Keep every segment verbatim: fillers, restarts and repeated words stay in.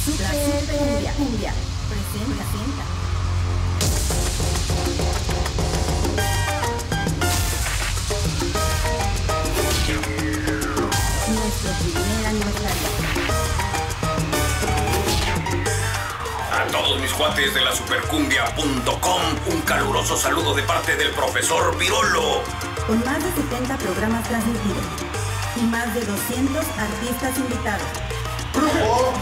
super, la super cumbia, cumbia presenta, presenta. Nuestro primer aniversario. A todos mis cuates de la supercumbia punto com, un caluroso saludo de parte del profesor Pirolo. Con más de setenta programas transmitidos y más de doscientos artistas invitados. Grupo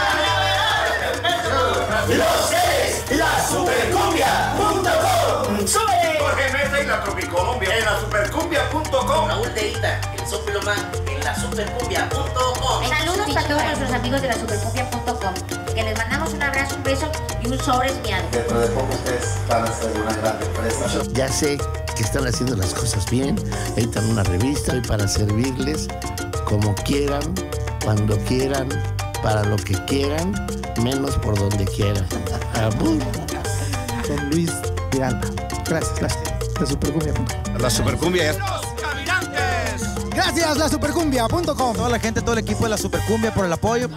Los seres, la supercumbia punto com. ¡Sube! Jorge Mesa y la Tropicombia en la supercumbia punto com. Raúl de Ita, el Soplomán en la supercumbia punto com. Saludos para todos nuestros amigos de la supercumbia punto com, que les mandamos un abrazo, un beso y un sobres miado. Dentro de poco ustedes van a ser una gran empresa. Ya sé que están haciendo las cosas bien. Ahí está una revista hoy para servirles como quieran, cuando quieran, para lo que quieran, menos por donde quieran. Abur. Don Luis de Alba. Gracias, gracias. La supercumbia punto com. La supercumbia es... Gracias, la supercumbia punto com. Toda la gente, todo el equipo de la supercumbia por el apoyo.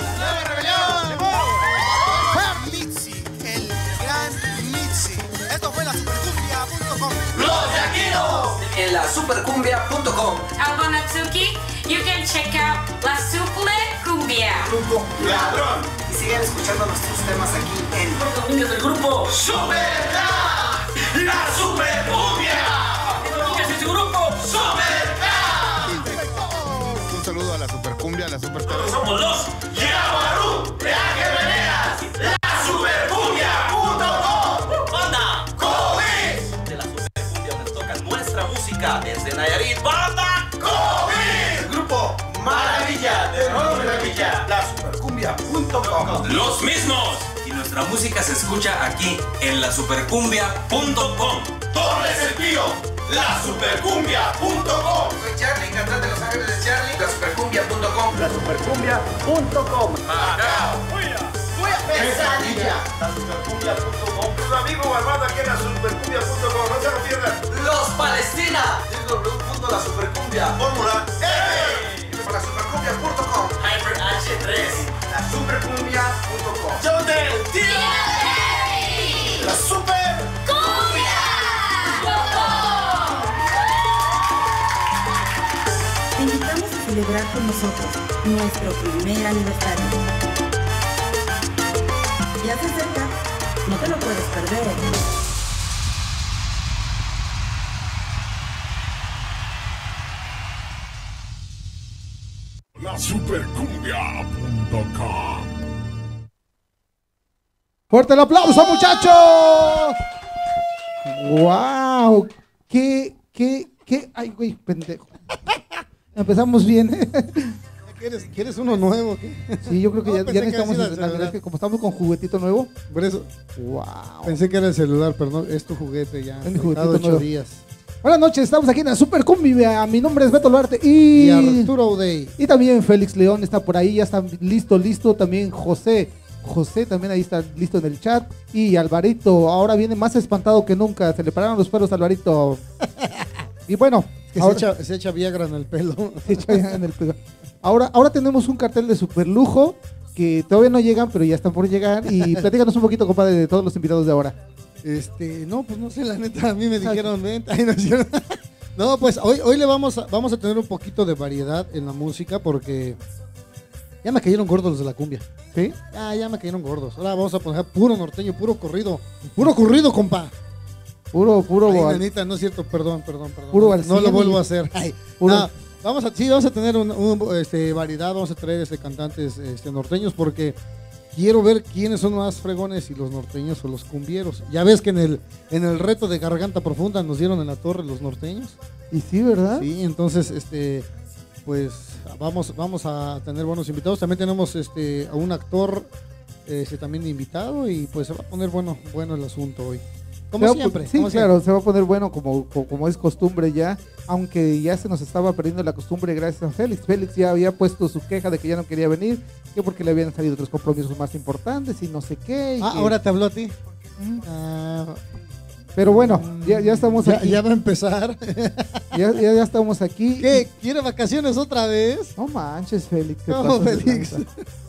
Mitzi, el gran Mitzi. Esto fue la supercumbia punto com. Los Yaquinos En la supercumbia punto com. Albanatsuki, you can check out La Super Cumbia. Grupo Ladrón. Y sigan escuchando nuestros temas aquí en Protagonistas del grupo Superca. La supercumbia. Protagonistas de su grupo Superca. Un saludo a la supercumbia, a la super... Somos los Yabarú de Ángel Venegas. La supercumbia punto com. Banda COVID. de la supercumbia, donde tocan nuestra música desde Nayarit. Banda COVID. Grupo Maravilla de Nuevo Maravilla. La supercumbia punto com. Los mismos. Y nuestra música se escucha aquí en la supercumbia punto com. Doble sentido. La supercumbia punto com. Soy Charlie, cantante de Los Ángeles de Charlie. La supercumbia punto com. La supercumbia punto com. Macao. Pesadilla. La supercumbia punto com. Su amigo Barbado aquí en la supercumbia punto com. No se lo pierdan. Los Palestina. w w w punto la supercumbia fórmula R. Por la supercumbia punto com. Hyper H tres. La supercumbia punto com. Yo del tío. La super. Te invitamos a celebrar con nosotros nuestro primer aniversario. Ya se acerca, no te lo puedes perder. La supercumbia punto com. ¡Fuerte el aplauso, muchachos! ¡Wow! ¡Qué, qué, qué! ¡Ay, güey, pendejo! Empezamos bien. ¿Quieres, ¿Quieres uno nuevo? ¿Qué? Sí, yo creo que No, ya, pensé ya que necesitamos así era el estrenar, celular. es que como estamos con juguetito nuevo. Por eso. ¡Wow! Pensé que era el celular, pero no, es tu juguete ya. Es mi Cada juguetito ocho nuevo. días. Buenas noches, estamos aquí en la Supercumbia. Mi nombre es Beto Luarte y, Y Arturo Udey. y también Félix León está por ahí, ya está listo, listo. También José. José también ahí está listo en el chat. Y Alvarito, ahora viene más espantado que nunca. Se le pararon los pelos a Alvarito. Y bueno, Que ahora, se, echa, se echa Viagra en el pelo. se echa ya en el pelo. ahora, ahora tenemos un cartel de super lujo que todavía no llegan, pero ya están por llegar. Y platícanos un poquito, compadre, de todos los invitados de ahora. Este, no, pues no sé, la neta, a mí me dijeron, ven, ay, no, es cierto. No, pues hoy, hoy le vamos a, vamos a tener un poquito de variedad en la música porque ya me cayeron gordos los de la cumbia. ¿Sí? Ah, ya me cayeron gordos. Ahora vamos a poner puro norteño, puro corrido. Puro corrido, compa. Puro, puro. Ay, al- nanita, no es cierto, perdón, perdón, perdón. Puro no, al no lo cien vuelvo y- a hacer. Ay, puro- no, vamos a, sí, vamos a tener un, un, este, variedad, vamos a traer este, cantantes este, norteños porque quiero ver quiénes son más fregones, si los norteños o los cumbieros. Ya ves que en el, en el reto de Garganta Profunda nos dieron en la torre los norteños. Y sí, ¿verdad? Sí, entonces, este, pues vamos, vamos a tener buenos invitados. También tenemos este, a un actor este, también de invitado y pues se va a poner bueno, bueno el asunto hoy. Como Se va a siempre. po- Sí, como claro, siempre. se va a poner bueno como, como, como es costumbre ya, aunque ya se nos estaba perdiendo la costumbre gracias a Félix. Félix ya había puesto su queja de que ya no quería venir, que porque le habían salido otros compromisos más importantes y no sé qué. y Ah, que- ahora te habló a ti. Mm. Ah, Pero bueno, ya, ya estamos ya, aquí. ya va a empezar. Ya, ya, ya estamos aquí. ¿Qué? ¿Quiere vacaciones otra vez? No manches, Félix. ¿qué ¿Cómo, pasas de Félix? lanza?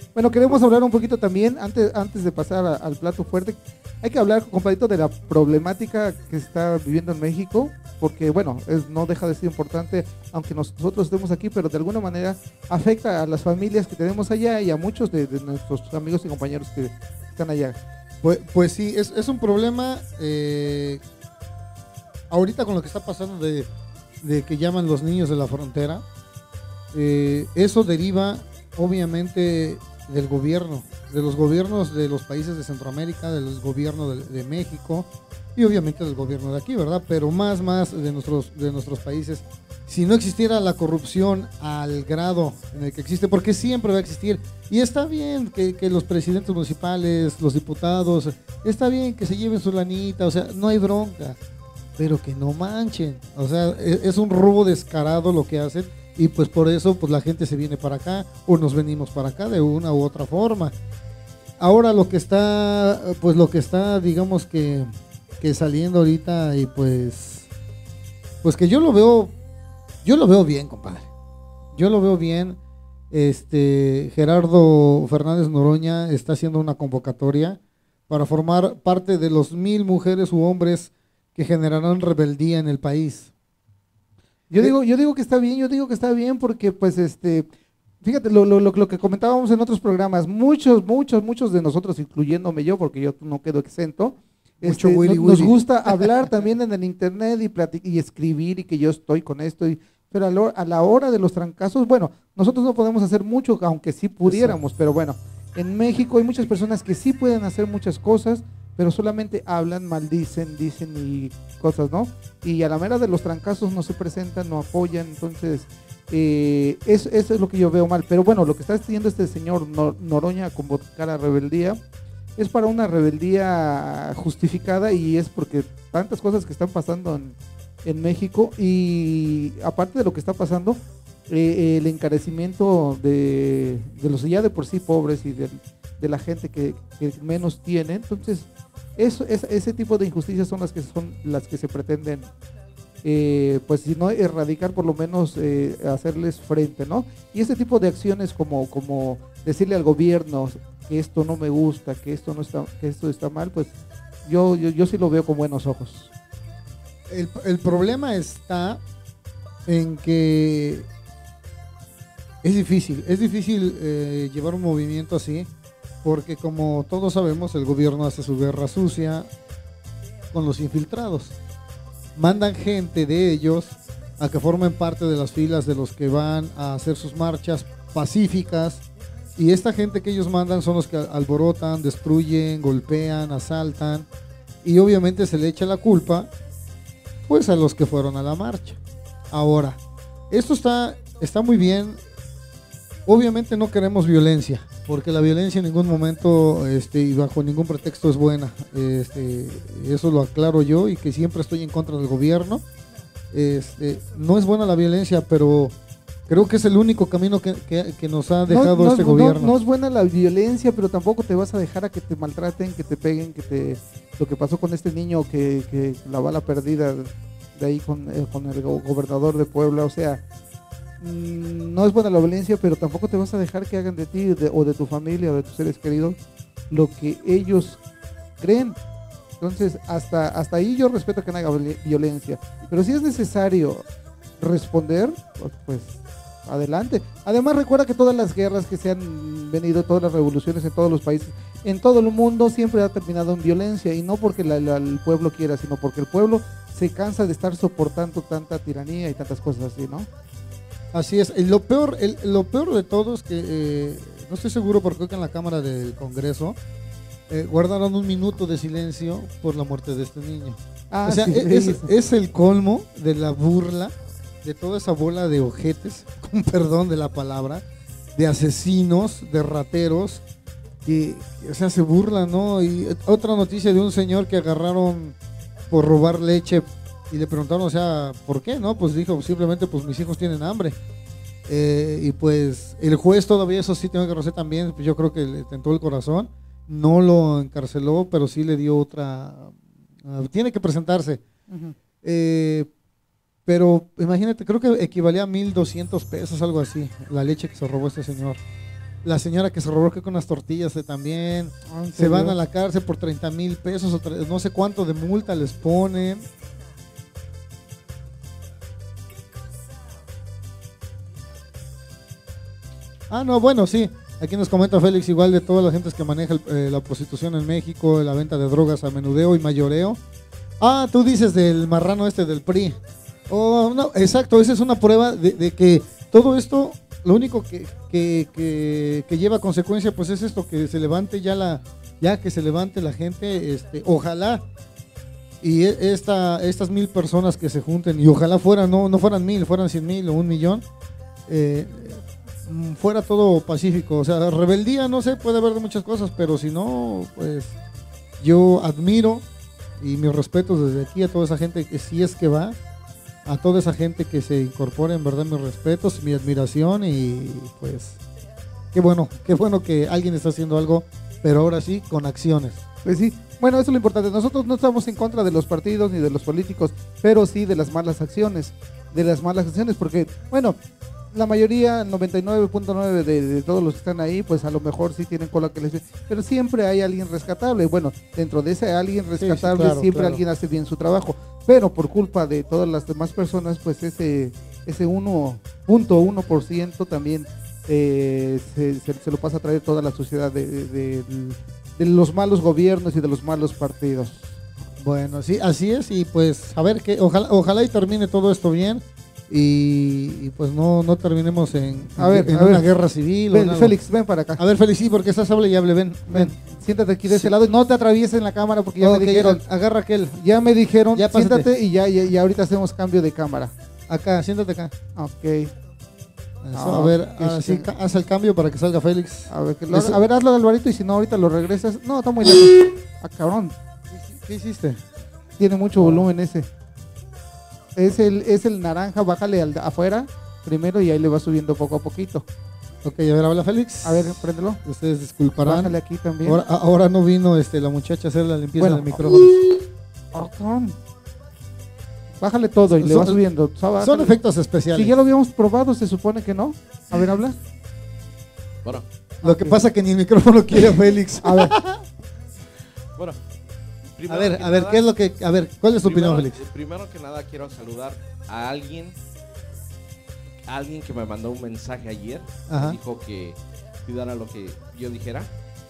Bueno, queremos hablar un poquito también, antes, antes de pasar a, al plato fuerte, hay que hablar, compadrito, de la problemática que se está viviendo en México, porque bueno, es, no deja de ser importante, aunque nos, nosotros estemos aquí, pero de alguna manera afecta a las familias que tenemos allá y a muchos de, de nuestros amigos y compañeros que están allá. Pues, pues sí, es, es un problema, eh, ahorita con lo que está pasando de, de que llaman los niños de la frontera, eh, eso deriva obviamente del gobierno, de los gobiernos de los países de Centroamérica, de los gobiernos de, de México y obviamente del gobierno de aquí, ¿verdad? Pero más, más de nuestros, de nuestros países. Si no existiera la corrupción al grado en el que existe, porque siempre va a existir, y está bien que, que los presidentes municipales, los diputados, está bien que se lleven su lanita, o sea, no hay bronca, pero que no manchen, o sea, es, es un robo descarado lo que hacen. Y pues por eso pues la gente se viene para acá o nos venimos para acá de una u otra forma. Ahora lo que está, pues lo que está digamos que, que saliendo ahorita y pues, pues que yo lo veo, yo lo veo bien, compadre. Yo lo veo bien. Este Gerardo Fernández Noroña está haciendo una convocatoria para formar parte de los mil mujeres u hombres que generarán rebeldía en el país. Yo digo, yo digo que está bien, yo digo que está bien porque pues este, fíjate, lo, lo, lo, lo que comentábamos en otros programas, muchos, muchos, muchos de nosotros, incluyéndome yo, porque yo no quedo exento, este, Willy, no, nos Willy. gusta hablar también en el internet y, platic y escribir y que yo estoy con esto, y, pero a, lo, a la hora de los trancazos, bueno, nosotros no podemos hacer mucho, aunque sí pudiéramos, pero bueno, en México hay muchas personas que sí pueden hacer muchas cosas, pero solamente hablan, maldicen, dicen y cosas, ¿no? Y a la mera de los trancazos no se presentan, no apoyan, entonces eh, eso, eso es lo que yo veo mal. Pero bueno, lo que está haciendo este señor Noroña a convocar a rebeldía es para una rebeldía justificada y es porque tantas cosas que están pasando en, en México y aparte de lo que está pasando, eh, el encarecimiento de, de los ya de por sí pobres y de, de la gente que, que menos tiene, entonces eso, es, ese tipo de injusticias son las que son las que se pretenden eh, pues si no erradicar, por lo menos eh, hacerles frente, ¿no? Y ese tipo de acciones como, como decirle al gobierno que esto no me gusta, que esto no está, que esto está mal, pues yo, yo, yo sí lo veo con buenos ojos. El, el problema está en que es difícil, es difícil eh, llevar un movimiento así, porque como todos sabemos, el gobierno hace su guerra sucia con los infiltrados. Mandan gente de ellos a que formen parte de las filas de los que van a hacer sus marchas pacíficas, y esta gente que ellos mandan son los que alborotan, destruyen, golpean, asaltan, y obviamente se le echa la culpa pues a los que fueron a la marcha. Ahora, esto está, está muy bien. Obviamente no queremos violencia, porque la violencia en ningún momento este, y bajo ningún pretexto es buena. Este, eso lo aclaro yo, y que siempre estoy en contra del gobierno. Este, no es buena la violencia, pero creo que es el único camino que, que, que nos ha dejado no, no, este no, gobierno. No es buena la violencia, pero tampoco te vas a dejar a que te maltraten, que te peguen, que te lo que pasó con este niño que, que la bala perdida de ahí con, eh, con el gobernador de Puebla, o sea, no es buena la violencia, pero tampoco te vas a dejar que hagan de ti de, o de tu familia o de tus seres queridos lo que ellos creen. Entonces hasta, hasta ahí yo respeto que no haya violencia, pero si es necesario responder, pues, pues adelante. Además recuerda que todas las guerras que se han venido, todas las revoluciones en todos los países, en todo el mundo, siempre ha terminado en violencia, y no porque la, la, el pueblo quiera, sino porque el pueblo se cansa de estar soportando tanta tiranía y tantas cosas así, ¿no? Así es. Y lo peor, el, lo peor de todo es que eh, no estoy seguro, porque creo que en la Cámara del Congreso eh, guardaron un minuto de silencio por la muerte de este niño. Ah, o sea, sí, es, sí. es el colmo de la burla de toda esa bola de ojetes, con perdón de la palabra, de asesinos, de rateros, que, o sea, se burlan, ¿no? Y otra noticia de un señor que agarraron por robar leche y le preguntaron, o sea, ¿por qué? No, pues dijo, simplemente, pues mis hijos tienen hambre. Eh, y pues el juez todavía, eso sí tengo que reconocer también, pues yo creo que le tentó el corazón, no lo encarceló, pero sí le dio otra, uh, tiene que presentarse. Uh-huh. eh, pero imagínate, creo que equivalía a mil doscientos pesos, algo así, la leche que se robó este señor. la señora que se robó con unas tortillas eh, también, Ay, se van señor. a la cárcel por treinta mil pesos, o tre- no sé cuánto de multa les ponen. Ah, no, bueno, sí. Aquí nos comenta Félix, igual de todas las gentes que maneja el- eh, la prostitución en México, la venta de drogas a menudeo y mayoreo. Ah, tú dices del marrano este del P R I. Oh, no, exacto, esa es una prueba de, de que todo esto, lo único que, que, que, que lleva a consecuencia, pues es esto, que se levante ya la, ya que se levante la gente, este, ojalá. Y e- esta, estas mil personas que se junten, y ojalá fueran, no, no fueran mil, fueran cien mil o un millón, eh, mm, fuera todo pacífico. O sea, rebeldía, no sé, puede haber de muchas cosas, pero si no, pues yo admiro y mis respetos desde aquí a toda esa gente que si es que va, a toda esa gente que se incorpora, en verdad mis respetos, mi admiración y pues qué bueno, qué bueno que alguien está haciendo algo, pero ahora sí con acciones. Pues sí, bueno, eso es lo importante. Nosotros no estamos en contra de los partidos ni de los políticos, pero sí de las malas acciones, de las malas acciones, porque, bueno, la mayoría, noventa y nueve punto nueve de, de todos los que están ahí, pues a lo mejor sí tienen cola que les... Pero siempre hay alguien rescatable. Bueno, dentro de ese alguien Sí, sí, rescatable claro, siempre claro. alguien hace bien su trabajo. Pero por culpa de todas las demás personas, pues ese ese uno punto uno por ciento también eh, se, se, se lo pasa a traer toda la sociedad de, de, de, de los malos gobiernos y de los malos partidos. Bueno, sí, así es, y pues a ver que ojalá, ojalá y termine todo esto bien y, y pues no, no terminemos en, A ver, en a una ver. guerra civil. Ven, o nada. Félix, ven para acá. A ver, Félix, sí, porque estás hable y hable, ven, ven. Siéntate aquí de ese lado y no te atravieses en la cámara porque ya Ok, me dijeron, agarra aquel. ya me dijeron, Ya pásate. siéntate y ya, ya, ya ahorita hacemos cambio de cámara. Acá, siéntate acá. Ok. Eso, Ah, a ver, que así este- ca- haz el cambio para que salga Félix. A ver, que lo Eso- haga- a ver, hazlo de Alvarito y si no ahorita lo regresas. No, está muy lejos. Ah, cabrón. ¿Qué hiciste? Tiene mucho volumen ese. Es el, es el naranja, bájale al de afuera primero y ahí le va subiendo poco a poquito. Ok, a ver, habla Félix. A ver, préndelo. Ustedes disculparán. Bájale aquí también. Ahora, ahora no vino este, la muchacha a hacer la limpieza Bueno. del micrófono. Oh, cabrón. Bájale todo y le Son- va subiendo. So, Son bájale. efectos especiales. Si ya lo habíamos probado, se supone que no. A ver, habla. Bueno, Lo que pasa que ni el micrófono quiere Félix. A ver. bueno. A primero ver, que a ver, nada- ¿qué es lo que, a ver, cuál es tu primero, opinión, Félix? eh, Primero que nada quiero saludar a alguien, a alguien que me mandó un mensaje ayer, Ajá. dijo que cuidara lo que yo dijera.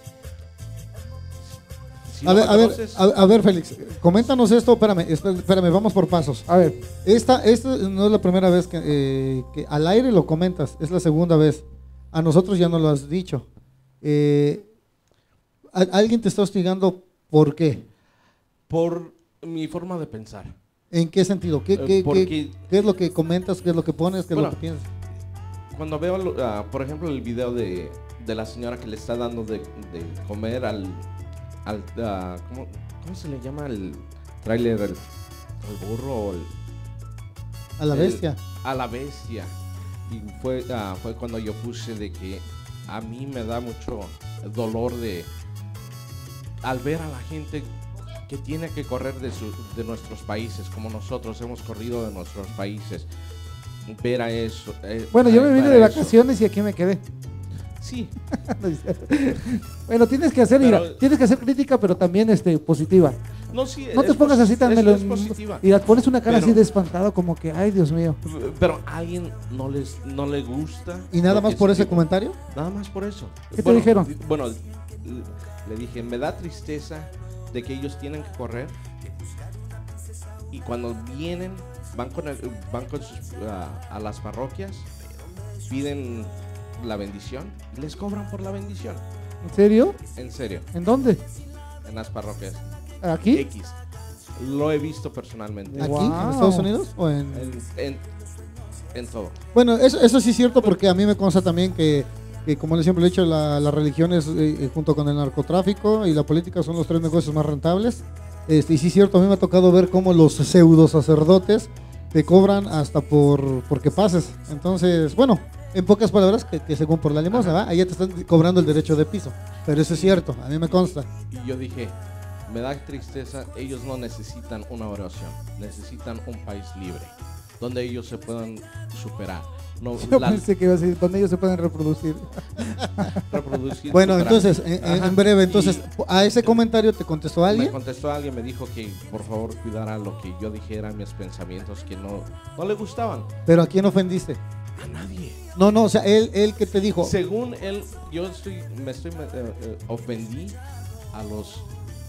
Si A no ver, me a ver, conoces- a, a ver, Félix, coméntanos esto, espérame, espérame, espérame, vamos por pasos. A ver. Esta, esta no es la primera vez que, eh, que al aire lo comentas, es la segunda vez. A nosotros ya no lo has dicho. Eh, ¿a- ¿Alguien te está hostigando por qué? Por mi forma de pensar. ¿En qué sentido? ¿Qué, Eh, qué, porque- qué- qué es lo que comentas? ¿Qué es lo que pones? ¿Qué es Bueno, lo que piensas? Cuando veo, lo- ah, por ejemplo, el video de, de la señora que le está dando de, de comer al... al ah, ¿cómo, cómo se le llama el tráiler? El, el burro o el... A la el- bestia. A la bestia. Y fue, ah, fue cuando yo puse de que a mí me da mucho dolor de... Al ver a la gente que tiene que correr de, su- de nuestros países, como nosotros hemos corrido de nuestros países, ver a eso. eh, Bueno, yo a- me vine ver de a eso. vacaciones y aquí me quedé. Sí. Bueno, tienes que hacer, mira, Pero- tienes que hacer crítica, pero también este positiva. No, sí, No te es pongas posi- así tan es- melo- es positiva. y pones una cara Pero- así de espantado como que, ay, Dios mío. Pero a alguien no les no le gusta. ¿Y nada lo más que por se ese dijo. comentario? Nada más por eso. ¿Qué te Bueno, dijeron? di- Bueno, l- le dije, me da tristeza de que ellos tienen que correr y cuando vienen van con el- van con sus, a, a las parroquias, piden la bendición y les cobran por la bendición. ¿En serio? En serio, ¿En dónde? en las parroquias. ¿Aquí? X. Lo he visto personalmente. ¿Aquí? Wow. ¿En Estados Unidos? ¿O en...? En, en, en todo. Bueno, eso, eso sí es cierto porque a mí me consta también que, que como les siempre he dicho, la, la religión es, eh, junto con el narcotráfico y la política son los tres negocios más rentables. Este, y sí es cierto, a mí me ha tocado ver cómo los pseudo sacerdotes te cobran hasta por porque pases. Entonces, bueno, en pocas palabras, que, que según por la limosna, ¿va? Ahí ya te están cobrando el derecho de piso. Pero eso es cierto, a mí me consta. Y yo dije, me da tristeza, ellos no necesitan una oración, necesitan un país libre, donde ellos se puedan superar. no Yo la- pensé que iba a decir, con ellos se pueden reproducir. reproducir Bueno, su entonces, traje. en, en Ajá. breve, entonces, Y ¿a ese comentario te contestó alguien? me contestó alguien, me dijo que por favor cuidara lo que yo dijera, mis pensamientos que no, no le gustaban. ¿Pero a quién ofendiste? A nadie. No, no, o sea, él, él que te dijo. Según él, yo estoy, me estoy, eh, eh, ofendí a los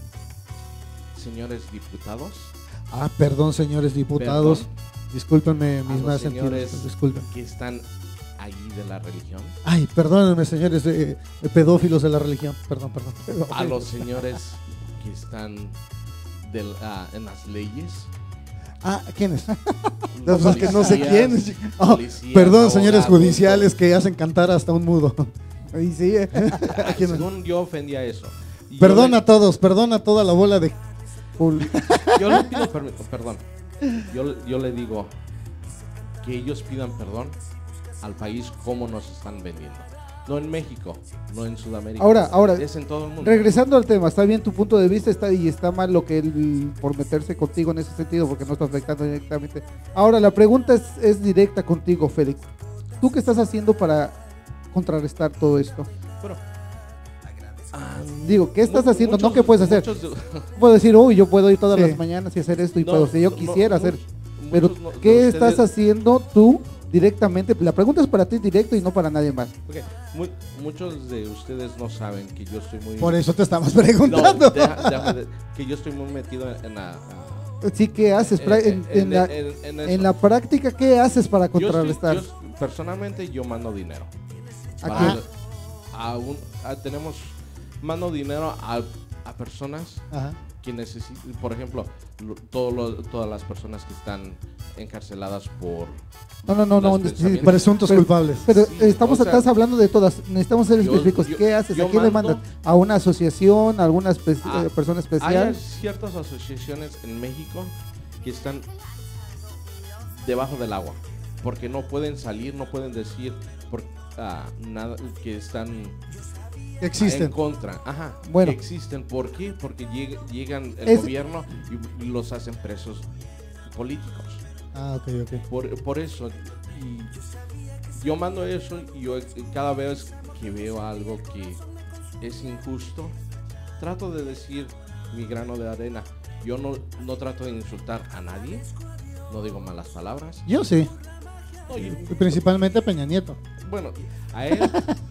señores diputados. Ah, perdón, señores diputados. Perdón. Discúlpenme A mis los más señores sentidos. Disculpen. que están ahí de la religión. Ay, perdónenme, señores eh, eh, pedófilos de la religión. Perdón, perdón. A los señores que están del- ah, en las leyes. Ah, ¿quiénes? Los Los que no sé policías, quiénes. Oh, policías, perdón, señores abogados, judiciales que hacen cantar hasta un mudo. Ahí sí. eh. Ah, según yo ofendí a eso. Y yo Perdona le- a todos, perdona a toda la bola de. Yo le pido permiso, perdón. Yo, le- yo le digo que ellos pidan perdón al país como nos están vendiendo. No en México, no en Sudamérica. Ahora, ahora, es en todo el mundo. regresando al tema, está bien tu punto de vista, está y está mal lo que él por meterse contigo en ese sentido porque no está afectando directamente. Ahora, la pregunta es, es directa contigo, Félix. ¿Tú qué estás haciendo para contrarrestar todo esto? Bueno, Digo, ¿qué estás mu- haciendo? muchos- no, ¿qué puedes hacer? muchos de- Puedo decir, uy, yo puedo ir todas Sí. las mañanas y hacer esto y No, puedo, si yo no, quisiera muchos- hacer. Pero, muchos no- de ¿qué ustedes- estás haciendo tú directamente? La pregunta es para ti directo y no para nadie más. Ok, mu- muchos de ustedes no saben que yo estoy muy. Por eso te estabas No, preguntando. deja- déjame de- que yo estoy muy metido en, en la. ah, Sí, ¿qué haces? Eh, Pra- eh, en, en en- la, en- en eso. en la práctica, ¿qué haces para yo estoy- contrarrestar? yo, personalmente, yo mando dinero. ¿A Para- quién? a un- a- tenemos. Mando dinero a, a personas Ajá. que necesitan. Por ejemplo, lo- todo lo- todas las personas que están encarceladas por. No, no, no, no. los sí, pensamientos. Presuntos pero- culpables. Pero Sí, eh, estamos o sea, atrás hablando de todas. Necesitamos ser yo- específicos. yo- ¿Qué haces? yo ¿A quién le mando- mandas? ¿A una asociación? ¿A alguna espe- Ah, eh, persona Hay especial? ciertas asociaciones en México que están debajo del agua porque no pueden salir, no pueden decir por, ah, nada que están Existen. en contra. Ajá. Bueno. que existen. ¿Por qué? Porque lleg- llegan el Es- gobierno y, y los hacen presos políticos. Ah, ok, ok. Por, por eso. Y yo mando eso y yo cada vez que veo algo que es injusto, trato de decir mi grano de arena. Yo no, no trato de insultar a nadie, no digo malas palabras. Yo sí. No, yo- Y principalmente a Peña Nieto. bueno, a él.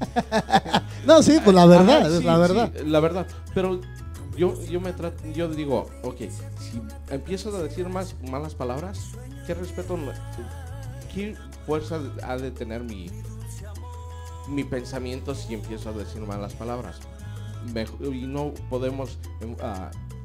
No, sí, pues la verdad, Ajá, es sí, la verdad. sí, la verdad. Pero yo, yo me trato, yo digo, ok, si empiezo a decir más malas palabras, ¿qué respeto, no- qué fuerza ha de tener mi, mi pensamiento si empiezo a decir malas palabras? Mej- y no podemos em, ah,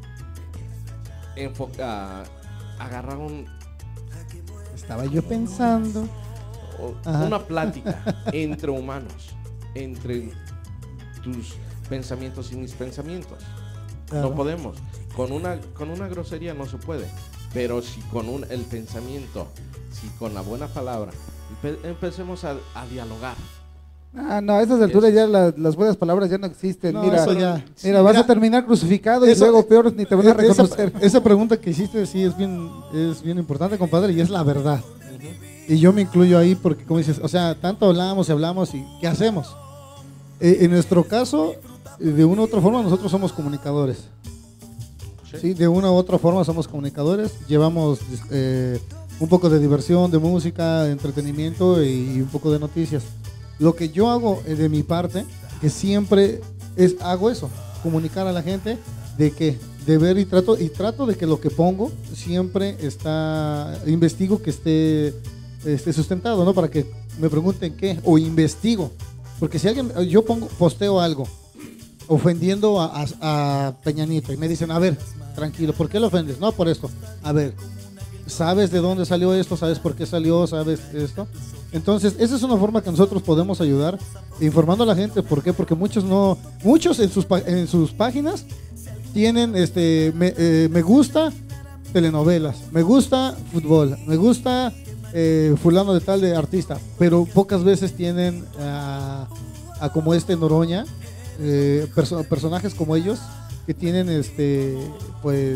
enfo- ah, agarrar un, Estaba yo pensando. o- Ajá. una plática entre humanos, entre tus pensamientos y mis pensamientos. Claro. No podemos. Con una, con una grosería no se puede. Pero si con un, el pensamiento, si con la buena palabra, empe- empecemos a, a dialogar. Ah, no, a esas alturas ya la- las buenas palabras ya no existen. No, mira, eso ya- mira, sí, vas mira, a terminar crucificado y eso- luego peor ni te van a esa, reconocer. esa pregunta que hiciste sí es bien, es bien importante, compadre, y es la verdad. Y yo me incluyo ahí porque, como dices, o sea, tanto hablamos y hablamos y ¿qué hacemos? Eh, en nuestro caso, eh, de una u otra forma, nosotros somos comunicadores. Sí, de una u otra forma somos comunicadores. Llevamos eh, un poco de diversión, de música, de entretenimiento y un poco de noticias. Lo que yo hago eh, de mi parte, que siempre es hago eso, comunicar a la gente de que de ver y trato y trato de que lo que pongo siempre está investigo que esté esté sustentado, ¿no? Para que me pregunten qué o investigo, porque si alguien yo pongo posteo algo ofendiendo a, a, a Peña Nieto y me dicen, a ver, tranquilo, ¿por qué lo ofendes? No, por esto. A ver, ¿sabes de dónde salió esto? ¿Sabes por qué salió? ¿Sabes esto? Entonces, esa es una forma que nosotros podemos ayudar informando a la gente. ¿Por qué? Porque muchos no, muchos en sus, pa- en sus páginas tienen este me, eh, me gusta telenovelas, me gusta fútbol, me gusta eh, fulano de tal de artista, pero pocas veces tienen a, a como este Noroña, eh, perso- personajes como ellos que tienen este pues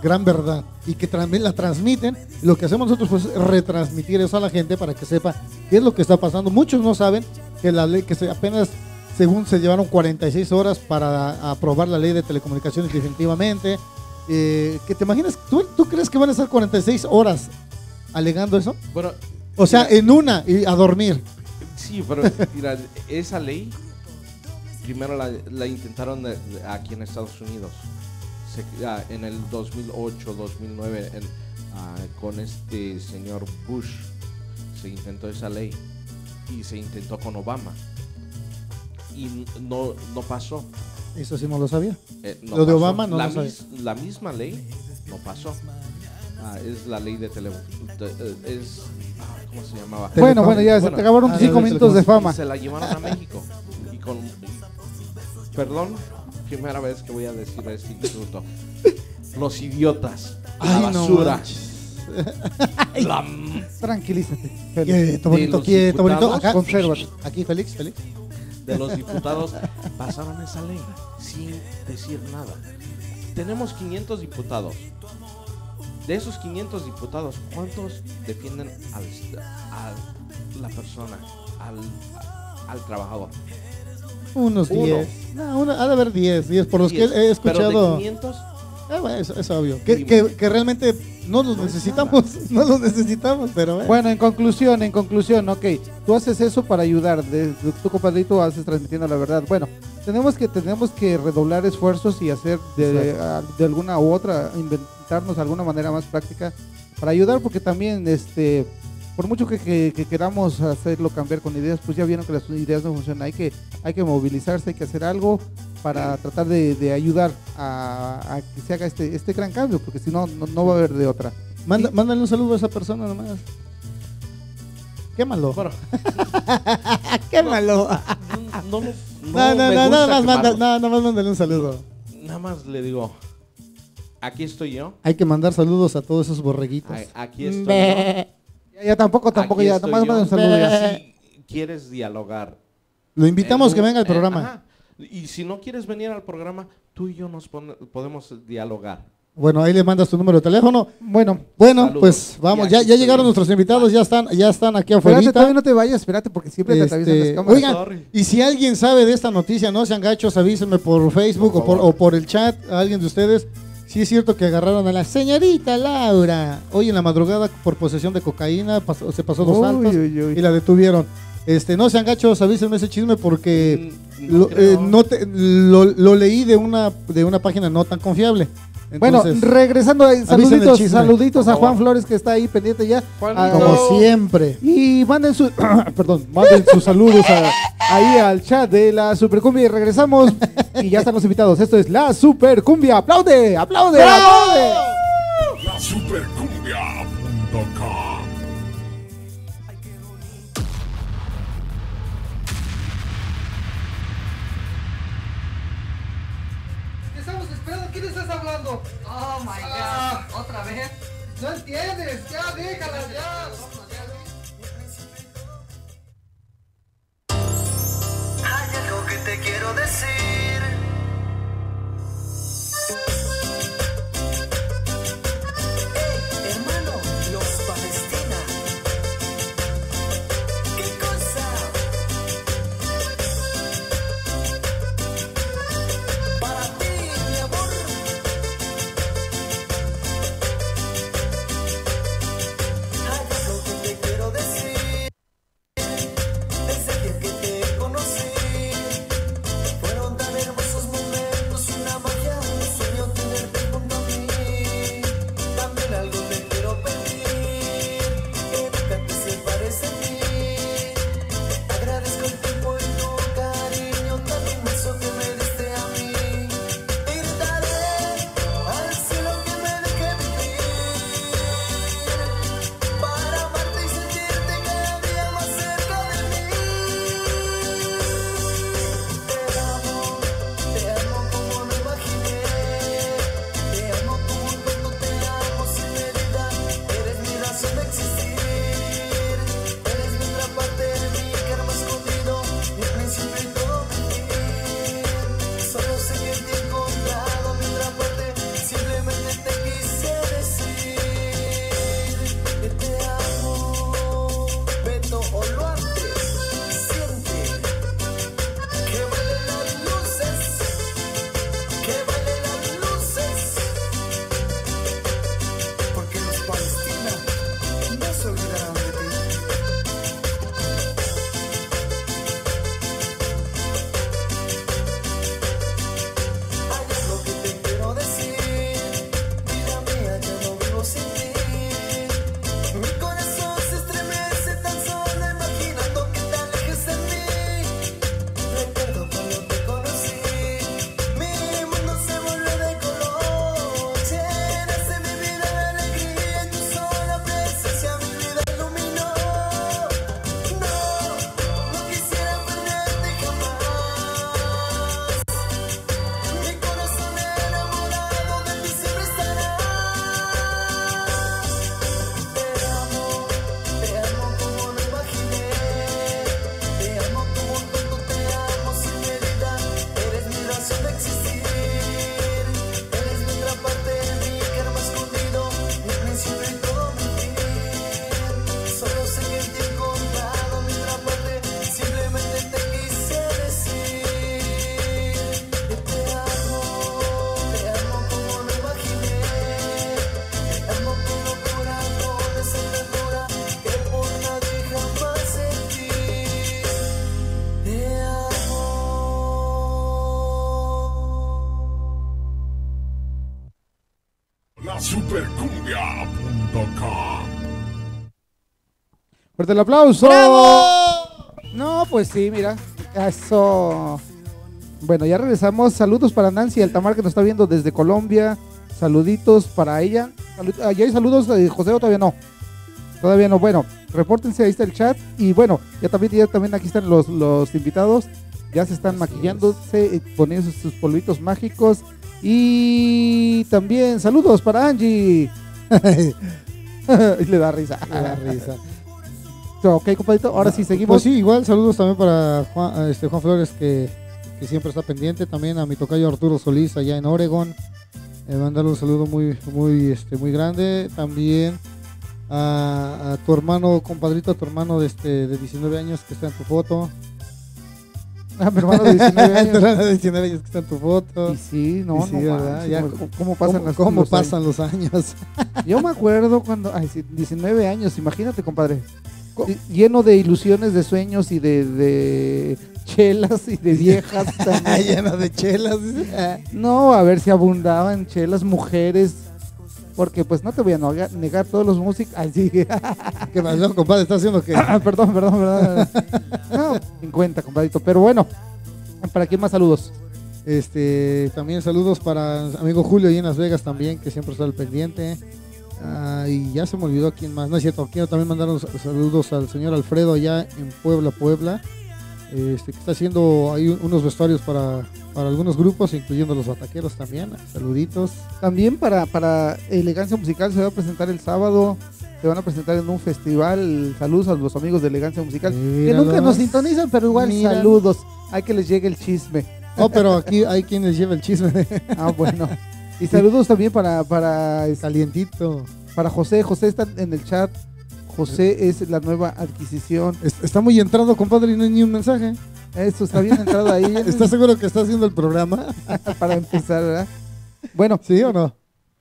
gran verdad y que también la transmiten. Lo que hacemos nosotros pues, es retransmitir eso a la gente para que sepa qué es lo que está pasando. Muchos no saben que la ley, que se apenas, según se llevaron cuarenta y seis horas para aprobar la ley de telecomunicaciones definitivamente. Eh, ¿que te imaginas? ¿tú, ¿Tú crees que van a estar cuarenta y seis horas alegando eso? Bueno, o sea, en una y a dormir. Sí, pero mira, esa ley primero la, la intentaron de, de aquí en Estados Unidos. Se, ah, en el dos mil ocho, dos mil nueve, en, ah, con este señor Bush se intentó esa ley y se intentó con Obama y no, no pasó. Eso sí no lo sabía. Eh, no lo de pasó. Obama no la lo sabía. Mis, la misma ley no pasó. Ah, es la ley de tele... De, de, es, ah, ¿cómo se llamaba? Bueno, bueno, ya bueno, se te acabaron tus cinco minutos de fama. Y se la llevaron a México. Y con... Perdón, primera vez que voy a decir este insulto. Los idiotas. Ay, la basura. No la... Tranquilízate. Quieto, bonito, quieto, bonito. Acá, consérvate. Aquí, Félix, Félix. De los diputados pasaron esa ley sin decir nada. Tenemos quinientos diputados. De esos quinientos diputados, ¿cuántos defienden al, a la persona, al, al trabajador? Unos diez. No, una, ha de haber diez, diez por los diez, que he escuchado. Pero de quinientos, eh, bueno, es, es obvio. Que, que, que realmente no los no necesitamos, no los necesitamos, pero eh. Bueno, en conclusión, en conclusión, ok, tú haces eso para ayudar, de, de, tu compadrito haces transmitiendo la verdad. Bueno, tenemos que tenemos que redoblar esfuerzos y hacer de, a, de alguna u otra, inventarnos alguna manera más práctica para ayudar, porque también, este, por mucho que, que, que queramos hacerlo cambiar con ideas, pues ya vieron que las ideas no funcionan. Hay que, hay que movilizarse, hay que hacer algo para tratar de, de ayudar a, a que se haga este, este gran cambio, porque si no, no, no va a haber de otra. Manda, y, mándale un saludo a esa persona nomás. Quémalo. Bueno, Quémalo. No, no, no, no, no, no, nada más manda, nada, nada más mándale un saludo. Nada más le digo, aquí estoy yo. Hay que mandar saludos a todos esos borreguitos. Ay, aquí estoy yo. Ya, ya tampoco, tampoco, aquí ya, nada más manda un saludo ya. Si quieres dialogar. Lo invitamos eh, que venga al eh, programa. Ajá. Y si no quieres venir al programa, tú y yo nos pone, podemos dialogar. Bueno, ahí le mandas tu número de teléfono. Bueno, bueno, saludos. Pues vamos, ya, ya llegaron nuestros invitados, ya están, ya están aquí afuera. Espérate, todavía no te vayas, espérate, porque siempre este, te avisan las cámaras. Oigan, Sorry. Y si alguien sabe de esta noticia, no sean gachos, avísenme por Facebook por o, por, o por el chat, a alguien de ustedes. Sí es cierto que agarraron a la señorita Laura hoy en la madrugada por posesión de cocaína, pasó, se pasó dos altos y la detuvieron. Este, no sean gachos, avísenme ese chisme porque mm, no, lo, eh, no te, lo, lo leí de una, de una página no tan confiable. Entonces, bueno, regresando ahí, saluditos, saluditos a Juan Flores que está ahí pendiente ya. A, como siempre. Y manden su, perdón, manden sus saludos a, ahí al chat de la Supercumbia y regresamos y ya están los invitados. Esto es la Supercumbia. ¡Aplaude! ¡Aplaude! ¡Bravo! ¡Aplaude! La Supercumbia punto com. Estamos esperando. ¿Quién estás hablando? Oh my god. Uh, ¿Otra vez? No entiendes. Ya, déjala, ya. Hay algo que te quiero decir. Hey, hermano, los Palestina. ¿Qué cosa? Para ti, mi amor. Hay algo que te quiero decir. Desde el día que te conocí, fueron tan Fuerte el aplauso. ¡Bravo! No, pues sí, mira. Eso. Bueno, ya regresamos. Saludos para Nancy Altamar, que nos está viendo desde Colombia. Saluditos para ella. Salud, ah, ¿ya hay saludos de José o todavía no? Todavía no. Bueno, repórtense, ahí está el chat. Y bueno, ya también, ya también aquí están los, los invitados. Ya se están Así maquillándose, es. poniendo sus, sus polvitos mágicos. Y también saludos para Angie. Y le da risa. Le da risa. Ok, compadrito, ahora sí seguimos. Pues sí, igual saludos también para Juan, este, Juan Flores, que, que siempre está pendiente. También a mi tocayo Arturo Solís allá en Oregon. Eh, mandarle un saludo muy, muy, este, muy grande. También a, a tu hermano, compadrito, a tu hermano de, este, de diecinueve años que está en tu foto. A mi hermano de diecinueve años. Tu hermano de diecinueve años que está en tu foto. Y sí, no, y sí, no ¿verdad? Ya, ¿Cómo, cómo pasan, ¿cómo, las, cómo los pasan años? los años? Yo me acuerdo cuando, ay, sí, diecinueve años, imagínate, compadre. Lleno de ilusiones, de sueños y de, de chelas y de viejas también. Lleno de chelas. No, a ver si abundaban chelas, mujeres. Porque pues no te voy a negar, negar todos los músicos. Ay, sí. ¿Qué más, no, compadre? ¿Estás haciendo qué? perdón, perdón, perdón. No, cincuenta, compadrito. Pero bueno, ¿para quién más saludos? Este, también saludos para amigo Julio y en Las Vegas también, que siempre está al pendiente. Ah, y ya se me olvidó quién más. No es cierto, quiero también mandar unos saludos al señor Alfredo allá en Puebla, Puebla. Este, que está haciendo ahí unos vestuarios para, para algunos grupos, incluyendo los bataqueros también. Saluditos. También para, para Elegancia Musical se va a presentar el sábado. Se van a presentar en un festival. Saludos a los amigos de Elegancia Musical. Míralos. Que nunca nos sintonizan, pero igual Mira. saludos. Hay que les llegue el chisme. No, pero aquí hay quien les lleva el chisme. Ah, bueno. Y saludos también para, para Calientito. Para José. José está en el chat. José es la nueva adquisición. Está muy entrado, compadre, y no hay ni un mensaje. Eso, está bien entrado ahí. ¿Estás seguro que está haciendo el programa? Para empezar, ¿verdad? Bueno. ¿Sí o no?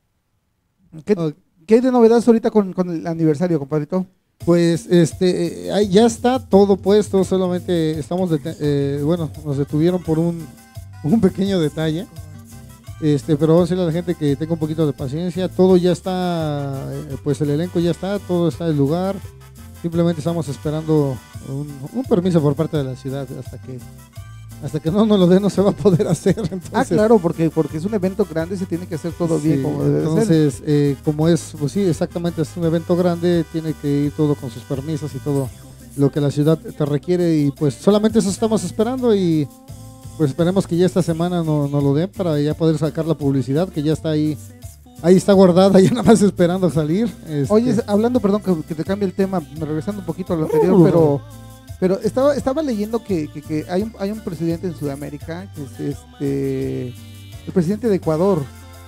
¿Qué, okay. ¿qué hay de novedades ahorita con, con el aniversario, compadrito? Pues este, eh, ya está todo puesto, solamente estamos, eh, bueno, nos detuvieron por un, un pequeño detalle. Este, pero vamos a decirle a la gente que tenga un poquito de paciencia. Todo ya está, pues el elenco ya está, todo está en el lugar. Simplemente estamos esperando un, un permiso por parte de la ciudad hasta que hasta que no nos lo den no se va a poder hacer. Entonces, ah, claro, porque porque es un evento grande, se tiene que hacer todo sí, bien como debe entonces, ser. Eh, como es, pues sí, exactamente, es un evento grande, tiene que ir todo con sus permisos y todo lo que la ciudad te requiere y pues solamente eso estamos esperando y pues esperemos que ya esta semana nos no lo den para ya poder sacar la publicidad que ya está ahí, ahí está guardada, ya nada más esperando salir. Este. Oye, hablando, perdón, que, que te cambie el tema, regresando un poquito a lo anterior, uh, pero pero estaba estaba leyendo que, que, que hay un hay un presidente en Sudamérica que es este el presidente de Ecuador.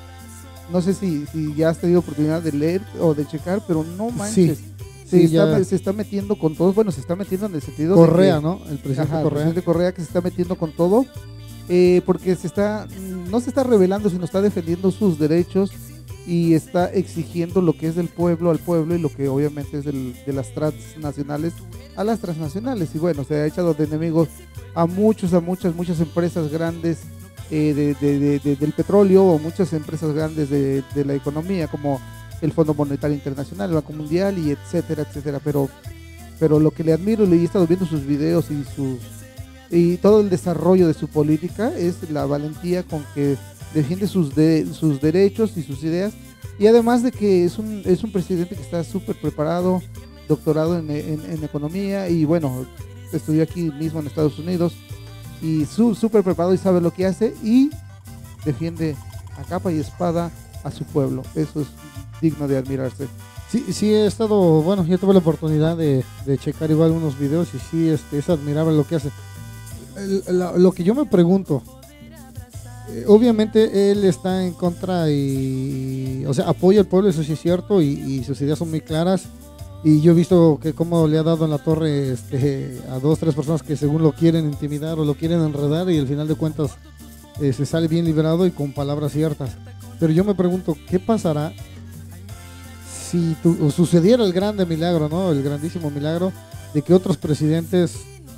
No sé si, si ya has tenido oportunidad de leer o de checar, pero no manches. Sí. Se, Sí, está, ya. se está metiendo con todo, bueno, se está metiendo en el sentido Correa, de que, ¿no? El presidente ajá, Correa. El presidente Correa que se está metiendo con todo, eh, porque se está, no se está rebelando, sino está defendiendo sus derechos y está exigiendo lo que es del pueblo al pueblo y lo que obviamente es del, de las transnacionales a las transnacionales. Y bueno, se ha echado de enemigos a muchos, a muchas, muchas empresas grandes eh, de, de, de, de, del petróleo o muchas empresas grandes de, de la economía, como el Fondo Monetario Internacional, el Banco Mundial y etcétera, etcétera, pero pero lo que le admiro, le he estado viendo sus videos y sus y todo el desarrollo de su política es la valentía con que defiende sus de, sus derechos y sus ideas, y además de que es un es un presidente que está súper preparado, doctorado en, en, en economía y bueno, estudió aquí mismo en Estados Unidos y súper preparado y sabe lo que hace y defiende a capa y espada a su pueblo. Eso es digno de admirarse. Sí, sí he estado, bueno, yo tuve la oportunidad de, de checar igual unos videos y sí, este, es admirable lo que hace. El, la, lo que yo me pregunto, eh, obviamente él está en contra y, o sea, apoya al pueblo, eso sí es cierto, y, y sus ideas son muy claras. Y yo he visto que cómo le ha dado en la torre este, a dos, tres personas que según lo quieren intimidar o lo quieren enredar y al final de cuentas eh, se sale bien liberado y con palabras ciertas. Pero yo me pregunto, ¿qué pasará si tu, sucediera el grande milagro, ¿no? El grandísimo milagro de que otros presidentes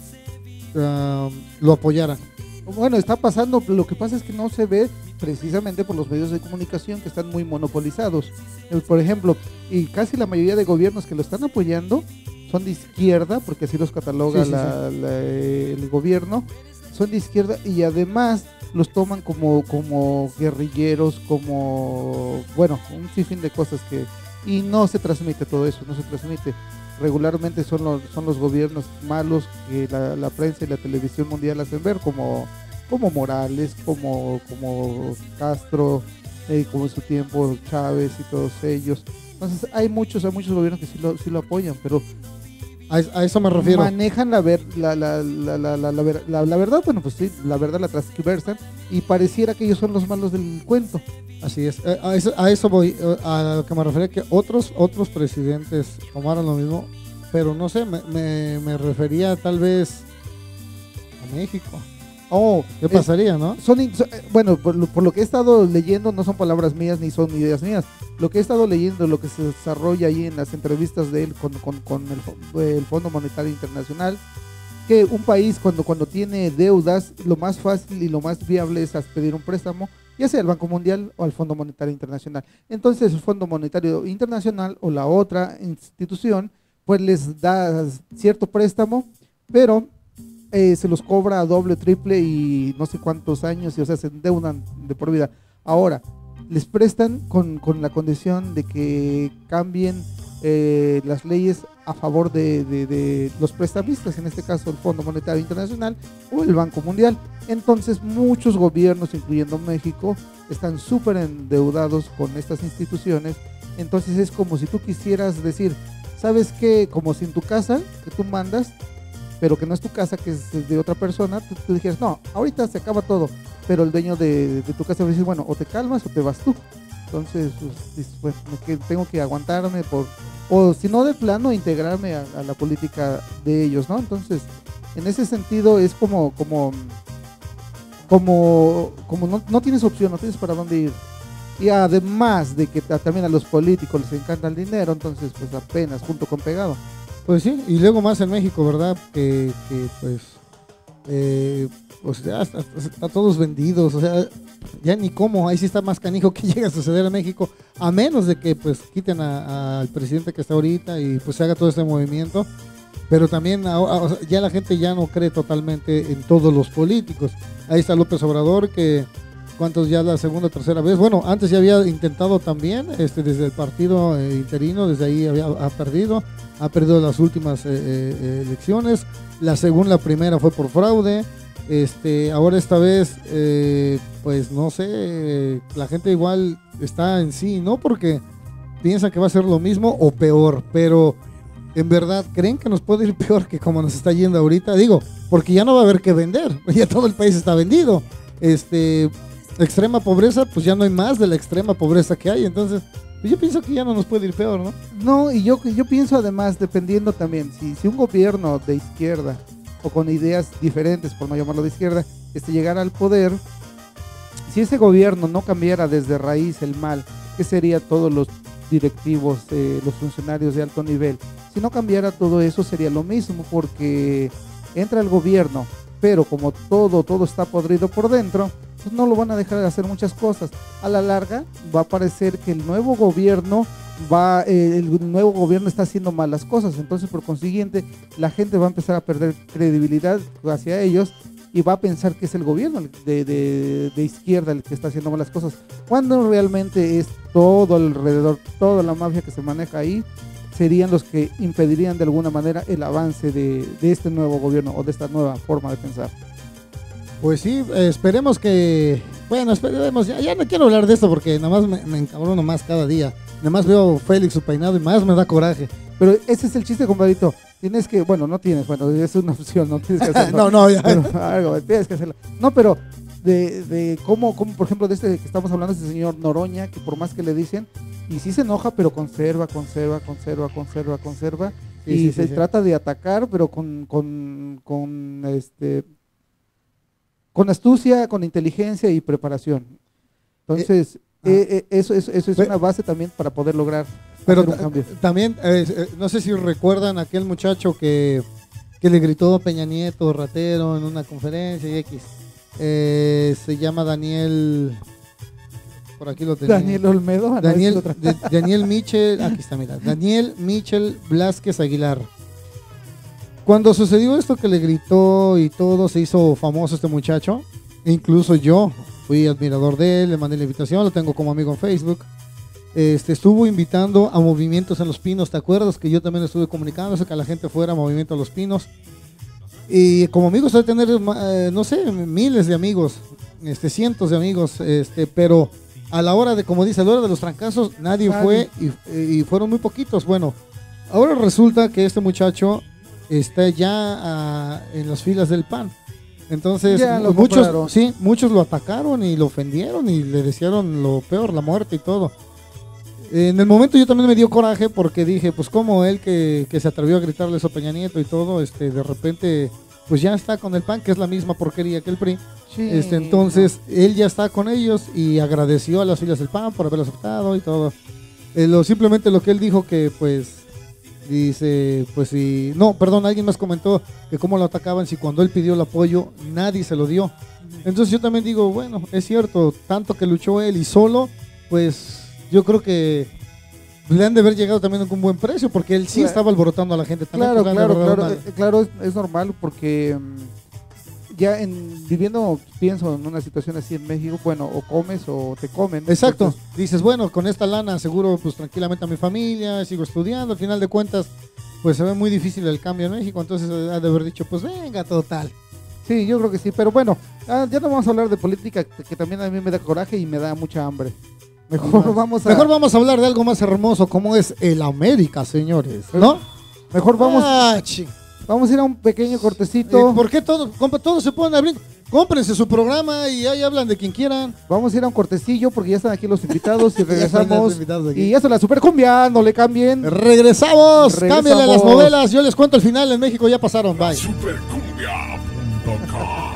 uh, lo apoyaran? Bueno, está pasando, lo que pasa es que no se ve precisamente por los medios de comunicación que están muy monopolizados. Por ejemplo, y casi la mayoría de gobiernos que lo están apoyando son de izquierda, porque así los cataloga Sí, sí, la- la- el gobierno, son de izquierda y además los toman como, como guerrilleros, como, bueno, un sinfín de cosas que, y no se transmite todo eso, no se transmite. Regularmente son los, son los gobiernos malos que la, la prensa y la televisión mundial hacen ver, como, como Morales, como, como Castro, eh, como en su tiempo Chávez y todos ellos. Entonces hay muchos, hay muchos gobiernos que sí lo, sí lo apoyan, pero A, a eso me refiero. manejan la, ver, la, la, la, la, la, la ver- la- la verdad, bueno, pues sí, la verdad la transversan y pareciera que ellos son los malos del cuento. Así es, eh, a eso, a eso voy, eh, a lo que me refería que otros otros presidentes tomaron lo mismo, pero no sé, me, me, me refería tal vez a México. Oh, ¿Qué es- pasaría, no? Son, in- son- eh, bueno, por lo, por lo que he estado leyendo, no son palabras mías ni son ideas mías. Lo que he estado leyendo, lo que se desarrolla ahí en las entrevistas de él con, con, con el, fo- el Fondo Monetario Internacional, que un país cuando, cuando tiene deudas, lo más fácil y lo más viable es pedir un préstamo, ya sea al Banco Mundial o al Fondo Monetario Internacional. Entonces el Fondo Monetario Internacional o la otra institución, pues les da cierto préstamo, pero eh, se los cobra a doble, triple y no sé cuántos años, y o sea, se endeudan de por vida. Ahora, les prestan con, con la condición de que cambien eh, las leyes a favor de, de- de los prestamistas, en este caso el Fondo Monetario Internacional o el Banco Mundial. Entonces muchos gobiernos, incluyendo México, están súper endeudados con estas instituciones. Entonces es como si tú quisieras decir, ¿sabes qué? Como si en tu casa, que tú mandas, pero que no es tu casa, que es de otra persona, tú, tú dijeras, no, ahorita se acaba todo, pero el dueño de, de tu casa va a decir, bueno, o te calmas o te vas tú. Entonces, pues, dices, bueno, me que- tengo que aguantarme por, o si no de plano, integrarme a, a la política de ellos, ¿no? Entonces, en ese sentido es como, como, como, como no, no tienes opción, no tienes para dónde ir. Y además de que ta- también a los políticos les encanta el dinero, entonces pues apenas junto con pegado. Pues sí, y luego más en México, ¿verdad? Que, que pues, eh, pues ya está, está todos vendidos, o sea, ya ni cómo, ahí sí está más canijo que llega a suceder en México, a menos de que pues quiten a- a- al presidente que está ahorita y pues se haga todo este movimiento, pero también a- a- o sea, ya la gente ya no cree totalmente en todos los políticos. Ahí está López Obrador, que cuántos ya la segunda o tercera vez, bueno, antes ya había intentado también, este, desde el partido eh, interino, desde ahí había, ha perdido, ha perdido las últimas eh, eh, elecciones, la segunda, la primera fue por fraude, este, ahora esta vez, eh, pues no sé, eh, la gente igual está en sí, ¿no? Porque piensa que va a ser lo mismo o peor, pero en verdad, ¿creen que nos puede ir peor que como nos está yendo ahorita? Digo, porque ya no va a haber que vender, ya todo el país está vendido, este... extrema pobreza, pues ya no hay más de la extrema pobreza que hay, entonces pues yo pienso que ya no nos puede ir peor, ¿no? No, y yo, yo pienso además, dependiendo también, si, si un gobierno de izquierda o con ideas diferentes, por no llamarlo de izquierda, este, llegara al poder, si ese gobierno no cambiara desde raíz el mal, ¿qué sería todos los directivos, eh, los funcionarios de alto nivel? Si no cambiara todo eso sería lo mismo, porque entra el gobierno, pero como todo, todo está podrido por dentro, pues no lo van a dejar de hacer muchas cosas. A la larga va a parecer que el nuevo gobierno va, eh, el nuevo gobierno está haciendo malas cosas, entonces por consiguiente la gente va a empezar a perder credibilidad hacia ellos y va a pensar que es el gobierno de, de, de izquierda el que está haciendo malas cosas, cuando realmente es todo alrededor, toda la mafia que se maneja ahí, serían los que impedirían de alguna manera el avance de, de este nuevo gobierno o de esta nueva forma de pensar. Pues sí, eh, esperemos que, bueno, esperemos, ya, ya no quiero hablar de esto porque nada más me, me encabrono más cada día, nada más veo Félix su peinado y más me da coraje. Pero ese es el chiste, compadrito. Tienes que, bueno, no tienes, bueno, es una opción, no tienes que hacerlo. No, no, ya. Pero, algo, tienes que hacerlo. No, pero de, de cómo, cómo, por ejemplo, de este que estamos hablando, este señor Noroña, que por más que le dicen, y sí se enoja, pero conserva, conserva, conserva, conserva, conserva, Sí, y sí, se sí, sí. trata de atacar, pero con, con, con, este, con astucia, con inteligencia y preparación. Entonces, ah. eh, eh, eso, eso, eso es Pe- una base también para poder lograr Pero hacer un ta- cambio. también, eh, eh, no sé si recuerdan aquel muchacho que, que le gritó a Peña Nieto ratero en una conferencia y X. Eh, se llama Daniel, por aquí lo tenía. Daniel Olmedo. ah, no, Daniel, es otra. de- Daniel Michel, aquí está, mira. Daniel Michel Blasquez Aguilar. Cuando sucedió esto que le gritó y todo, se hizo famoso este muchacho. Incluso yo fui admirador de él, le mandé la invitación, lo tengo como amigo en Facebook. Este, estuvo invitando a Movimientos en Los Pinos, ¿te acuerdas? Que yo también estuve comunicándose que la gente fuera a Movimiento en Los Pinos. Y como amigos de tener, eh, no sé, miles de amigos, este, cientos de amigos, este, pero a la hora de, como dice, a la hora de los trancazos, nadie, nadie. fue y, y fueron muy poquitos. Bueno, ahora resulta que este muchacho está ya uh, en las filas del P A N. Entonces muchos, sí, muchos lo atacaron y lo ofendieron y le desearon lo peor, la muerte y todo. En el momento yo también me dio coraje porque dije, pues como él que, que se atrevió a gritarle eso a Peña Nieto y todo, este, de repente pues ya está con el P A N, que es la misma porquería que el P R I. Sí, este, entonces no. Él ya está con ellos y agradeció a las filas del P A N por haberlo aceptado y todo. Eh, lo, simplemente lo que él dijo que pues dice, pues si, no, perdón, alguien más comentó que cómo lo atacaban si cuando él pidió el apoyo nadie se lo dio. Entonces yo también digo, bueno, es cierto, tanto que luchó él y solo, pues yo creo que le han de haber llegado también con un buen precio porque él sí claro. estaba alborotando a la gente también. Claro, claro, claro, eh, claro, es, es normal porque um, ya en viviendo, pienso en una situación así en México, bueno, o comes o te comen. Exacto, entonces, dices, bueno, con esta lana aseguro pues tranquilamente a mi familia, sigo estudiando, al final de cuentas pues se ve muy difícil el cambio en México, entonces ha de haber dicho, pues venga, total. Sí, yo creo que sí, pero bueno, ah, ya no vamos a hablar de política, que también a mí me da coraje y me da mucha hambre. Mejor vamos a... Mejor vamos a hablar de algo más hermoso como es el América, señores, ¿no? Mejor vamos... Ah, vamos a ir a un pequeño cortecito. ¿Y por qué todos, compa, todos se ponen a abrir? Cómprense su programa y ahí hablan de quien quieran. Vamos a ir a un cortecillo porque ya están aquí los invitados y regresamos. Y eso, la Supercumbia, no le cambien. Regresamos, Regresamos. Cámbiale a las novelas. Yo les cuento el final, en México ya pasaron. Bye. Supercumbia punto com.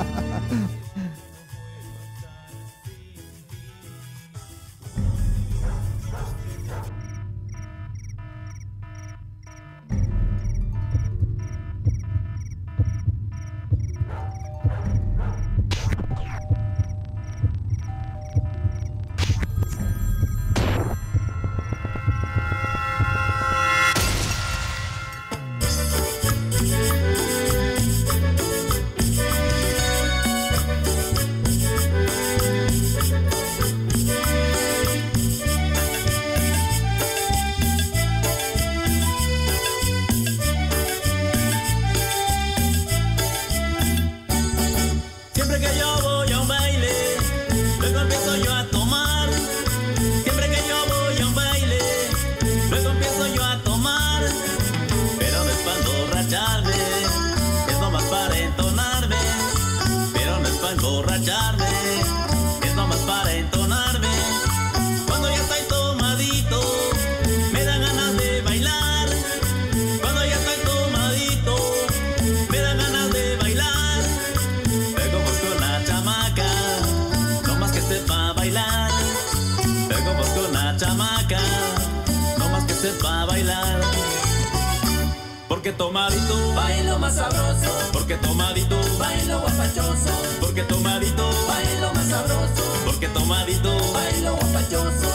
Porque tomadito, bailo más sabroso. Porque tomadito, bailo guapachoso. Porque tomadito, bailo más sabroso. Porque tomadito, bailo guapachoso.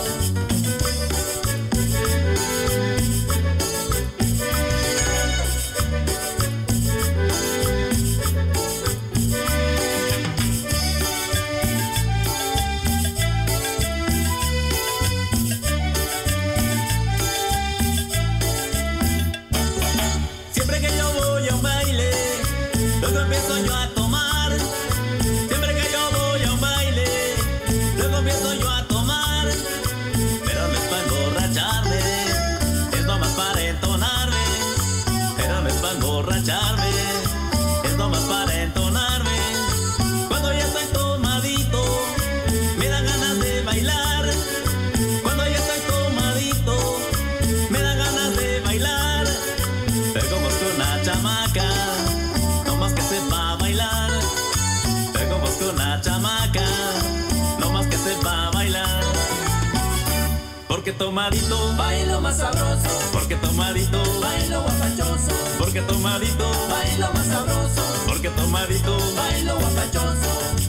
Porque tomadito, bailo más sabroso. Porque tomadito, bailo guapachoso. Porque tomadito, bailo más sabroso. Porque tomadito, bailo guapachoso.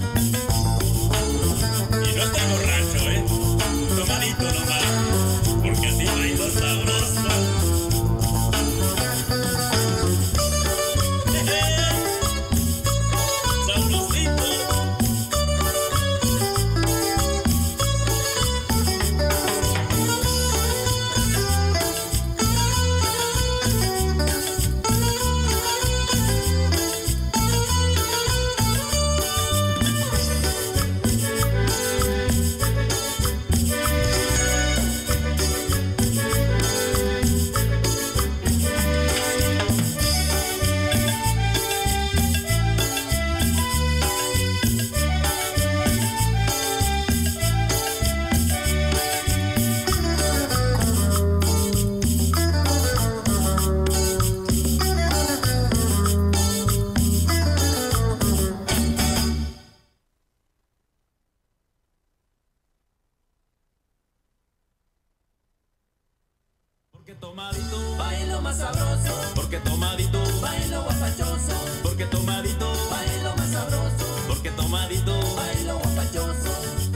Y no estoy borracho, ¿eh? Tomadito nomás. Porque así bailo sabroso. más sabroso, porque tomadito bailo guapachoso, porque tomadito bailo más sabroso, porque tomadito bailo guapachoso.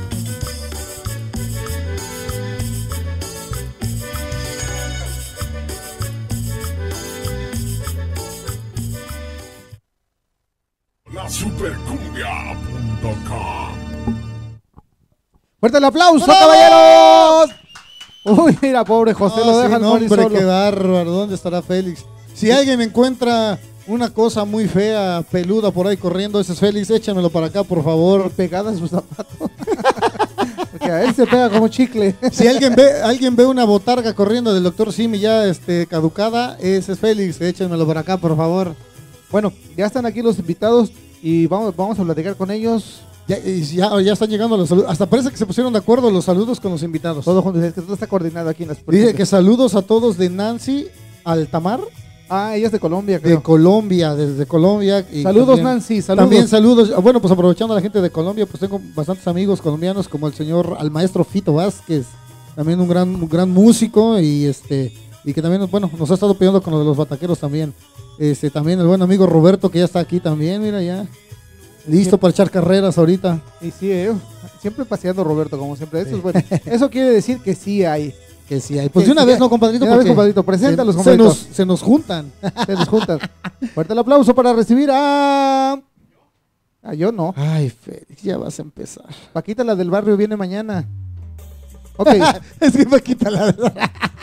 La supercumbia punto com. ¡Fuerte el aplauso, ¡Bravo! caballeros! Uy, mira, pobre José, No, lo sí, dejan no, morir hombre, solo. qué bárbaro. ¿Dónde estará Félix? Si alguien me encuentra una cosa muy fea, peluda por ahí corriendo, ese es Félix, échamelo para acá, por favor. Pegada en sus zapatos. Porque a él se pega como chicle. Si alguien ve, alguien ve una botarga corriendo del doctor Simi ya este, caducada, ese es Félix, échamelo para acá, por favor. Bueno, ya están aquí los invitados y vamos, vamos a platicar con ellos. Ya, y ya, ya están llegando los saludos. Hasta parece que se pusieron de acuerdo los saludos con los invitados. Todo juntos, es que todo está coordinado aquí en las Dice que saludos a todos de Nancy Altamar. Ah, ella es de Colombia, creo. De Colombia, desde Colombia. Y saludos, también, Nancy, saludos. También saludos. Bueno, pues aprovechando a la gente de Colombia, pues tengo bastantes amigos colombianos, como el señor, al maestro Fito Vázquez, también un gran, un gran músico y este y que también, bueno, nos ha estado pidiendo con lo de los bataqueros también. Este, también el buen amigo Roberto, que ya está aquí también, mira ya. Listo para echar carreras ahorita. Y sí, eh, siempre paseando Roberto, como siempre. Eso es bueno. Eso quiere decir que sí hay. Que sí hay. Pues de una vez, ¿no, compadrito? De una vez, compadrito. Preséntalos, se, compadrito. Se nos, se nos juntan. Se nos juntan. Fuerte el aplauso para recibir a... Ah, yo no. Ay, Félix, ya vas a empezar. Paquita, la del barrio, viene mañana. Ok. Es que Paquita, la del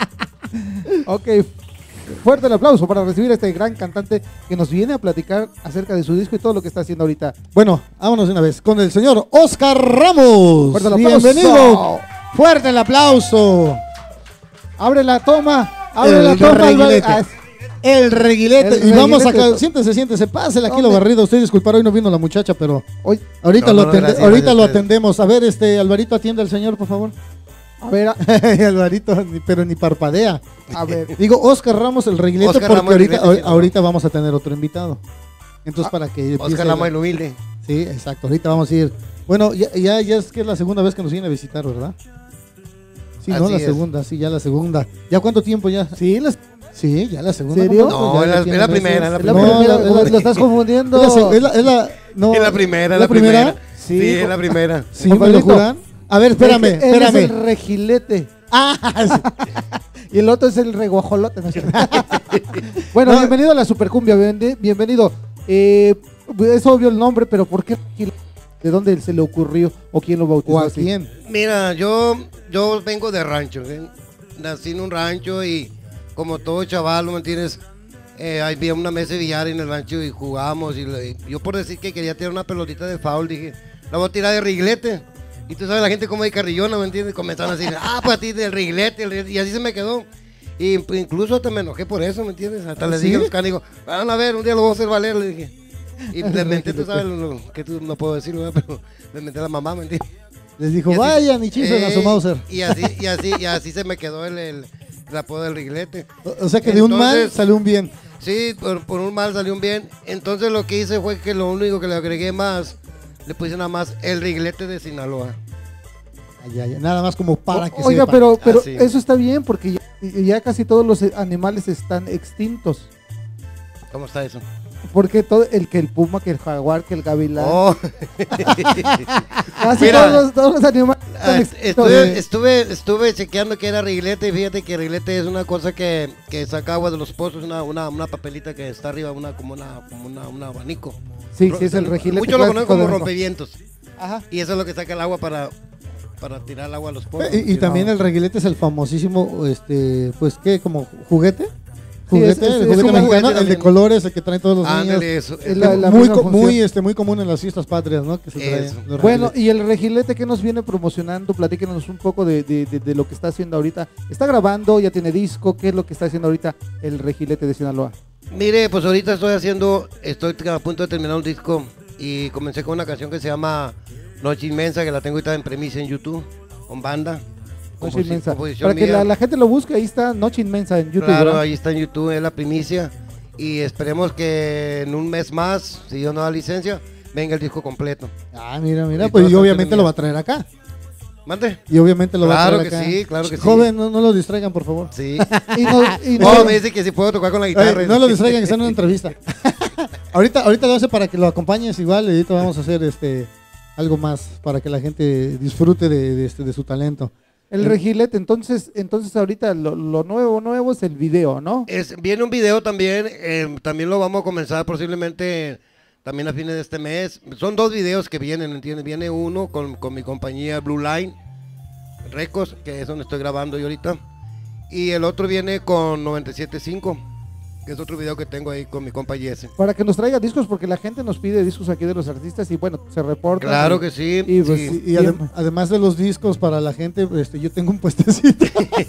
Ok. Fuerte el aplauso para recibir a este gran cantante que nos viene a platicar acerca de su disco y todo lo que está haciendo ahorita. Bueno, vámonos de una vez con el señor Oscar Ramos. Fuerte el aplauso. Bienvenido. Fuerte el aplauso. Abre la toma. Abre el la toma. reguilete. Ah, el reguilete. El y vamos reguilete. acá. Siéntese, siéntese. Pásele aquí ¿Dónde? lo barrido. Usted disculpar, hoy no vino la muchacha, pero hoy ahorita, No, lo, no, no, atende- gracias, ahorita gracias lo a ustedes. atendemos. A ver, este Alvarito, atiende al señor, por favor. A ver, a, Alvarito, ni- pero ni parpadea. a ver. Digo, Oscar Ramos, el reguilete, Oscar porque Ramos, el ahorita, reguilete, sí, ahorita vamos a tener otro invitado. Entonces, Ah, para que empiece Oscar la- Ramos el humilde. Sí, exacto. Ahorita vamos a ir. Bueno, ya, ya, ya es que es la segunda vez que nos viene a visitar, ¿verdad? Sí, no, Así la es. segunda, sí, ya la segunda. ¿Ya cuánto tiempo ya? Sí, las- Sí, ya la segunda. ¿Serio? ¿no? No, Ya- es ya la- tiene es la meses. primera, es la es la No, primera. la- la- lo estás confundiendo. Es la, se- es la- es la- no, Es la primera, ¿la la primera. primera? Sí, Sí, es la primera. Sí, ¿me lo Compadrito. juran? A ver, espérame, Es que él es el espérame. regilete. Ah, Y el otro es el reguajolote. ¿no es cierto? Bueno, No. bienvenido a la Supercumbia. bien- Bienvenido. Eh, es obvio el nombre, pero ¿por qué? ¿De dónde se le ocurrió? ¿O quién lo bautizó ¿O a así? quién? Mira, yo, yo vengo de rancho. ¿eh? Nací en un rancho y como todo chaval, ¿me entiendes? Eh, había una mesa de billar en el rancho y jugábamos. Y, le- y yo por decir que quería tirar una pelotita de foul, dije, la voy a tirar de riglete. Y tú sabes la gente como de carrillona, ¿me entiendes? Comenzaron a decir, ah, pues a ti del riglete, el riglete. Y así se me quedó. Y pues, incluso hasta me enojé por eso, ¿me entiendes? Hasta les ¿Sí? dije a los canicos, van a ver, un día lo voy a hacer valer, le dije. Y le menté, tú sabes lo que tú no puedo decir, ¿verdad? Pero le menté a la mamá, ¿me entiendes? Les dijo, Y así- vayan y chiflen a su Eh, Mauser. Y así, y así, y así se me quedó el, el, el apodo del riglete. O, o sea que de un mal Entonces, salió un bien. Sí, por, por un mal salió un bien. Entonces lo que hice fue que lo único que le agregué más, le puse nada más el riglete de Sinaloa. Ay, ay, ay, nada más como para que Oiga, sepa. pero, pero Así. eso está bien porque ya, ya casi todos los animales están extintos. ¿Cómo está eso? Porque todo, el que el puma, que el jaguar, que el gavilán. Oh. Casi Mira, todos, los, todos los animales están Ah, extintos. estuve, estuve, estuve chequeando que era riglete y fíjate que riglete es una cosa que, que saca agua de los pozos, una, una, una papelita que está arriba, una como una, como una, un abanico. Sí, sí, es el regilete Muchos lo conocen clásico como de- rompevientos. Ajá. Y eso es lo que saca el agua para, para tirar el agua a los pozos. Y, y también el reguilete es el famosísimo, este, pues, ¿qué? ¿Como juguete? Sí, Juguete, es- es- el es juguete como mexicano, juguete el de también. colores, el que traen todos los Ándale, niños. eso. Es la- la muy, misma co- función. muy, este, muy común en las fiestas patrias, ¿no? Que se traen Eso. los Bueno, regiletes. y el regilete que nos viene promocionando, platíquenos un poco de, de- de- de lo que está haciendo ahorita. ¿Está grabando? ¿Ya tiene disco? ¿Qué es lo que está haciendo ahorita el regilete de Sinaloa? Mire, pues ahorita estoy haciendo, estoy a punto de terminar un disco y comencé con una canción que se llama Noche Inmensa, que la tengo ahorita en premisa en YouTube, con banda. Noche composi- Inmensa. composición Para que mía. la, la gente lo busque, ahí está Noche Inmensa en YouTube. Claro, ¿verdad? ahí está en YouTube, es la primicia. Y esperemos que en un mes más, si Dios no da licencia, venga el disco completo. Ah, mira, mira, Y pues todas y obviamente canciones lo va a mías. traer acá. Mande. Y obviamente lo claro va a traer que acá. sí, claro que sí. Joven, no, no lo distraigan, por favor. Sí. y no, y no, oh, me dice que si puedo tocar con la guitarra. Ay, no lo distraigan, que están en una entrevista. ahorita, ahorita lo hace para que lo acompañes igual, y ahorita vamos a hacer este algo más para que la gente disfrute de, de, este, de su talento. El Regilete, entonces, entonces ahorita lo, lo nuevo, nuevo es el video, ¿no? Es, viene un video también, eh, también lo vamos a comenzar posiblemente también a fines de este mes. Son dos videos que vienen, ¿entiendes? Viene uno con, con mi compañía Blue Line Records, que es donde estoy grabando yo ahorita. Y el otro viene con noventa y siete punto cinco, que es otro video que tengo ahí con mi compa Jesse. Para que nos traiga discos, porque la gente nos pide discos aquí de los artistas y bueno, se reporta. Claro y, que sí. Y, pues, sí. y adem además de los discos para la gente, este, yo tengo un puestecito.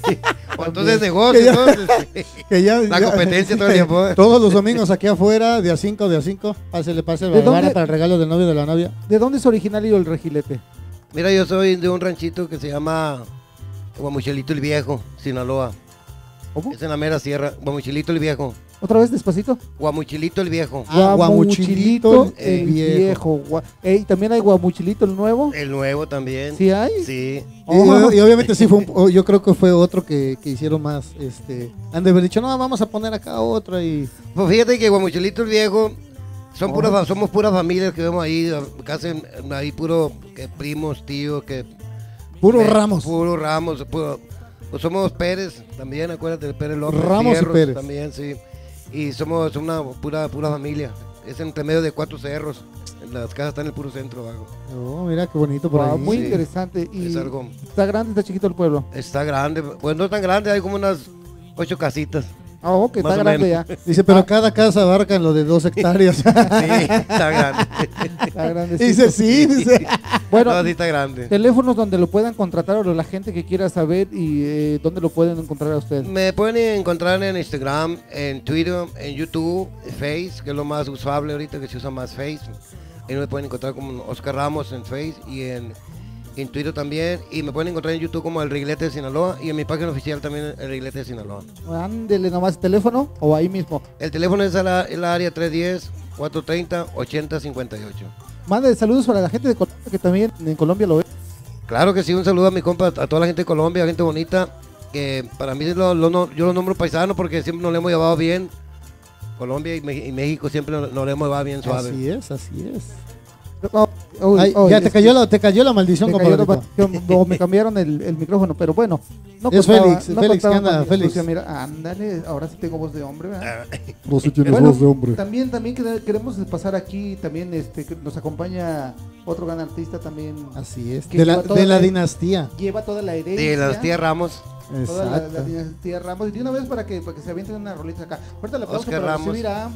Entonces negocio, que ya, entonces, que ya, la ya, competencia todo el tiempo. Todos los domingos aquí afuera, día cinco, día cinco, pásele, pásele, ¿De dónde? para el regalo del novio de la novia. ¿De dónde es originario el Regilete? Mira, yo soy de un ranchito que se llama Guamuchelito el Viejo, Sinaloa. ¿Cómo? Es en la mera sierra, Guamuchilito el Viejo. ¿Otra vez despacito? Guamuchilito el Viejo. Ah, Guamuchilito el, el viejo. viejo. Gua Ey, ¿también hay Guamuchilito el nuevo? El nuevo también. ¿Sí hay? Sí. Oh. Y, y obviamente sí fue un, yo creo que fue otro que, que hicieron más, este, han de haber dicho, no, vamos a poner acá otro y... Pues fíjate que Guamuchilito el Viejo, son oh. puras, somos puras familias que vemos ahí, casi ahí puro, que primos, tíos, que... Puros eh, ramos. Puros ramos, puro, pues somos Pérez también, acuérdate de Pérez López. Ramos Fierros, y Pérez. También, sí. Y somos una pura pura familia. Es entre medio de cuatro cerros. Las casas están en el puro centro abajo. Oh, mira qué bonito por wow, ahí. Muy sí. interesante. Y es algo... ¿Está grande, está chiquito el pueblo? Está grande. Pues no tan grande, hay como unas ocho casitas. Ah, oh, ok, está grande ya. Dice, pero ah. cada casa abarca en lo de dos hectáreas. Sí, está grande. Está grande. Dice, sí, dice. Bueno, no, sí está grande. Teléfonos donde lo puedan contratar o la gente que quiera saber y eh, dónde lo pueden encontrar a usted. Me pueden encontrar en Instagram, en Twitter, en YouTube, en Face, que es lo más usable ahorita, que se usa más Face. Ahí me pueden encontrar como Oscar Ramos en Face y en... en Twitter también, y me pueden encontrar en YouTube como El Reguilete de Sinaloa, y en mi página oficial también El Reguilete de Sinaloa. Ándele nomás, teléfono o ahí mismo. El teléfono es la, el área tres uno cero, cuatro tres cero, ocho cero cinco ocho. Mande saludos para la gente de Colombia que también en Colombia lo ve. Claro que sí, un saludo a mi compa, a toda la gente de Colombia, gente bonita, que para mí lo, lo, yo los nombro paisanos porque siempre nos lo hemos llevado bien. Colombia y, y México siempre nos, nos lo hemos llevado bien suave. Así es, así es. Oh, oh, Ay, oh, ya te cayó, la, te cayó la maldición, compadre. No, me cambiaron el, el micrófono, pero bueno. No es contaba, Félix, no Félix, anda, Félix. Escucha, mira, ándale, ahora sí tengo voz de hombre, ¿verdad? Vos sí tienes bueno, voz de hombre. También, también queremos pasar aquí, también este, nos acompaña otro gran artista también. Así es, de la, de la, la dinastía. Lleva toda la herencia. De la dinastía Ramos. Toda la, la dinastía Ramos. Y de una vez para que, para que se avienten una rolita acá. Ahorita la pausa Oscar para Ramos. recibir a...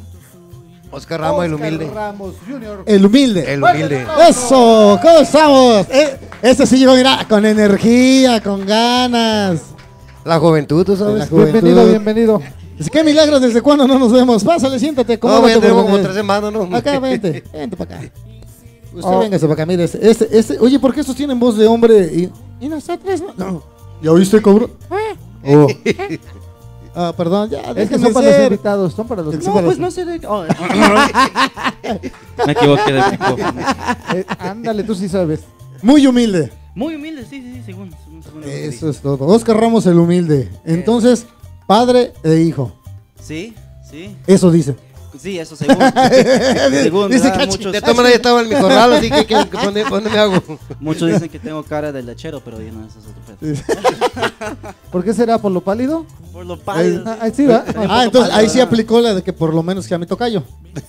Oscar Ramos, Oscar el humilde. Ramos Junior El humilde. El humilde. Eso, ¿cómo estamos? Eh, este sí llegó, mira, con energía, con ganas. La juventud, tú sabes. Juventud. Bienvenido, bienvenido. Dice, qué milagro, ¿desde cuándo no nos vemos? Pásale, siéntate. No, voy a tener como tres semanas, ¿no? Acá, vente, vente para acá. Usted Oh. véngase para acá, mire, este, este, este, oye, ¿por qué estos tienen voz de hombre y, y nosotros no? No. ¿Ya oíste, cobro? Oh. Ah, perdón, ya. Es que son para los invitados, son para los No, invitados. pues no sé de... Oh. Me equivoqué de micrófono. Eh, ándale, tú sí sabes. Muy humilde. Muy humilde, sí, sí, sí, según. según, según Eso es todo. Oscar Ramos, el humilde. Entonces, padre e hijo. Sí, sí. Eso dice. Sí, eso según. según Dice ¿verdad? Cachi. Muchos, De todas maneras ya estaba en mi corral, así que, que, que ¿dónde, dónde me hago? muchos dicen que tengo cara de lechero, pero yo no, eso es otro pedo. ¿Por qué será? ¿Por lo pálido? Por lo pálido. Ah, sí, ¿va? Ah, entonces ahí sí aplicó la de que por lo menos que a mi tocayo.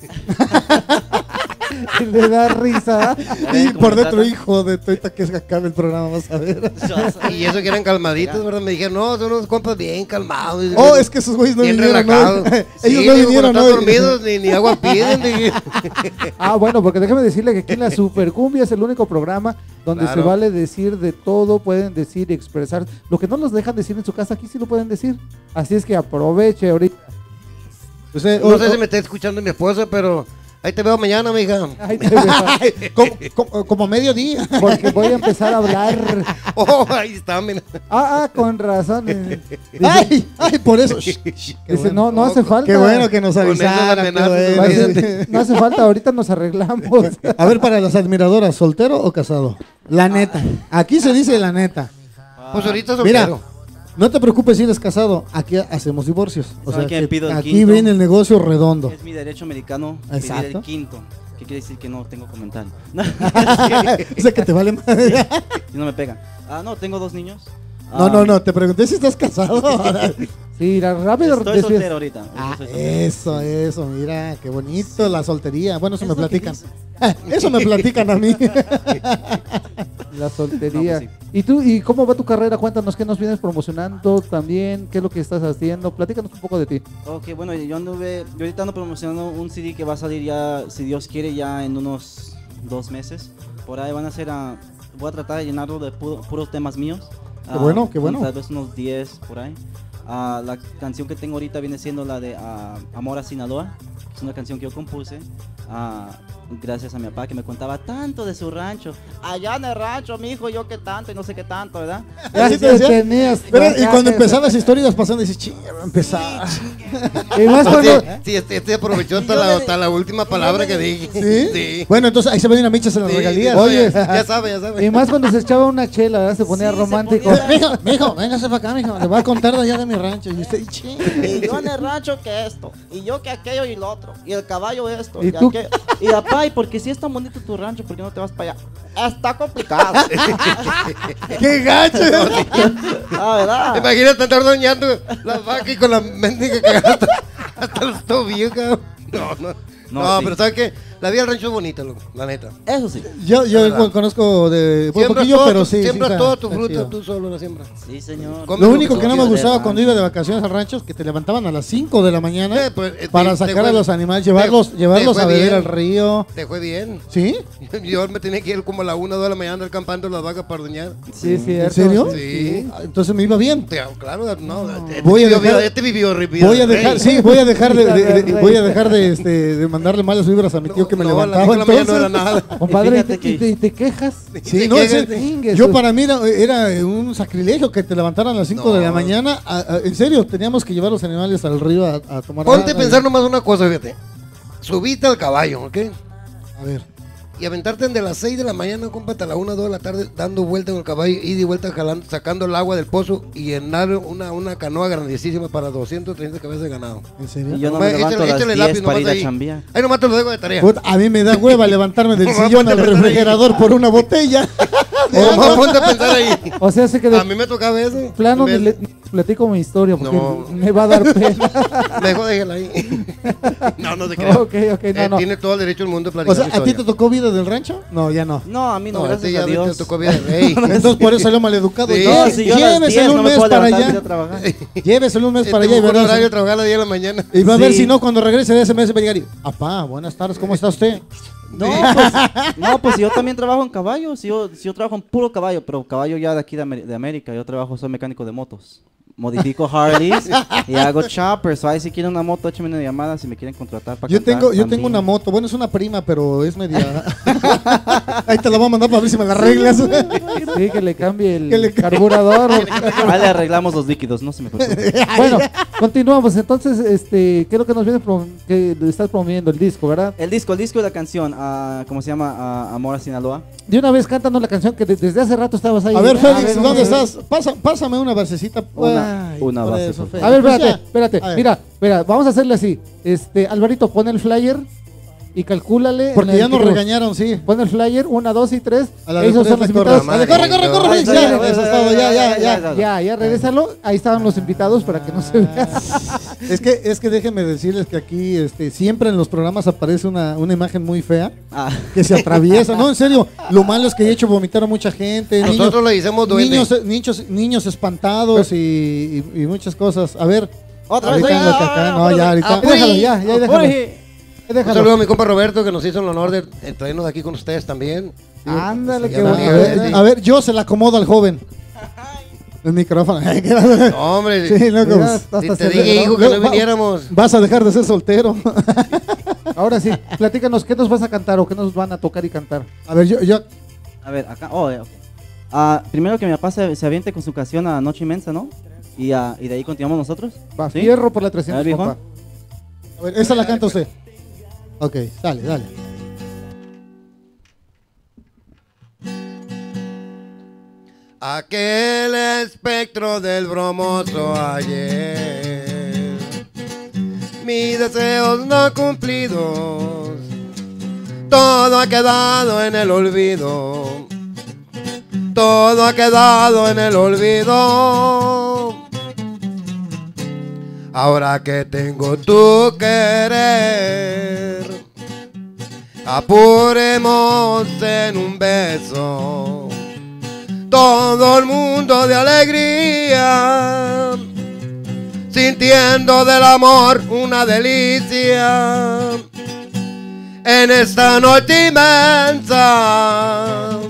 Le da risa. Y por dentro, hijo de ahorita que se acabe el programa, vas a ver. Y eso que eran calmaditos, ¿verdad? Me dijeron, no, son unos compas bien calmados. Oh, es que esos güeyes no bien vinieron, ¿no? relajados. Ellos Sí, no digo, vinieron, cuando ¿no? están dormidos, ni, ni agua piden. Ni... Ah, bueno, porque déjame decirle que aquí en la Supercumbia es el único programa donde Claro. se vale decir de todo, pueden decir y expresar. Lo que no nos dejan decir en su casa, aquí sí lo pueden decir. Así es que aproveche ahorita. O sea, No o- sé o- si me está escuchando mi esposa, pero Ahí te veo mañana, mija. Ahí te veo. como, como, como mediodía. Porque voy a empezar a hablar. Oh, ahí está, mira. Ah, ah, con razón. Dice, ay, ay, por eso. Dice, bueno. no, no hace falta. Qué bueno que nos avisaron. Bueno. No hace, no hace falta, ahorita nos arreglamos. A ver, para las admiradoras, ¿soltero o casado? La neta. Aquí se dice la neta. Pues ahorita soltero. Mira, no te preocupes si eres casado, aquí hacemos divorcios. O sea, que que pido el aquí quinto. viene el negocio redondo. Es mi derecho americano Exacto. pedir el quinto. ¿Qué quiere decir que no tengo comentario? O sea, que te vale madre. Y no me pegan. Ah, no, tengo dos niños. No, Ah, no, no, te pregunté si estás casado. Sí, la rápido. Estoy decías- soltero ahorita. ahorita Ah, estoy soltero. eso, eso, mira, qué bonito la soltería. Bueno, eso Es me lo que platican. Eso me platican a mí. La soltería. No, pues ¿Y tú, y cómo va tu carrera? Cuéntanos qué nos vienes promocionando también, qué es lo que estás haciendo. Platícanos un poco de ti. Ok, bueno, yo anduve, yo ahorita ando promocionando un C D que va a salir ya, si Dios quiere, ya en unos dos meses. Por ahí van a ser, a, voy a tratar de llenarlo de puro- puros temas míos. Qué bueno, qué bueno. Tal vez unos diez por ahí. Ah, la canción que tengo ahorita viene siendo la de ah, Amor a Sinaloa. Es una canción que yo compuse. ah, gracias a mi papá que me contaba tanto de su rancho. Allá en el rancho, mijo, yo qué tanto y no sé qué tanto, ¿verdad? Ya ¿Así te te decía? tenías. Pero, y ya cuando te- empezaba las historias pasando, dices, chinga, va a empezar. Y más cuando. Sí, sí, este, este aprovechó hasta la, hasta la última palabra que dije. ¿Sí? Sí. Bueno, entonces ahí se ven a michas en las Sí, regalías. Oye, ya, ya sabe, ya sabe. Y más cuando se echaba una chela, ¿verdad? Se ponía Sí, se romántico. ponía- Mijo, mijo, véngase para acá, mijo. Le voy a contar de allá de mi rancho. Y usted, chinga. Y yo en el rancho que esto, y yo que aquello y lo otro, y el caballo esto, ¿Y y, tú? aquello. Y papá, y porque si es tan bonito tu rancho, ¿por qué no te vas para allá? Está complicado. ¡Qué gacho! Ah, ¿verdad? Imagínate andar doñando la vaca y con la mendiga cagada hasta, hasta los tobillos, cabrón. No, no. No, No, sí. pero ¿sabes qué? La vida del rancho es bonita, loco, la neta. Eso sí. Yo, yo verdad. conozco de un Siembras poquillo, todo pero tu- sí. Siembras sí, toda está- tu está fruta, chido. tú solo la siembras. Sí, señor. Come Lo lo único que no me de gustaba rancho. cuando iba de vacaciones al rancho es que te levantaban a las cinco de la mañana Eh, pues, eh, para te- sacar te a fue- los animales, te- llevarlos, te llevarlos fue a beber bien. al río. Te fue bien. ¿Sí? Yo me tenía que ir como a la una, dos de la mañana acampando las vacas para ordeñar. Sí, sí, ¿En serio? Sí. Ah, entonces me iba bien. Te- Claro, no. Este Voy a vivió dejar- vida- este vivió vida Voy a de dejar, rey. sí, voy a dejar de, de- de- Vida de voy a rey. dejar de, este, de mandarle malas vibras a mi tío que me No, a las levantaba. cinco de la mañana no entonces. era nada. Compadre, ¿y Fíjate te, que- y te- y te quejas? Sí, ¿De no, qué? en serio, Chingue, yo su- para mí era, era un sacrilegio que te levantaran a las cinco No. de la mañana. a- a- en serio, teníamos que llevar los animales al río a, a tomar Ponte a agua. pensar nomás una cosa, fíjate. Subite al caballo, ¿ok? A ver. Y aventarte de las seis de la mañana, compa, hasta las una, dos de la tarde, dando vuelta en el caballo, ida y vuelta jalando, sacando el agua del pozo y llenar una, una canoa grandísima para doscientos treinta cabezas de ganado. ¿En serio? Y yo no Nomás me levanto échale- a las échale diez lápiz para nomás ir a ahí. chambear. Ahí nomás te lo dejo de tarea. Puta, a mí me da hueva levantarme del Nomás sillón ponte al a pensar ahí. refrigerador por una botella. Nomás ponte a pensar ahí. O sea, se que de A mí me tocaba eso. plano ni En le vez- platico mi historia porque No. me va a dar pena. Mejor déjela ahí. No, no te creas. Ok, ok, no, Eh, no. Tiene todo el derecho del mundo de O platicar sea, su ¿a ti te historia. tocó vida del rancho? No, ya no. No, a mí no, No, gracias este ya a Dios. te tocó vida de rey. Entonces por eso salió maleducado. Sí. No, No, si yo a las lléveselo diez un no me mes puedo para levantar y ir allá. a trabajar. Lléveselo un mes para Este allá y buscó un horario de verás. trabajar a las diez de la mañana. Y va a ver Sí. si no, cuando regrese de ese mes va a llegar y, apá, buenas tardes, ¿cómo está usted? No, pues, no, pues yo también trabajo en caballos. Si yo, si yo trabajo en puro caballo, pero caballo ya de aquí de, Amer- de América. Yo trabajo, soy mecánico de motos. Modifico Harleys y hago choppers. Ahí si quieren una moto, échame una llamada si me quieren contratar para Yo cantar tengo, yo también. tengo una moto, bueno, es una prima, pero es media. Ahí te la voy a mandar para ver si me la arreglas. Sí, que le cambie el Que le- carburador. Ahí le arreglamos los líquidos, no se me preocupe. Bueno, continuamos. Entonces, este, ¿qué es lo que nos viene prom- que le estás promoviendo el disco, verdad? El disco, el disco de la canción, ah, ¿cómo se llama? Ah, Amor a Sinaloa. De una vez cántanos la canción que de- desde hace rato estabas ahí. A ver, Félix, vamos ¿dónde a ver. estás? Pasa, pásame una basecita. Una- Ay, una por base, eso, por Félix. A ver, Pues espérate, ya. espérate. A ver. Mira, mira, vamos a hacerle así. Este, Alvarito, pon el flyer y calcúlale. en Porque el ya nos título. regañaron, sí. Pon el flyer, una, dos y tres. A la de Esos tres son los le corre. invitados. Dale, corre, corre, corre, Félix, Ahí ya. está, Eso es todo, ya, ya, ya. Ya, ya, regrésalo. Ahí estaban los invitados para que no se vea. Es que, es que déjenme decirles que aquí este, siempre en los programas aparece una, una imagen muy fea Ah. que se atraviesa. No, en serio, lo malo es que he hecho vomitar a mucha gente. Nosotros niños, le hicimos duende. niños, niños, niños espantados y, y- y muchas cosas. A ver, Otra vez. ahorita en lo que acá, no, ya, ahorita. Ah, Déjalo, ya, ya, déjalo. Jorge. Un Déjalo. saludo a mi compa Roberto que nos hizo el honor de de traernos aquí con ustedes también. Ándale, Se qué llama- bonito. A ver, a ver, yo se la acomodo al joven. El micrófono. No, hombre, sí, loco. Mira, hasta si te se dije, le- hijo, que no va- viniéramos. Vas a dejar de ser soltero. Ahora sí, platícanos, ¿qué nos vas a cantar o qué nos van a tocar y cantar? A ver, yo, yo A ver, acá. Oh, eh, ok. Ah, primero que mi papá se, se aviente con su canción a Noche Inmensa, ¿no? Y, ah, y de ahí continuamos nosotros. Va, ¿Sí? fierro por la A trescientos, ver, viejo. papá. a ver, esa la canta usted. Ok, dale, dale. Aquel espectro del bromoso ayer, mis deseos no cumplidos, todo ha quedado en el olvido, todo ha quedado en el olvido. Ahora que tengo tu querer, apuremos en un beso todo el mundo de alegría, sintiendo del amor una delicia en esta noche inmensa.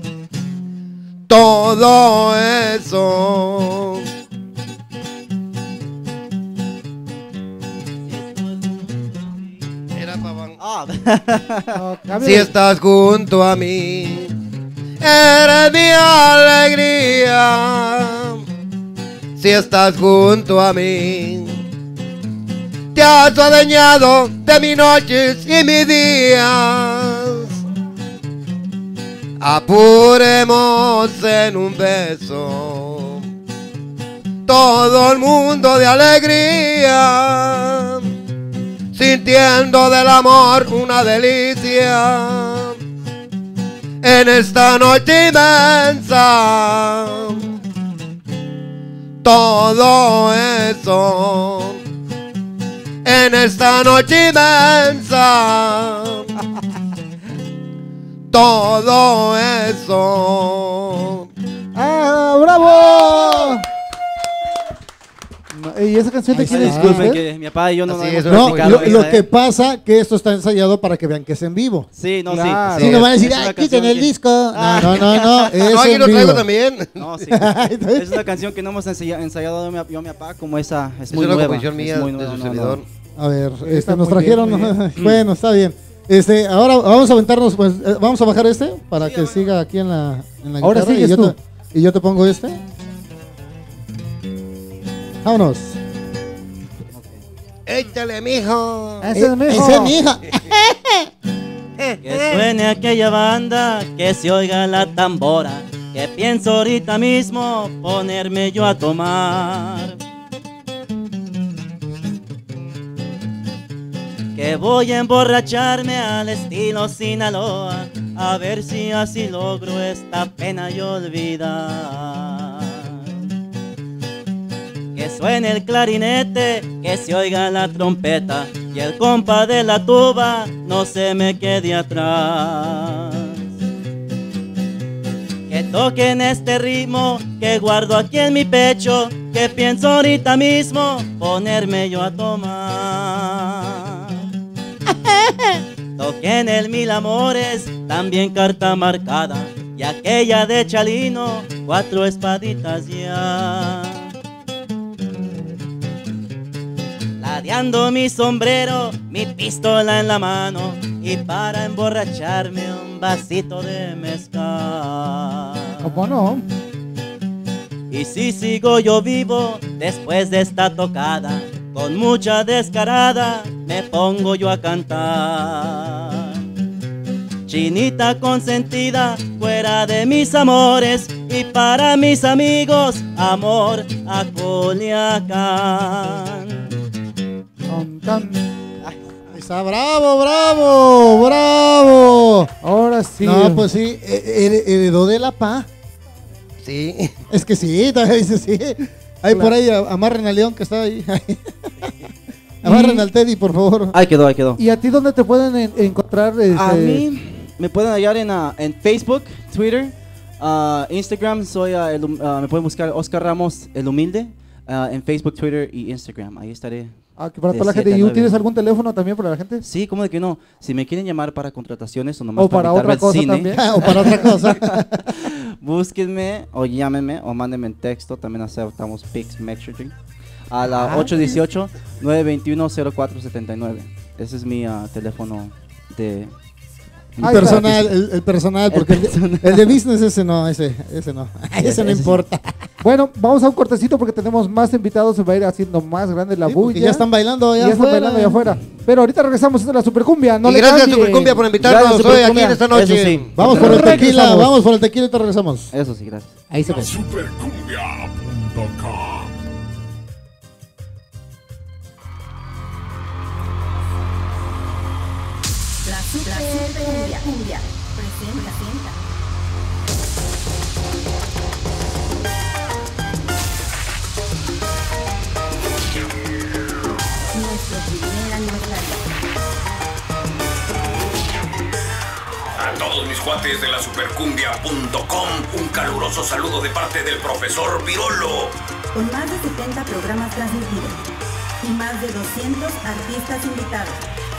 Todo eso era paván. Si estás junto a mí, eres mi alegría. Si estás junto a mí, te has adueñado de mis noches y mis días. Apuremos en un beso todo el mundo de alegría, sintiendo del amor una delicia en esta noche inmensa. Todo eso en esta noche inmensa. Todo eso. ¡Ah, bravo! ¿Y esa canción de Ay, quién es? disculpen que mi papá y yo no nos hemos No, practicado lo, lo esa, que ¿eh? pasa que esto está ensayado para que vean que es en vivo. Sí, no, Claro. sí. Si no van a decir, Es una ay, quiten canción el que- disco. Ah. No, no, no, no. Es No, aquí en lo traigo vivo. también. No, sí. Es una canción que no hemos ensaya- ensayado yo, mi- yo y mi papá, como esa. Es Es muy una nueva. composición es mía muy de nueva, su no, no. servidor. A ver, este, Está nos muy bien, trajeron. muy bien. Bueno, está bien. Este, ahora vamos a aventarnos, pues, eh, vamos a bajar este para que siga aquí en la, en la Ahora guitarra, sigues y yo tú. Te, y yo te pongo este. Vámonos. Échale, mijo. Ese es mi hijo. Ese es mi hija. Que suene aquella banda, que se oiga la tambora, que pienso ahorita mismo ponerme yo a tomar. Que voy a emborracharme al estilo Sinaloa, a ver si así logro esta pena y olvidar. Que suene el clarinete, que se oiga la trompeta, y el compa de la tuba no se me quede atrás. Que toquen este ritmo que guardo aquí en mi pecho, que pienso ahorita mismo ponerme yo a tomar. Toquen el Mil Amores, también Carta Marcada, y aquella de Chalino, Cuatro Espaditas ya. Ladeando mi sombrero, mi pistola en la mano, y para emborracharme un vasito de mezcal. ¿Cómo no? Y si sigo yo vivo después de esta tocada, con mucha descarada me pongo yo a cantar. Chinita consentida, fuera de mis amores, y para mis amigos, amor a Culiacán. Tan, tan. Está bravo, bravo, bravo. Ahora sí. No, pues sí, he- he- heredó de la pa. Sí. Es que sí, todavía dice sí. Ahí por ahí a- amarren al león que está ahí. Amarren al Teddy, por favor. Ahí quedó, ahí quedó. ¿Y a ti dónde te pueden en- encontrar? Este... A mí me pueden hallar en, ah, en Facebook, Twitter, ah, Instagram. Soy ah, el hum- ah, me pueden buscar Oscar Ramos el Humilde ah, en Facebook, Twitter y Instagram. Ahí estaré Ah, que para de toda la gente. siete a ¿Y nueve. tienes algún teléfono también para la gente? Sí, ¿cómo de que no? Si me quieren llamar para contrataciones o nomás O para invitarme otra al cosa cine, también. O para otra cosa. búsquenme o llámenme o mándenme en texto. También aceptamos Pix Messaging a la Ah. ocho uno ocho, nueve dos uno, cero cuatro siete nueve. Ese es mi ah, teléfono de... El personal, el, el personal, porque el, de, el de business ese no, ese, ese no, ese no importa. Bueno, vamos a un cortecito porque tenemos más invitados, se va a ir haciendo más grande la Sí, porque bulla. ya están bailando allá ya están afuera. bailando allá afuera. Pero ahorita regresamos a la Supercumbia, no Y le gracias a cambien. Supercumbia por invitarnos Gracias, hoy aquí Supercumbia. en esta noche. Eso sí. Vamos por el tequila, Regresamos. vamos por el tequila y te regresamos. Eso sí, gracias. Ahí se ve. supercumbia punto com. La Supercumbia Cumbia presenta, presenta. Nuestro primer aniversario. A todos mis cuates de la supercumbia punto com, un caluroso saludo de parte del profesor Virolo. Con más de setenta programas transmitidos y más de doscientos artistas invitados.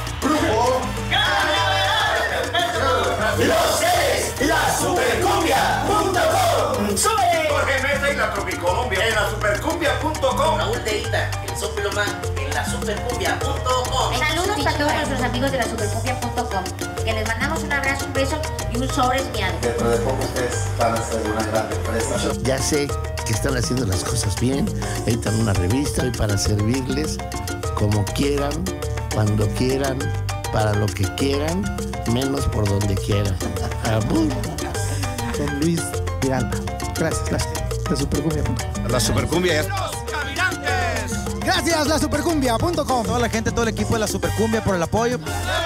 Los seres, la supercumbia punto com. ¡Sube! Jorge Mesa y la Tropicombia en la supercumbia punto com. Raúl de Ita, el Soplomán, en la supercumbia punto com. Saludos para todos nuestros amigos de la supercumbia punto com, que les mandamos un abrazo, un beso y un sobres miado. Dentro de poco ustedes van a ser una gran empresa. Ya sé que están haciendo las cosas bien. Editan una revista y para servirles como quieran, cuando quieran, para lo que quieran, menos por donde quieran. Abú. Don Luis Vidal. Gracias, gracias. La Supercumbia punto com. La supercumbia es... Gracias, la supercumbia punto com. Toda la gente, todo el equipo de la Supercumbia por el apoyo.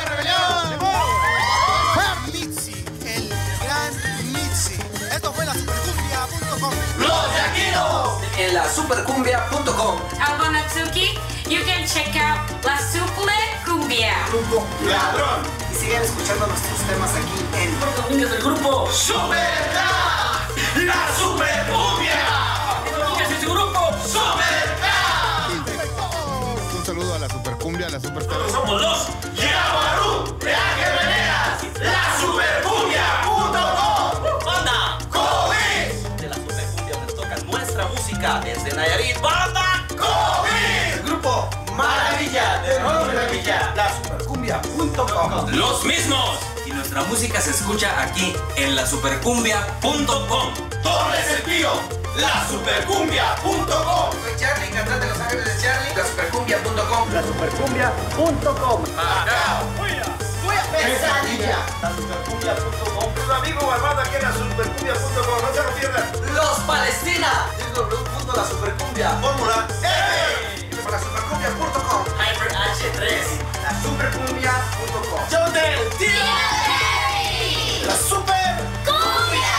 Mitzi, el gran Mitzi. Esto fue la supercumbia punto com. Los de Aquino, en la supercumbia punto com. Albanatsuki, you can check out La Supercumbia. Grupo Ladrón. Y sigan escuchando nuestros temas aquí en Protagonistas del grupo Superca. La supercumbia. Protagonistas de su grupo Superca. Un saludo a la supercumbia, a la super... Somos los Yabarú de Ángel Venegas. La supercumbia punto com. Banda COVID. De la supercumbia donde tocan nuestra música desde Nayarit. Banda COVID. Grupo Maravilla de Ron de Villa. La supercumbia punto com. Los mismos. Y nuestra música se escucha aquí en la supercumbia punto com. Doble sentido. La supercumbia punto com. Soy Charlie, cantante de Los Ángeles de Charlie. La supercumbia punto com. La supercumbia punto com. Macao. Fuya Pesadilla. La supercumbia punto com. Tu amigo Barbado aquí en la supercumbia punto com. No se lo pierdan. Los Palestina. w w w punto la supercumbia. Fórmula E. La supercumbia punto com. Hyper H tres. La supercumbia punto com. Yo del tío. La supercumbia.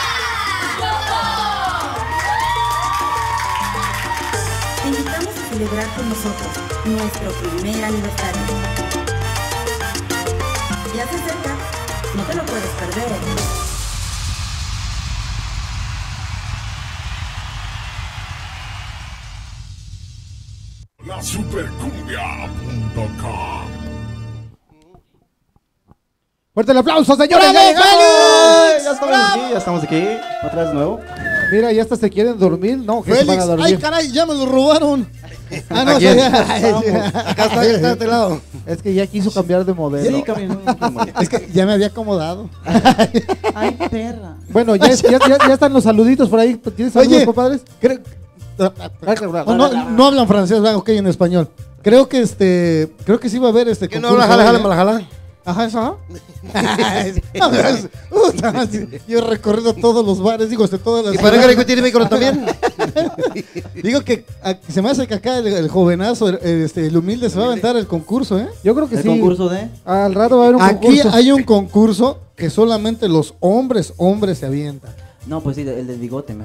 Te invitamos a celebrar con nosotros nuestro primer aniversario. Ya se acerca, no te lo puedes perder. La supercumbia punto com. Fuerte el aplauso, señores. ¡Bravo, ¡Ya llegamos! Ya estamos aquí, ya estamos aquí. Otra vez de nuevo. Mira, ya hasta se quieren dormir. No, que se van Félix, a dormir. ay caray, ya me lo robaron. Ah, no, Aquí o sea, estamos. ya- Acá está, está de este lado. Es que ya quiso cambiar de modelo. Sí, cambió. Es que ya me había acomodado. Ay, perra. Bueno, ya, es- ya, ya- ya están los saluditos por ahí. ¿Tienes saludos, Oye, compadres? creo- no, no, no hablan francés, ¿verdad? Ok, en español. Creo que este, creo que sí va a haber este. ¿Qué no concurso habla? Jala, hoy, jala, ¿eh? mala, jala. Ajá, eso. No, pero es- puta, yo he recorrido todos los bares, digo, este, todas las. ¿Y para qué tiene micro también? Digo que a- se me hace que acá el, el jovenazo, el, el, este, el humilde se va a aventar el concurso, ¿eh? Yo creo que ¿El sí. concurso de? Al rato va a haber un Aquí concurso. hay un concurso que solamente los hombres, hombres se avientan. No, pues sí, el del bigote mejor.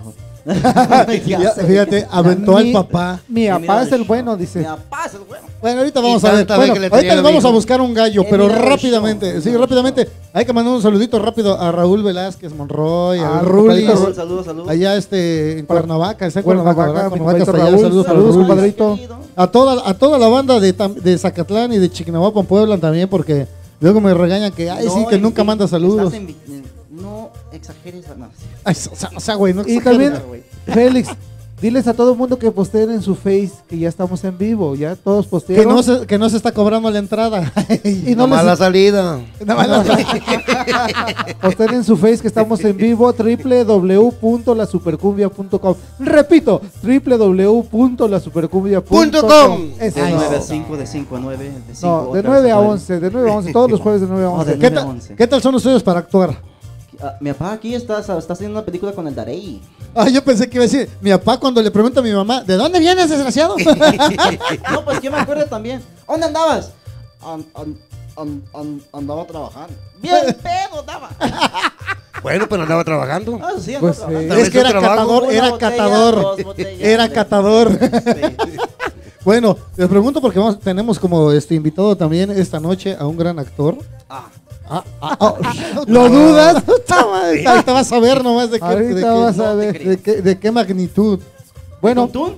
Ya, fíjate, aventó al Mi- papá. Mi papá es el bueno, dice. Mi papá es el bueno. Bueno, ahorita vamos Y a ver. tanta Bueno, vez que le ahorita tenía les el vamos a hijo. buscar un gallo, Eh, pero mira, rápidamente. show. Sí, rápidamente. Hay que mandar un saludito rápido a Raúl Velázquez Monroy, A a Rulis. Rulis. Saludos, saludos, saludos. Allá este, en Cuernavaca, está en Cuernavaca, Cuernavaca, mi Cuernavaca, compadrito hasta allá, Raúl, saludos, saludos, a Rulis. compadrito. A toda, a toda la banda de, Tam- de Zacatlán y de Chiquinahuapan, Puebla también, porque luego me regañan que, ay, No, sí, que y- nunca y- manda saludos. estás en vi- No exageres. No. Ay, o sea, o sea, güey, no Y exageres, también, güey. Félix, diles a todo el mundo que posteen en su face que ya estamos en vivo. Ya todos Que postearon. no, se, que no se está cobrando la entrada. Y no Nomás les- la salida. Nada más la- Posteen en su face que estamos en vivo, doble u doble u doble u punto la supercumbia punto com. Repito, doble u doble u doble u punto la supercumbia punto com. Eso. De nueve a cinco, de cinco a nueve, de cinco No, de otra nueve vez a nueve. once, de nueve a once, todos los jueves de nueve a Oh, once. de ¿Qué, nueve a tal- once. ¿Qué tal son ustedes para actuar? Ah, mi papá aquí está, está haciendo una película con el Darey. Ah, yo pensé que iba a decir, mi papá cuando le pregunta a mi mamá, ¿de dónde vienes, desgraciado? No, pues yo me acuerdo también. ¿Dónde andabas? An- an- an- an- andaba trabajando. Bien pedo andaba. Bueno, pero andaba trabajando. Ah, sí, andaba Pues, trabajando. eh, Tal Es vez que su era trabajo. catador, Una era botella, catador. dos botellas Era de- catador. Sí. Bueno, les pregunto porque vamos, tenemos como este invitado también esta noche a un gran actor. Ah. Ah, ah, ah, ¿Lo dudas? Ahorita vas a ver nomás de qué, Ahorita de qué- vas a no, ver. de qué, de qué magnitud. Bueno, ¿Tuntún?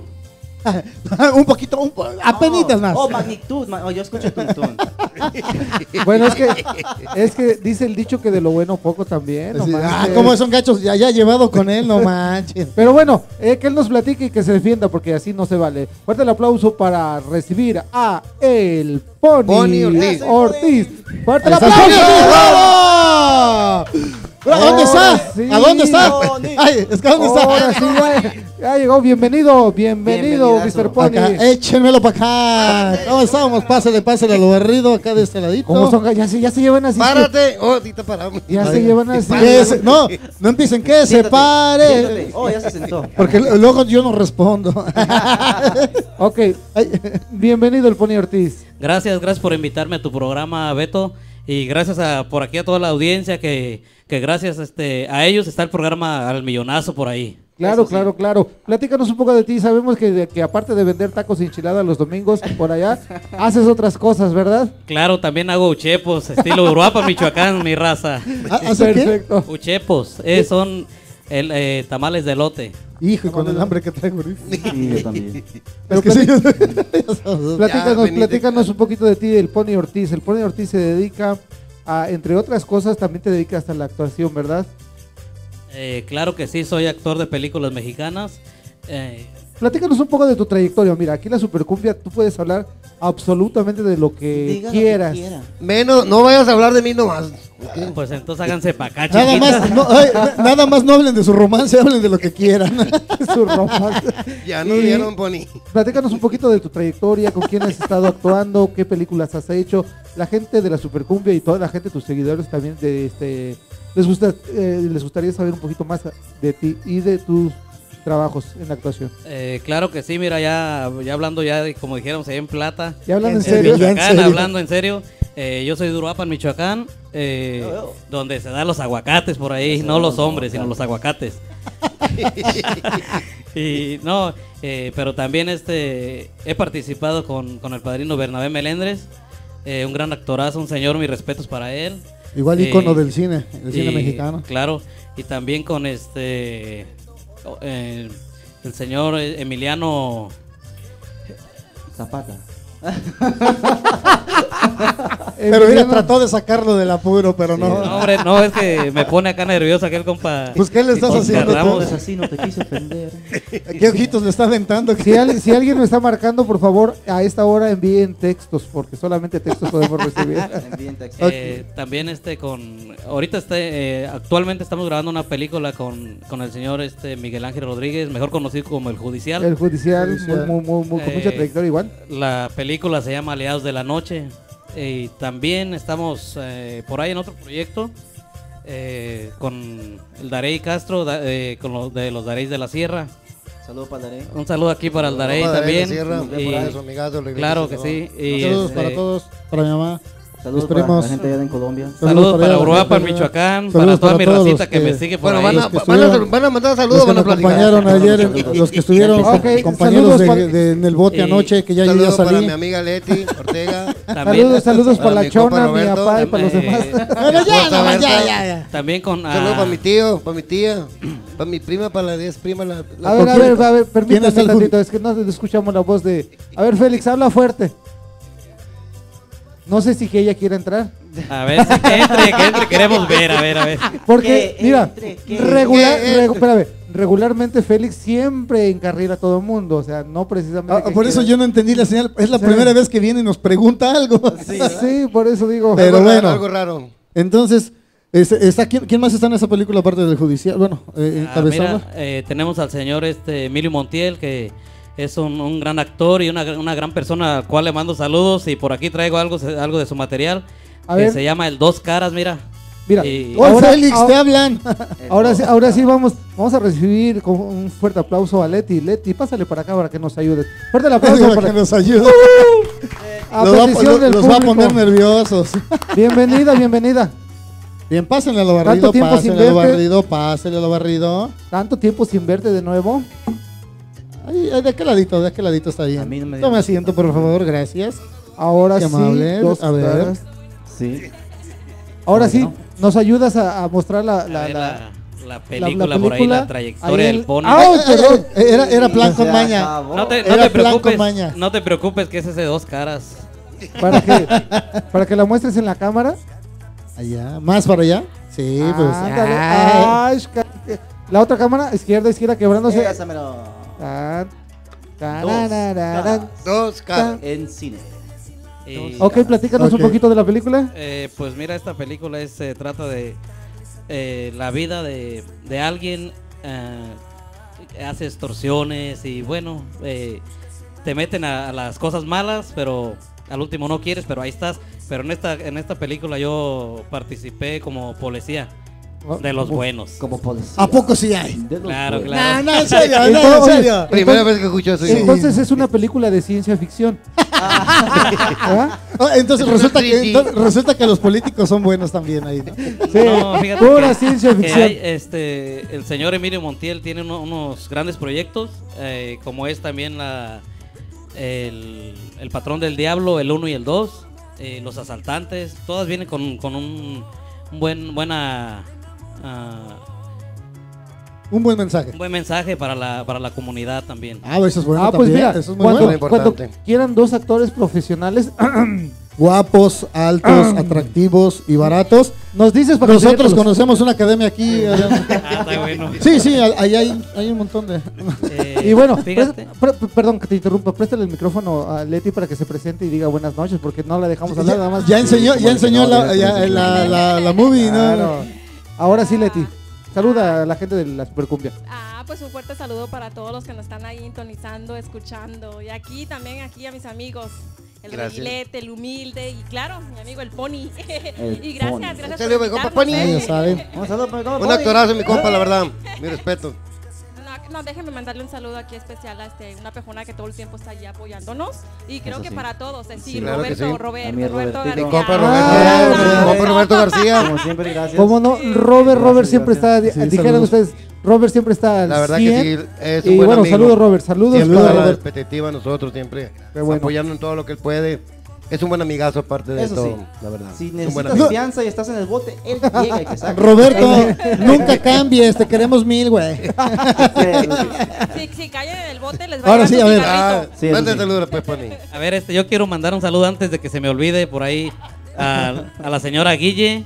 un poquito, un po- apenitas más. Oh, magnitud. ma- Oh, yo escucho tuntún. bueno, es que es que dice el dicho que de lo bueno poco también. no Así, ah, manches. cómo son gachos, ya, ya llevado con él, no manches. Pero bueno, eh, que él nos platique y que se defienda porque así no se vale. Fuerte el aplauso para recibir a el Pony, Pony Ortiz. Ortiz. Fuerte el ¡Está aplauso. ¡Bravo! ¿A dónde está? Ahora sí. ¿A dónde está? Ay, es que ¿dónde Ahora está? sí, ya, ya llegó. Bienvenido, bienvenido, Bienvenidazo. mister Pony. Acá, échenmelo para acá. ¿Cómo estamos? Pásale, pásale a lo barrido acá de este ladito. ¿Cómo son? Ya se, ya se llevan así. Párate. Oh, ahorita paramos. Ya se llevan así. Que se- no, no empiecen, que se Siéntate, pare. siéntate. Oh, ya se sentó. Porque l- luego yo no respondo. Ok, bienvenido el Pony Ortiz. Gracias, gracias por invitarme a tu programa, Beto. Y gracias a por aquí a toda la audiencia que, que gracias este, a ellos está el programa Al Millonazo por ahí. Claro, Eso sí. claro, claro. Platícanos un poco de ti. Sabemos que, de- que aparte de vender tacos y enchiladas los domingos por allá, haces otras cosas, ¿verdad? Claro, también hago uchepos, estilo Uruapa, Michoacán, mi raza. Ah, ¿hace qué? Perfecto. Uchepos, eh, son el, eh, tamales de elote. Hijo, y con el hambre que traigo ahorita. Sí, yo también. Es que sí. Platícanos, venite. platícanos un poquito de ti, el Pony Ortiz. El Pony Ortiz se dedica a, entre otras cosas, también te dedicas a la actuación, ¿verdad? Eh, claro que sí, soy actor de películas mexicanas. Eh, Platícanos un poco de tu trayectoria. Mira, aquí en la Supercumbia tú puedes hablar absolutamente de lo que Diga lo que quieras. quiera. Menos, no vayas a hablar de mí nomás. pues entonces háganse pa' acá, Nada chiquitas. más, no, ay, na- nada más no hablen de su romance, hablen de lo que quieran. Su romance. Ya no Y dieron, Pony. Platícanos un poquito de tu trayectoria, con quién has estado actuando, qué películas has hecho. La gente de la Supercumbia y toda la gente, tus seguidores también, de este, les gusta, eh, les gustaría saber un poquito más de ti y de tus trabajos en la actuación. Eh, claro que sí, mira, ya, ya hablando ya, de, como dijéramos, ahí en plata. ¿Ya hablando en En serio? Michoacán, ¿Ya en serio? hablando en serio. Eh, yo soy de Uruapan, Michoacán, eh, donde se dan los aguacates por ahí, no los hombres, sino los aguacates. y no, eh, pero también este he participado con, con el padrino Bernabé Melendres, eh, un gran actorazo, un señor, mis respetos para él. Igual Eh, ícono del cine, el cine y- mexicano. Claro, y también con este eh, el señor Emiliano Zapata. Pero mira, trató de sacarlo del apuro, pero no. No, hombre, no, es que me pone acá nervioso aquel compa. Pues, ¿qué le estás Oscar haciendo tú? Ramos. Es así, no te quise ofender. ¿Qué ojitos le está aventando? Si, al- si alguien me está marcando, por favor, a esta hora envíen textos, porque solamente textos podemos recibir. Envíen texto. Eh, también este con ahorita este eh, actualmente estamos grabando una película con, con el señor este Miguel Ángel Rodríguez, mejor conocido como El Judicial. El judicial, Judicial. muy, muy, muy- con mucha Eh, trayectoria igual. La película se llama Aliados de la Noche. Eh, y también estamos eh, por ahí en otro proyecto eh, con el Darey Castro, da- eh, con los de los Dareys de la Sierra. Saludos para Darey. Un saludo aquí para el Darey Para Darey de también. la Sierra, Y- para su amigazo, la iglesia claro que se sí. Y, Saludos este, para todos, para mi mamá. Saludos Esperemos. para la gente allá en Colombia. Saludos para allá, Uruapan, allá. Michoacán, Saludos para toda para mi todos racita los que me que- sigue por Bueno, ahí. van a, Los que van, a, estuvieron- van a mandar Los saludos, que van a nos platicar. acompañaron ayer, en- los que estuvieron Ok, compañeros saludos de, para- de- en el bote y- anoche, que ya yo ya Saludos para salí. mi amiga Leti Ortega. También, Saludos, saludos Para para la mi compa Chona, mi Roberto. papá y para los Eh, demás. Bueno, ya, Rosa no, Berta. ya, ya, ya. También con... Saludos ah, para mi tío, para mi tía, para mi prima, para la diez prima. La, la- A ver, a ver, a ver, ¿Quién permítame está el tantito, es que no escuchamos la voz de... A ver, Félix, habla fuerte. No sé si que ella quiere entrar. A ver, sí, que entre, que entre, queremos ver, a ver, a ver. Porque, Que mira, entre, que regular, entre. regu- espérame, regularmente Félix siempre encarrila a todo el mundo, o sea, no precisamente... Ah, que por eso quiera- yo no entendí la señal. Es la Sí. primera vez que viene y nos pregunta algo. Sí, por eso digo... Pero algo raro, bueno. algo raro. Entonces, es- está, ¿quién, quién más está en esa película aparte del judicial? Bueno, eh, Ah, encabezando. mira, eh, tenemos al señor este Emilio Montiel, que es un, un gran actor y una, una gran persona al cual le mando saludos. Y por aquí traigo algo, algo de su material, A que ver. se llama El Dos Caras, mira. Mira, Y- ¡Hola, ahora- Félix! ahora- ¡Te hablan! Ahora sí, ahora sí vamos, vamos a recibir con un fuerte aplauso a Leti. Leti, pásale para acá para que nos ayudes. Fuerte el aplauso Para para que nos ayude. a Los va, petición los- del los va a público. poner nerviosos. Bienvenida, bienvenida. Bien, pásenle a lo barrido, tiempo sin pásenle a lo verte. barrido, pásenle a lo barrido. Tanto tiempo sin verte de nuevo. Ay, ay, de aquel ladito, de aquel ladito está bien. A mí no me Tome digas. asiento, por favor, gracias. Ahora Qué sí, amable. dos A ver. caras. Sí. Ahora Bueno. sí, nos ayudas a, a mostrar la, A la, ver, la- la, la película, la por ahí, película. la trayectoria Ahí del el- pony. ¡Ah! ¡Ay, perdón! Eh, Era, era plan con Se maña. acabó. No te, no Era te plan con preocupes, maña. no te preocupes que es ese de dos caras. para que para que la muestres en la cámara. Allá, más para allá. Sí, pues. Ándale. ay. Ay, ca- la otra cámara, izquierda, izquierda, quebrándose. Esa mero. Tan, tararararán. Dos caras. En cine. Y- Ok, platícanos Ok. un poquito de la película. Eh, pues mira, esta película es, se trata de eh, la vida de, de alguien eh, que hace extorsiones y bueno, eh, te meten a, a las cosas malas, pero al último no quieres, pero ahí estás. Pero en esta, en esta película yo participé como policía de los buenos. Como policía. ¿A poco sí hay? De los Claro, buenos. claro. No, no, en serio, no, Entonces, en serio. Primera entonces- vez que escucho eso. Entonces es una película de ciencia ficción. ¿Ah? Oh, entonces Es resulta una que, tres D. entonces resulta que los políticos son buenos también ahí, ¿no? Sí, No, fíjate pura que- ciencia que ficción. hay, este, el señor Emilio Montiel tiene uno- unos grandes proyectos, eh, como es también la, el, el Patrón del Diablo, el uno y el dos, eh, Los Asaltantes, todas vienen con, con un, un buen buena ah, Un buen mensaje. un buen mensaje para la, para la comunidad también. Ah, eso es bueno Ah, pues también. mira, Eso es muy cuando, bueno. cuando Importante. quieran dos actores profesionales, Guapos, altos, atractivos y baratos. nos dices para que Nosotros se- conocemos una academia aquí. Ah, está bueno. Sí, sí, ahí hay, hay un montón de. Eh, Y bueno, fíjate. pre- pre- perdón que te interrumpa, préstale el micrófono a Leti para que se presente y diga buenas noches, porque no la dejamos hablar nada más. Ya enseñó, ya enseñó la, ya- la, la, la movie, ¿no? Claro. Ahora sí, Leti, saluda a la gente de la Supercumbia. Ah, pues un fuerte saludo para todos los que nos están ahí sintonizando, escuchando. Y aquí también, aquí a mis amigos. El Gracias. Reguilete, el humilde y claro, mi amigo el Pony. El y gracias, Pony. gracias Saludos, por mi compa invitarnos, Pony. ¿eh? Ya saben. Un saludo para mi compa Un Pony. actorazo, mi compa, la verdad. Mi respeto. No, no, déjenme mandarle un saludo aquí especial a este, una persona que todo el tiempo está allí apoyándonos. Y creo Eso que sí. para todos, es decir, Claro que Roberto, sí. A Roberto, mi Roberto Robertito. Mi García. compa Ah, Roberto. Mi compa Roberto García. Como siempre, gracias. Como no, Robert, Robert Gracias, siempre gracias. está, Sí, dijeron saludos. ustedes, Robert siempre está al La verdad cien. que sí, es un Y buen bueno, amigo. saludos Robert, saludos. Saludos, Para para- la Robert. expectativa a nosotros siempre. Qué bueno. Apoyando en todo lo que él puede. Es un buen amigazo aparte de Eso todo, sí. la verdad. Si Es un buen necesitas amigo. fianza y estás en el bote, él llega y te saca. Roberto, nunca cambies, te queremos mil, güey. Si, si caen en el bote, les va Ahora a sí, llevar a su ver. Ah, cigarrito. Sí, eso mande sí. saludos pues, Pony. A ver, este, yo quiero mandar un saludo antes de que se me olvide por ahí a, a la señora Guille,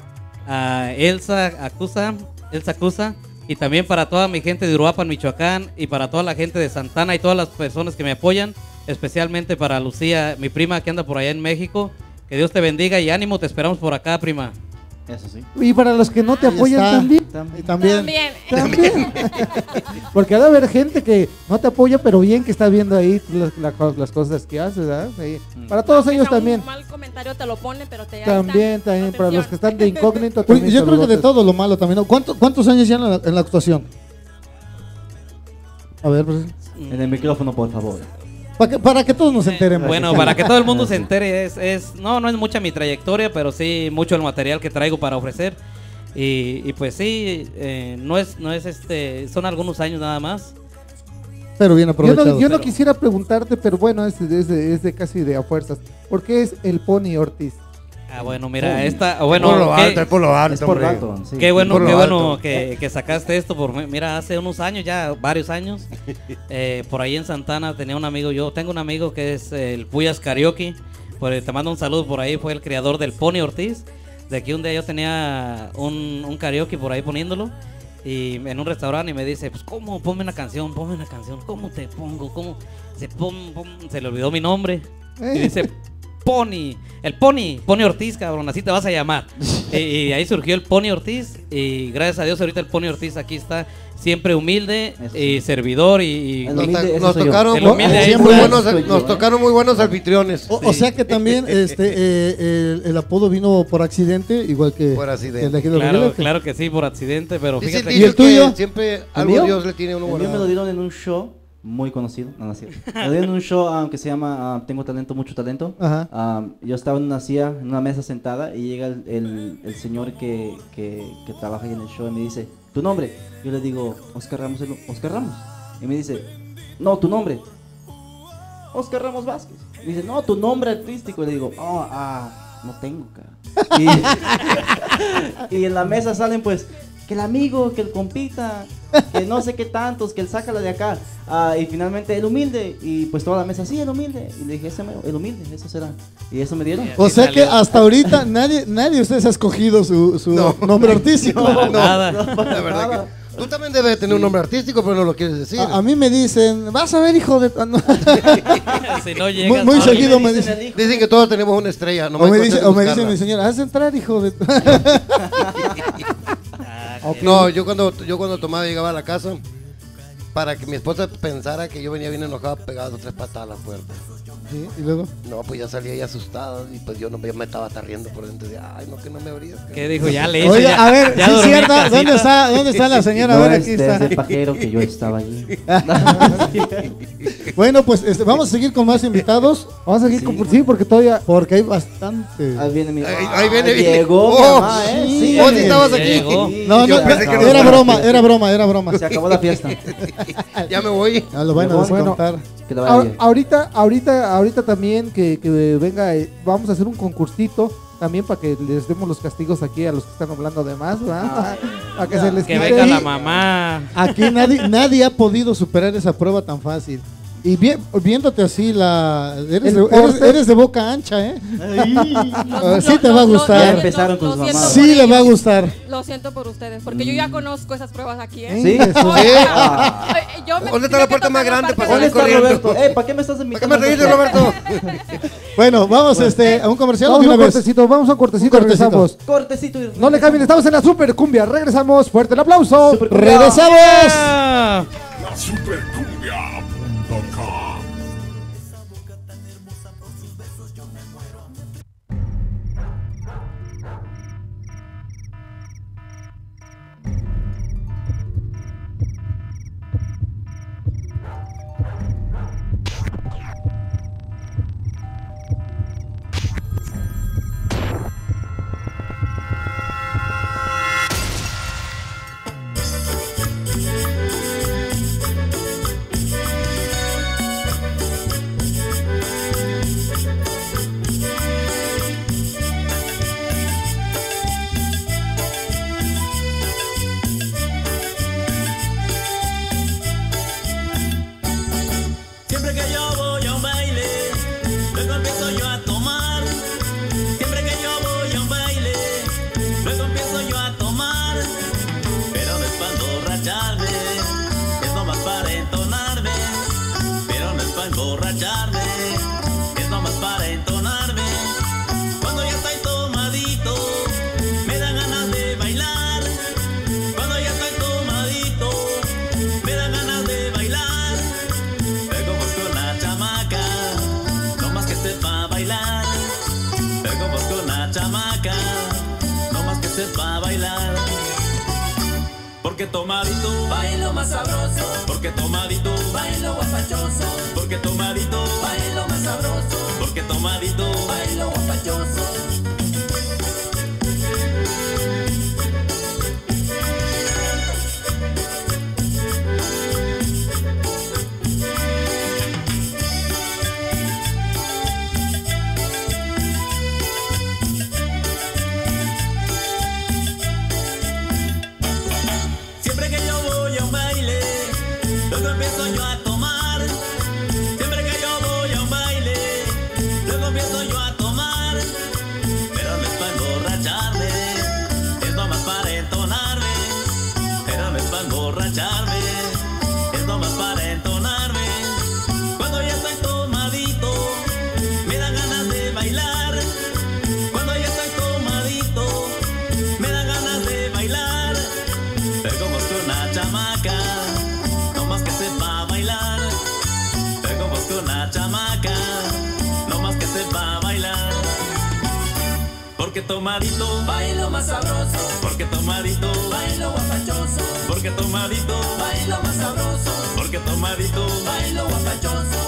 a Elsa Acusa, Elsa Acusa, y también para toda mi gente de Uruapan, Michoacán, y para toda la gente de Santana y todas las personas que me apoyan, especialmente para Lucía, mi prima que anda por allá en México. Que Dios te bendiga y ánimo, te esperamos por acá, prima. Eso sí. Y para los que no te Ahí apoyan está. también. Y también. También. También. Porque ha de haber gente que no te apoya, pero bien que está viendo ahí las, la- las cosas que haces, ¿verdad? Sí. Para todos Aunque ellos sea también. Un mal comentario te lo pone, pero te ahí También, está. también, para los que Atención. están de incógnito. Uy, también yo creo que de saludotes. todo lo malo también. ¿No? ¿Cuánto- ¿Cuántos años ya en la, en la actuación? A ver, pues. En el micrófono, por favor. Para que, para que todos nos enteremos. Bueno, para que todo el mundo se entere, es, es no, no es mucha mi trayectoria, pero sí mucho el material que traigo para ofrecer. Y, y pues sí, eh, no es, no es este, son algunos años nada más. Pero bien Yo aprovechado. no, yo no quisiera preguntarte, pero bueno, es, es, de, es de casi de a fuerzas. ¿Por qué es el Pony Ortiz? Ah, bueno, mira, esta, bueno, por lo qué- alto, es por lo alto, Es por hombre. rato, sí. Qué bueno, Por lo qué bueno alto. que, que sacaste esto. Por, mira, hace unos años, ya varios años, eh, por ahí en Santana tenía un amigo, yo tengo un amigo que es el Puyas Karaoke. Pues, te mando un saludo por ahí, fue el creador del Pony Ortiz. De aquí un día yo tenía un, un karaoke por ahí poniéndolo. Y en un restaurante y me dice, pues cómo, ponme una canción, ponme una canción, ¿cómo te pongo? ¿Cómo? Se, pon, pon- se le olvidó mi nombre. Y dice, Pony, el Pony, Pony Ortiz, cabrón, así te vas a llamar. y, y ahí surgió el Pony Ortiz. Y gracias a Dios ahorita el Pony Ortiz aquí está siempre humilde y servidor. Y, y- El Nos, humilde, ta- ese nos soy yo. tocaron, El humilde ahí muy está. buenos, Soy yo, nos ¿eh? tocaron muy buenos anfitriones. O, o sea que también este eh, el, el apodo vino por accidente, igual que Por accidente. el de aquí de Claro, Reguilete. claro que sí, por accidente, pero Dice fíjate. el ¿Y el dicho que tuyo? siempre ¿El algo mío? Dios le tiene uno El mío me lo guardado. dieron en un show muy conocido. No, no es cierto. Me lo dieron en un show ah, que se llama ah, Tengo Talento, Mucho Talento. Ajá. Ah, yo estaba en una silla, en una mesa sentada, y llega el, el- el señor que, que, que trabaja ahí en el show y me dice, ¿tu nombre? Yo le digo, Oscar Ramos, el- Oscar Ramos. Y me dice, no, tu nombre. Oscar Ramos Vázquez. Me dice, no, tu nombre artístico. Y le digo, oh, ah, no tengo, cara. Y, y en la mesa salen pues que el amigo, que el compita, que no sé qué tantos, que el sácala de acá. Ah, y finalmente el humilde. Y pues toda la mesa, sí, el humilde. Y le dije, ese mero, el humilde, eso será. Y eso me dieron. O sea que hasta ahorita nadie nadie de ustedes ha escogido su, su nombre artístico. Para nada. La verdad que tú también debes tener un nombre artístico, pero no lo quieres decir. A, a mí me dicen, vas a ver, hijo de... ah, no. Si no Muy, llegas, muy no, seguido me me dicen dicen. el hijo. Dicen que todos tenemos una estrella. No O me, hay dice, cosa de o me dice buscarla. mi señora, haz entrar, hijo de... No, yo cuando, yo cuando tomaba llegaba a la casa, para que mi esposa pensara que yo venía bien enojado, pegaba dos tres patadas a la puerta. Sí, y luego. No, pues ya salía ahí asustado y pues yo no yo me estaba hasta riendo por dentro. De, ay, no, que no me abrías. ¿Qué dijo? Ya le hice, Oye, ya- a ver, ya sí es dormí en cierto, casita. ¿dónde está, ¿dónde está la señora? No a ver, es aquí desde está. el pajero que yo estaba allí. Bueno, pues este, vamos a seguir con más invitados. Vamos a seguir Sí. con... Sí, porque todavía... Porque hay bastante. Ahí viene mi... Ahí- ahí viene, Ah, viene. Llegó mi Oh, mamá, ¿eh? sí. Sí, ¿Vos estabas aquí? Llegó. No, Yo no, pensé que no. era broma, era broma, era broma. Se acabó la fiesta. Ya me voy. Ya lo van a Bueno, descontar. Que le vaya Ahor- bien. ahorita, ahorita, ahorita también que, que venga, eh, vamos a hacer un concursito también para que les demos los castigos aquí a los que están hablando de más, ¿verdad? Para que se les Que quite venga ahí. la mamá. Aquí nadie, nadie ha podido superar esa prueba tan fácil. Y bien, viéndote así, la eres, El de, eres, porte. eres de boca ancha, ¿eh? Ah, sí te Lo- va a lo- gustar. Ya empezaron con lo sus siento mamadas. por Sí le va a ellos. gustar. Lo siento por ustedes, porque yo ya conozco esas pruebas aquí, ¿eh? ¿Sí? Eso. Oye, Sí. Ah. oye, yo me- ¿Dónde está me la puerta más toca la grande parte para ¿Dónde de- salir está corriendo? Roberto? Eh, ¿para qué me estás ¿Para qué invitando? me reíste, Roberto? Bueno, vamos este, a un comercial o Vamos de a una un vez. cortecito, vamos a un cortecito, Un cortecito. regresamos. Cortecito. y- No le cambien, estamos en la super cumbia, regresamos, fuerte el aplauso. Supercumbia. ¡Regresamos! Ah. La supercumbia punto com. Siempre que yo voy a un baile, luego empiezo yo a tomar. Siempre que yo voy a un baile, luego empiezo yo a tomar. Pero no es para emborracharme, es nomás para entonarme. Pero no es para emborracharme, es nomás para entonarme. Cuando ya estoy tomadito, me dan ganas de bailar. Cuando ya estoy tomadito, me dan ganas de bailar. Luego busco una chamaca, no más que sepa bailar. Luego busco una chamaca, no más que sepa bailar. Porque tomadito bailo más sabroso, porque tomadito bailo guapachoso, porque tomadito bailo más sabroso, porque tomadito bailo guapachoso. Porque tomadito bailo más sabroso, porque tomadito bailo guapachoso, porque tomadito bailo más sabroso, porque tomadito bailo guapachoso.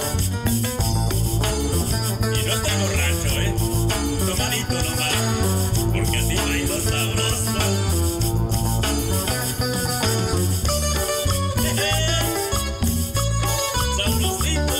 Y no estoy borracho, ¿eh? Tomadito nomás, porque así bailo sabroso. Sabrosito.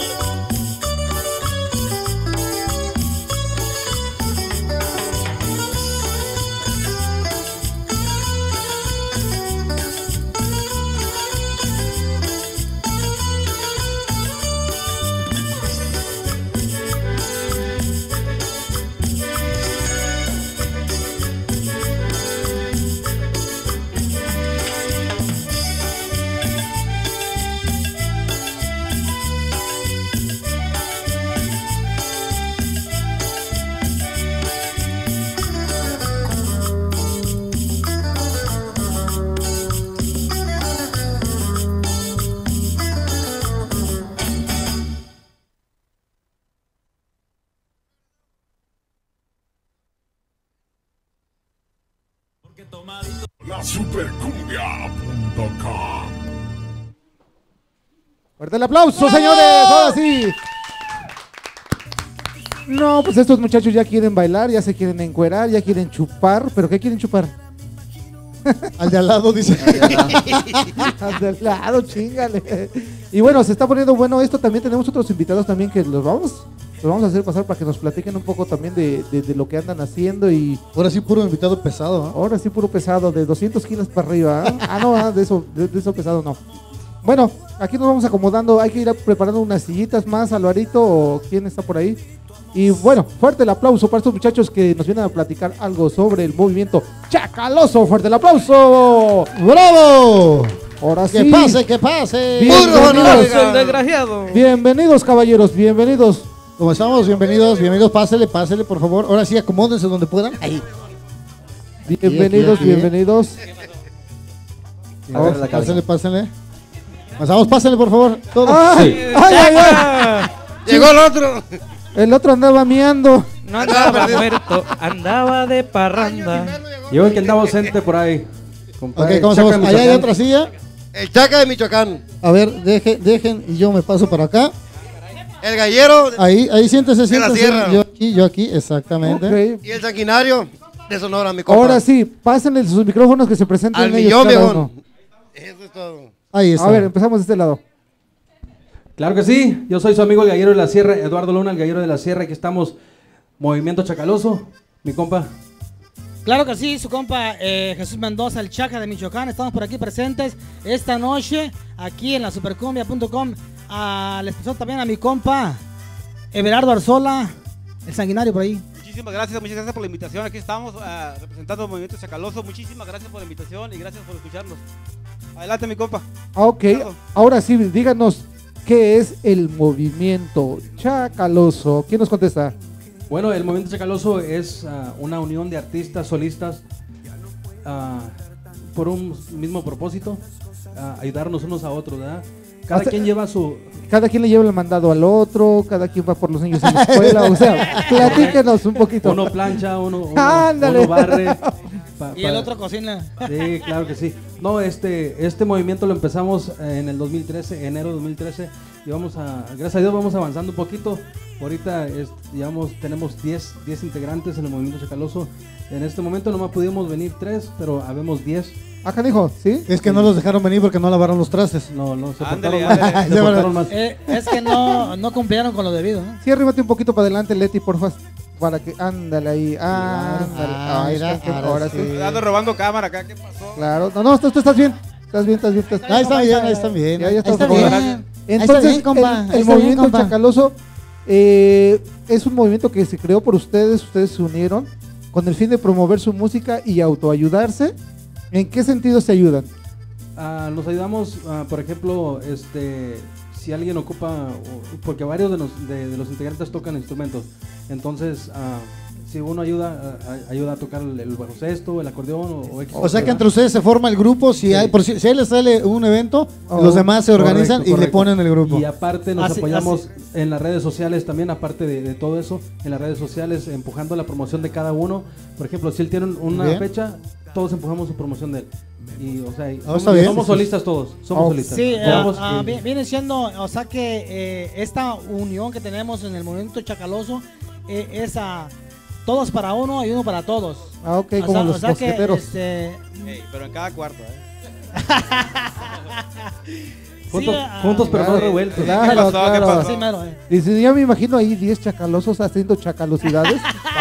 La supercumbia punto com. Fuerte el aplauso, señores. Ahora sí. No, pues estos muchachos ya quieren bailar, ya se quieren encuerar, ya quieren chupar. ¿Pero qué quieren chupar? Al de al lado, dice. Al de al lado, chingale. Y bueno, se está poniendo bueno esto. También tenemos otros invitados también que los vamos, los vamos a hacer pasar para que nos platiquen un poco también de, de, de lo que andan haciendo. Y ahora sí puro invitado pesado, ¿eh? Ahora sí puro pesado, de doscientos kilos para arriba, ¿eh? Ah, no, de eso, de, de eso pesado no. Bueno, aquí nos vamos acomodando. Hay que ir preparando unas sillitas más, Alvarito, o quién está por ahí. Y bueno, fuerte el aplauso para estos muchachos que nos vienen a platicar algo sobre el movimiento Chacaloso. Fuerte el aplauso. ¡Bravo! Ahora sí. Que pase, que pase. Bienvenidos, el desgraciado. Bienvenidos, caballeros, bienvenidos. ¿Cómo estamos? Bienvenidos, bienvenidos. Pásele, pásele, por favor. Ahora sí, acomódense donde puedan. Ahí. Bienvenidos, aquí, aquí, bienvenidos. A ver, la pásele, pásele. Pasamos, pásale, por favor. Todos. ¡Ay, Sí. ay, ay, ay! Llegó el otro. El otro andaba miando. No andaba muerto, andaba de parranda. Yo el que andaba ausente por ahí. Ok, ¿cómo estamos? Allá hay otra silla. El Chaca de Michoacán. A ver, deje, dejen y yo me paso para acá. El Gallero. Ahí, ahí siéntese, de la siéntese. Sierra. Yo aquí, yo aquí, exactamente. Okay. Y el Sanguinario de Sonora, mi compa. Ahora sí, pásenle sus micrófonos que se presenten Al ellos millón, cada viejón. uno. Eso es todo. Ahí está. A ver, empezamos de este lado. Claro que sí, yo soy su amigo el Gallero de la Sierra, Eduardo Luna, el Gallero de la Sierra. Aquí estamos, Movimiento Chacaloso, mi compa. Claro que sí, su compa eh, Jesús Mendoza, el Chaca de Michoacán. Estamos por aquí presentes esta noche, aquí en la supercumbia punto com. Ah, les presento también a mi compa Everardo Arzola, el Sanguinario por ahí. Muchísimas gracias, muchas gracias por la invitación. Aquí estamos uh, representando el Movimiento Chacaloso. Muchísimas gracias por la invitación y gracias por escucharnos. Adelante, mi compa. Ah, ok, ahora sí, díganos, ¿qué es el movimiento Chacaloso? ¿Quién nos contesta? Bueno, el Movimiento Chacaloso es uh, una unión de artistas solistas uh, por un mismo propósito, uh, ayudarnos unos a otros, ¿verdad? Cada Hasta- quien lleva su... Cada quien le lleva el mandado al otro, cada quien va por los niños en la escuela, o sea, platíquenos un poquito. Uno plancha, uno, uno, Ándale. uno barre, pa- Y el pa- otro cocina. Sí, claro que sí. No, este, este movimiento lo empezamos en el dos mil trece, enero de dos mil trece, y vamos a, gracias a Dios vamos avanzando un poquito. Ahorita es, digamos, tenemos diez integrantes en el movimiento Chacaloso. En este momento nomás pudimos venir tres, pero habemos diez. Acá dijo, ¿sí? Es que no los dejaron venir porque no lavaron los trastes. No, no, se Ándale, portaron ándale. más. Se Ya, portaron más. Eh, es que no, no cumplieron con lo debido, ¿no? Sí, arrímate un poquito para adelante, Leti, porfa. Para que, ándale ahí, ándale. Ah, Ahí mira, está, que ahora ahora sí. sí. Ando robando cámara acá, ¿qué pasó? Claro, no, no, tú, tú estás bien. Estás bien, estás bien. Estás... Ahí está bien, ahí está bien. Ya, ya Ahí estás está acomodado. bien. Entonces, Ahí está bien, compa. el, Ahí el está bien, movimiento compa. Chacaloso eh, es un movimiento que se creó por ustedes, ustedes se unieron con el fin de promover su música y autoayudarse. ¿En qué sentido se ayudan? Ah, nos ayudamos, ah, por ejemplo, este, si alguien ocupa, o- porque varios de los, de, de los integrantes tocan instrumentos, entonces ah, si uno ayuda, ah, ayuda a tocar el, el bajo sexto, el acordeón o, o X. O sea que entre ustedes se forma el grupo, si hay, por si, si a él le sale un evento, Oh, los demás se organizan correcto, y le correcto. ponen el grupo. Y aparte nos Así- apoyamos en las redes sociales también, aparte de, de todo eso, en las redes sociales empujando la promoción de cada uno. Por ejemplo, si él tiene una Bien. fecha, todos empujamos su promoción de él. Y, o sea, y Ah, somos, está bien. somos solistas todos, somos Oh, solistas. Sí, eh, Digamos ah, que- vi- viene siendo, o sea que eh, esta unión que tenemos en el movimiento Chacaloso eh, es a todos para uno y uno para todos. Ah, ok, O como sea- los o sea que, mosqueteros. este, Ey, pero en cada cuarto, ¿eh? Juntos, ah, juntos pero no Claro, revueltos. claro, ¿Qué pasó? ¿Qué claro. pasó? así mero, eh. Y si ya me imagino ahí diez chacalosos haciendo chacalosidades.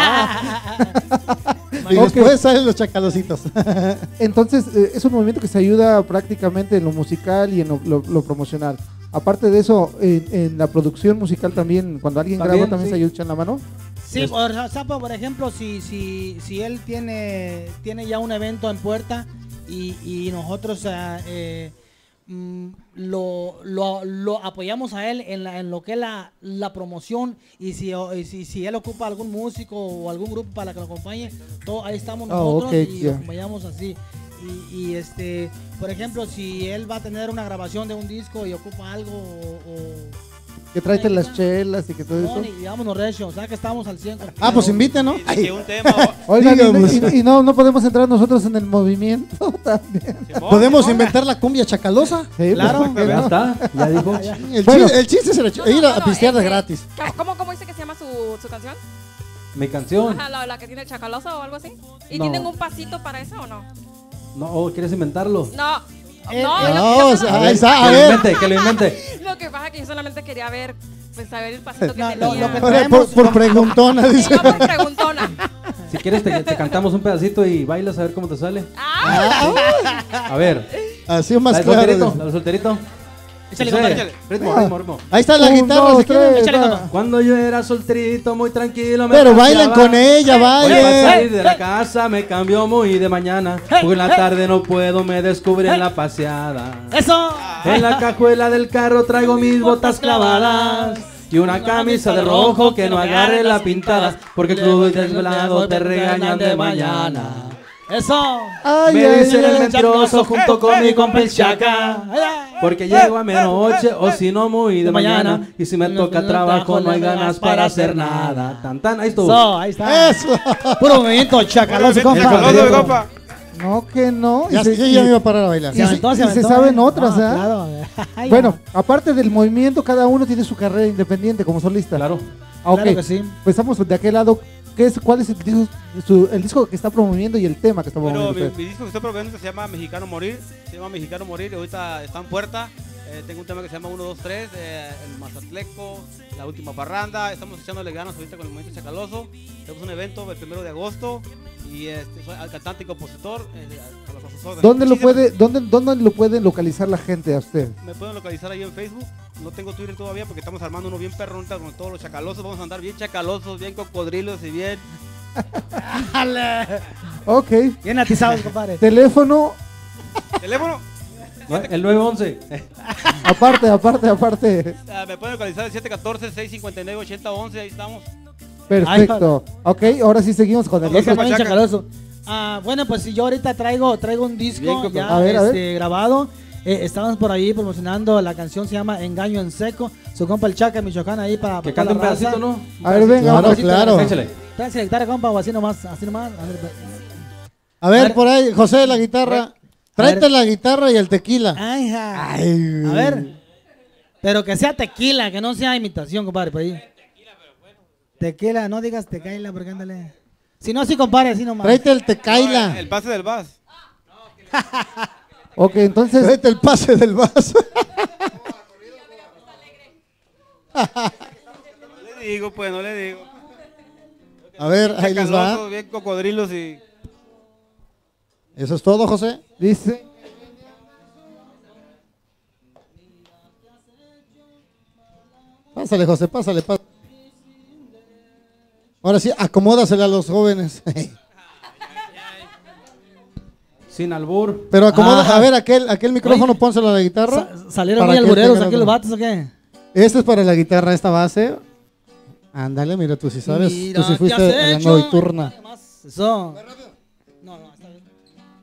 Y Ok. después salen los chacalositos. Entonces, eh, es un movimiento que se ayuda prácticamente en lo musical y en lo, lo- lo promocional. Aparte de eso, en, en la producción musical también, cuando alguien También, graba, también sí. se ayuda echan la mano. Sí, Es- por, o sea, por ejemplo, si, si, si él tiene, tiene ya un evento en puerta y, y nosotros eh, eh, mm, lo, lo, lo apoyamos a él en, la, en lo que es la, la promoción y si, o- y si, si él ocupa algún músico o algún grupo para que lo acompañe, todo, ahí estamos Ah, nosotros ok, y ya. lo acompañamos así. Y, y, este, por ejemplo, si él va a tener una grabación de un disco y ocupa algo o... o Que tráete las chelas y que todo eso. y vámonos recio, o sea que estamos al cien. Ah, pues inviten, ¿no? Y, y un tema. Oigan, Digamos. y, y- y no, no podemos entrar nosotros en el movimiento también. Simón, ¿Podemos Simón. inventar la cumbia chacalosa? Sí, Claro. pues, ¿por qué Ya no? está, ya dijo. El, Bueno. chiste, el chiste es el hecho- ir a, a pistear de este, gratis. ¿Cómo, cómo dice que se llama su, su canción? Mi canción. Ajá, la, la que tiene el chacaloso o algo así. ¿Y No. tienen un pasito para eso o no? No, ¿o ¿quieres inventarlo? No. Eh, no, no, lo, que o yo sea, solo- ahí está, a que lo ver. invente, que lo invente. lo que pasa es que yo solamente quería ver, pues saber el pasito que No, tenía. lo- lo que Por, traemos- por- por preguntona, Sí, dice. yo por preguntona. Si quieres te, te cantamos un pedacito y bailas a ver cómo te sale. Ah, A ver. Así más La del claro. solterito, dice. la del solterito. Échale, Sí, compadre. ritmo, ritmo, ritmo. Ahí está la Un, guitarra, dos, si quieren. tres, Échale, va. compa. Cuando yo era solterito, muy tranquilo. me Pero bailen paseaba. con ella, Hoy para bailen. salir de la casa me cambió muy de mañana. Porque en la tarde no puedo, me descubrí en la paseada. Eso. En la cajuela del carro traigo mis botas clavadas. Y una camisa de rojo que no agarre la pintada. Porque crudo y desvelado te regañan de mañana. Eso. Ay, Me ay, dicen el ay. mentiroso junto con mi compa el Chaca. Porque llego a medianoche o si no muy de mañana. Y si me toca trabajo no hay ganas para hacer nada. Tan tan, ahí estuvo. Eso, ahí está. Eso. Puro movimiento chacaloso, El compa. chacaloso, compa. No, que no. Y Ya, se- yo ya me iba a parar a bailar. y se- aventó, y se aventó, saben eh. otras, No, ¿ah? claro. Ay, Bueno, aparte del movimiento, cada uno tiene su carrera independiente como solista. Claro. Ah, ok. Claro que sí. Empezamos de aquel lado. ¿Qué es, ¿Cuál es el disco, su- el disco que está promoviendo y el tema que está Bueno, promoviendo mi, usted? mi disco que estoy promoviendo se llama Mexicano Morir. Se llama Mexicano Morir y ahorita está en puerta. Eh, tengo un tema que se llama uno, dos, tres, eh, el Mazatleco, la última parranda. Estamos echándole ganas ahorita con el movimiento chacaloso. Tenemos un evento el primero de agosto y este, soy cantante y compositor. Eh, a los asesores. ¿Dónde lo Muchísimas- puede, dónde, dónde lo puede localizar la gente a usted? Me pueden localizar ahí en Facebook. No tengo Twitter todavía porque estamos armando uno bien perronta con todos los chacalosos. Vamos a andar bien chacalosos, bien cocodrilos y bien. Ok. Bien atizados, compadre. Teléfono, Teléfono. El nueve once. aparte, aparte, aparte. Ah, me pueden localizar el siete uno cuatro, seis cinco nueve, ocho cero once. Ahí estamos. Perfecto. Ok, ahora sí seguimos con el Ok, otro. Pachaca. Chacaloso. Ah, bueno, pues si yo ahorita traigo traigo un disco Bien, compa. ya A ver, a ver. este, grabado. Eh, estamos por ahí promocionando, la canción se llama Engaño en Seco. Su compa el Chaca Michoacán ahí para Que para cante un toda la raza. pedacito, ¿no? A ver, venga, Claro, vamos. claro. Échale. Tráese la guitarra, compa, o así nomás, así nomás. A ver, A ver, por ahí, José, la guitarra. Tráete la guitarra y el tequila. Ay, ja. Ay, a ver. Pero que sea tequila, que no sea imitación, compadre, por ahí. Tequila, no digas tequila, porque ándale. Si no, sí, compadre, así nomás. Tráete el tequila. No, el pase del bus. Ok, entonces. Tráete el pase del vaso. No le digo, pues, no le digo. A ver, ahí les va. Chacaloso, bien cocodrilos y... ¿Eso es todo, José? Dice. Pásale, José, pásale, pásale. Ahora sí, acomódasela a los jóvenes. Sin albur. Pero acomoda, Ah. a ver, aquel, aquel micrófono, Oye, pónselo a la guitarra. Sa- ¿Salieron para muy que albureros tengan aquí los otro. vatos o qué? Este es para la guitarra, esta base. Ándale, mira, tú sí sabes. Mira, tú sí ¿qué fuiste has a la hecho? nocturna. Eso. No, no, está bien.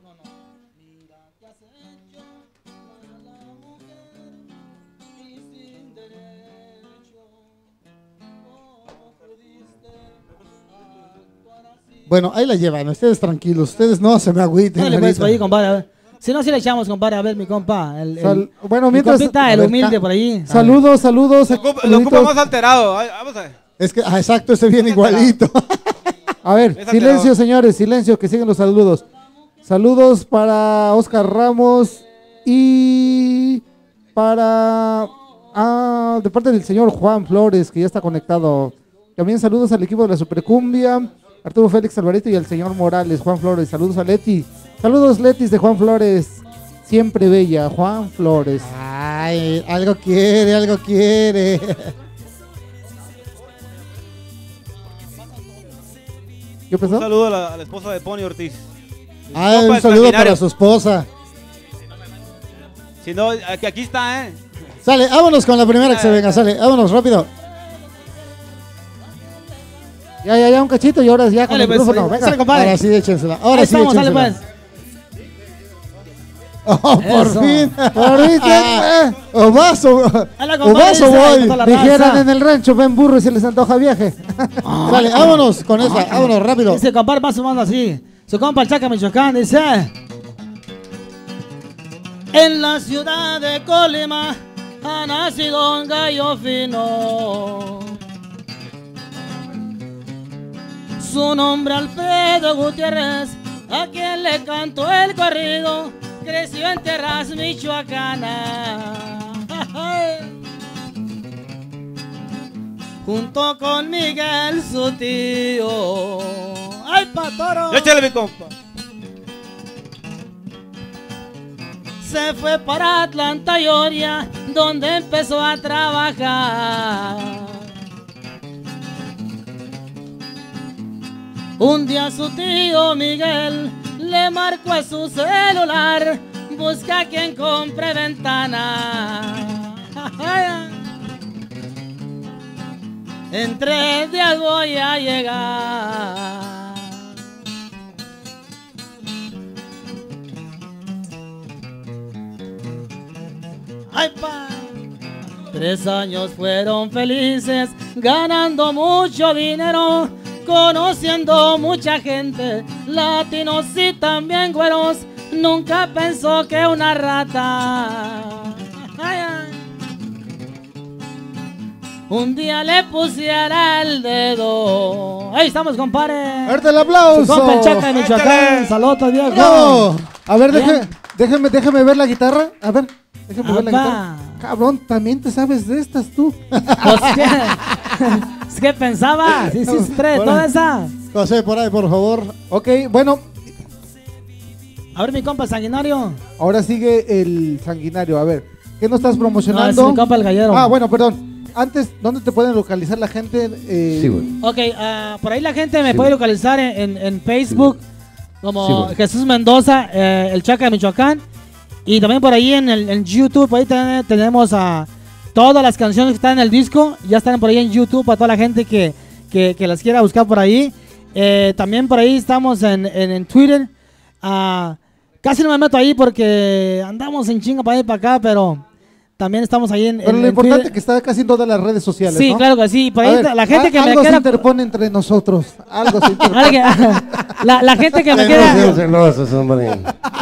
Bueno, ahí la llevan, ustedes tranquilos, ustedes no se me agüiten. Dale, pues, ahorita. por ahí, compadre, a ver. Si no, si le echamos, compadre, a ver, mi compa. El, el- Sal- bueno, mi mientras. compita, a el ver, humilde ca- por ahí. Saludos, saludos. Lo ocupa, lo saluditos. ocupa más alterado. Ay, vamos a ver. Es que, ah, exacto, ese viene igualito. A ver, Es silencio, alterado. señores, silencio, que siguen los saludos. Saludos para Oscar Ramos y para ah, de parte del señor Juan Flores, que ya está conectado. También saludos al equipo de la Supercumbia, Arturo Félix Alvarito y al señor Morales, Juan Flores. Saludos a Leti. Saludos, Letis de Juan Flores. Siempre bella, Juan Flores. Ay, algo quiere, algo quiere. ¿Qué pasó? Un saludo a la, a la esposa de Pony Ortiz. Ah, Compa, un el saludo sanguinario. para su esposa. Si no, aquí, aquí está, ¿eh? Sale, vámonos con la primera que se venga, sale, vámonos rápido. Ya, ya, ya, un cachito y ahora ya con Dale, el pues, micrófono. sale, Venga. compadre. Ahora sí, échensela. Ahora Ahí sí, estamos, sale, échensela. pues. Oh, por Eso. fin. Por fin, eh. O vas o, Hola, o compadre, vas o dice, voy. toda la Dijeran raza. en el rancho, ven burro y se les antoja viaje. Dale, vámonos con esa, vámonos rápido. Dice, compadre, más o menos así. Su compa el Chaca Michoacán dice: en la ciudad de Colima ha nacido un gallo fino. Su nombre Alfredo Gutiérrez, a quien le cantó el corrido, creció en tierras michoacanas. Junto con Miguel, su tío. ¡Ay, patoro! Échale, mi compa. Se fue para Atlanta, Georgia, donde empezó a trabajar. Un día su tío Miguel le marcó a su celular: busca quien compre ventana. En tres días voy a llegar. Ay, pa. Tres años fueron felices, ganando mucho dinero, conociendo mucha gente, latinos y también güeros. Nunca pensó que una rata ay, ay, un día le pusiera el dedo. Ahí estamos, compadre. ¡Fuerte el aplauso! Su compa el Chaca de Michoacán. Saludos, viejo. ¡No! A ver, Bien. deje- déjeme, déjeme ver la guitarra. A ver, déjeme ver la Apa. guitarra. Cabrón, también te sabes de estas tú. Pues, ¿qué? Es que pensaba, sí, sí, tres, Por toda ahí. esa. José, por ahí, por favor. Ok, bueno, A ver, mi compa sanguinario. ahora sigue el sanguinario. A ver, ¿qué nos estás No, promocionando? es mi compa el gallero. Ah, bueno, perdón. Antes, ¿dónde te pueden localizar la gente? Eh, Sí, güey. Ok, ah, por ahí la gente me Sí, puede güey. localizar en, en- en Facebook como Sí, güey. Jesús Mendoza, eh, el Chaca de Michoacán. Y también por ahí en, el, en YouTube, por ahí ten- tenemos a todas las canciones que están en el disco. Ya están por ahí en YouTube para toda la gente que, que, que las quiera buscar por ahí. Eh, también por ahí estamos en, en, en Twitter. Ah, casi no me meto ahí porque andamos en chinga para ir para acá, pero También estamos ahí en. Pero en- lo en importante Twitter. es que está casi en todas las redes sociales. Sí, ¿no? claro que sí. Por A ahí ver, la gente a- que me algo se queda. interpone entre nosotros. Algo se interpone. Alguien- la, la gente que me No queda. sean celosos, hombre.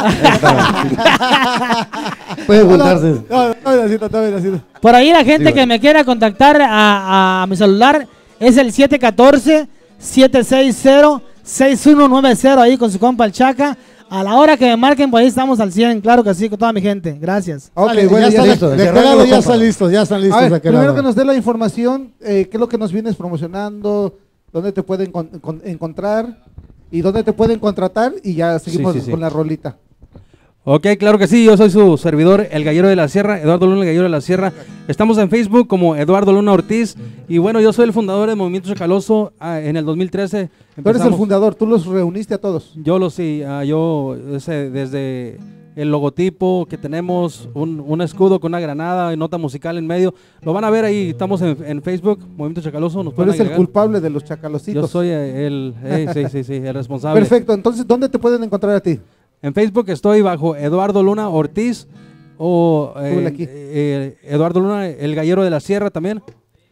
Pueden juntarse. No, no, no, no, no, no, no. Por ahí la gente Sí, que bueno. me quiera contactar a, a mi celular es el siete uno cuatro, siete seis cero, seis uno nueve cero ahí con su compa el Chaca. A la hora que me marquen, pues ahí estamos al cien, claro que sí, con toda mi gente. Gracias. Ok, Vale, bueno, ya ya, está listo. listo, De de aquel lado arranque ya los están compas. listos, ya están listos. A ver, de aquel primero lado. que nos dé la información, eh, qué es lo que nos vienes promocionando, dónde te pueden con- con- encontrar y dónde te pueden contratar y ya seguimos sí, sí. con la rolita. Ok, claro que sí, yo soy su servidor, el Gallero de la Sierra, Eduardo Luna, el Gallero de la Sierra. Estamos en Facebook como Eduardo Luna Ortiz y bueno, yo soy el fundador del Movimiento Chacaloso. Ah, en el dos mil trece Tú eres el empezamos- fundador, tú los reuniste a todos. Yo lo sí, ah, yo ese, desde el logotipo que tenemos, un, un escudo con una granada y nota musical en medio, lo van a ver ahí, estamos en, en Facebook, Movimiento Chacaloso. Nos Tú pueden eres el agregar. culpable de los chacalositos. Yo soy eh, el, eh, sí, sí, sí, el responsable. Perfecto, entonces, ¿dónde te pueden encontrar a ti? En Facebook estoy bajo Eduardo Luna Ortiz o eh, Súbele aquí. eh, Eduardo Luna, el Gallero de la Sierra también.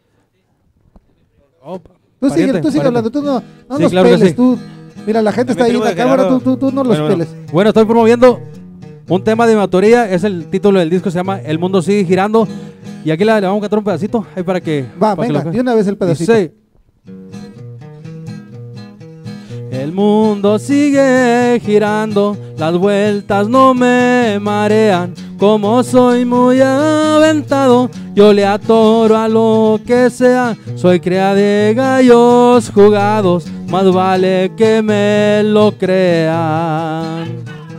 Oh, Tú sigue, pariente, tú sigue pariente. hablando, tú no, no Sí, nos claro que peles, sí. tú. Mira, la gente está ahí en la cámara, tú, tú, tú no los Bueno, bueno. peles. Bueno, estoy promoviendo un tema de mi autoría, es el título del disco, se llama El Mundo Sigue Girando. Y aquí le, le vamos a cantar un pedacito, ahí para que... Va, para que venga, lo- de una vez el pedacito. Dice, el mundo sigue girando, las vueltas no me marean. Como soy muy aventado, yo le atoro a lo que sea. Soy cría de gallos jugados, más vale que me lo crean.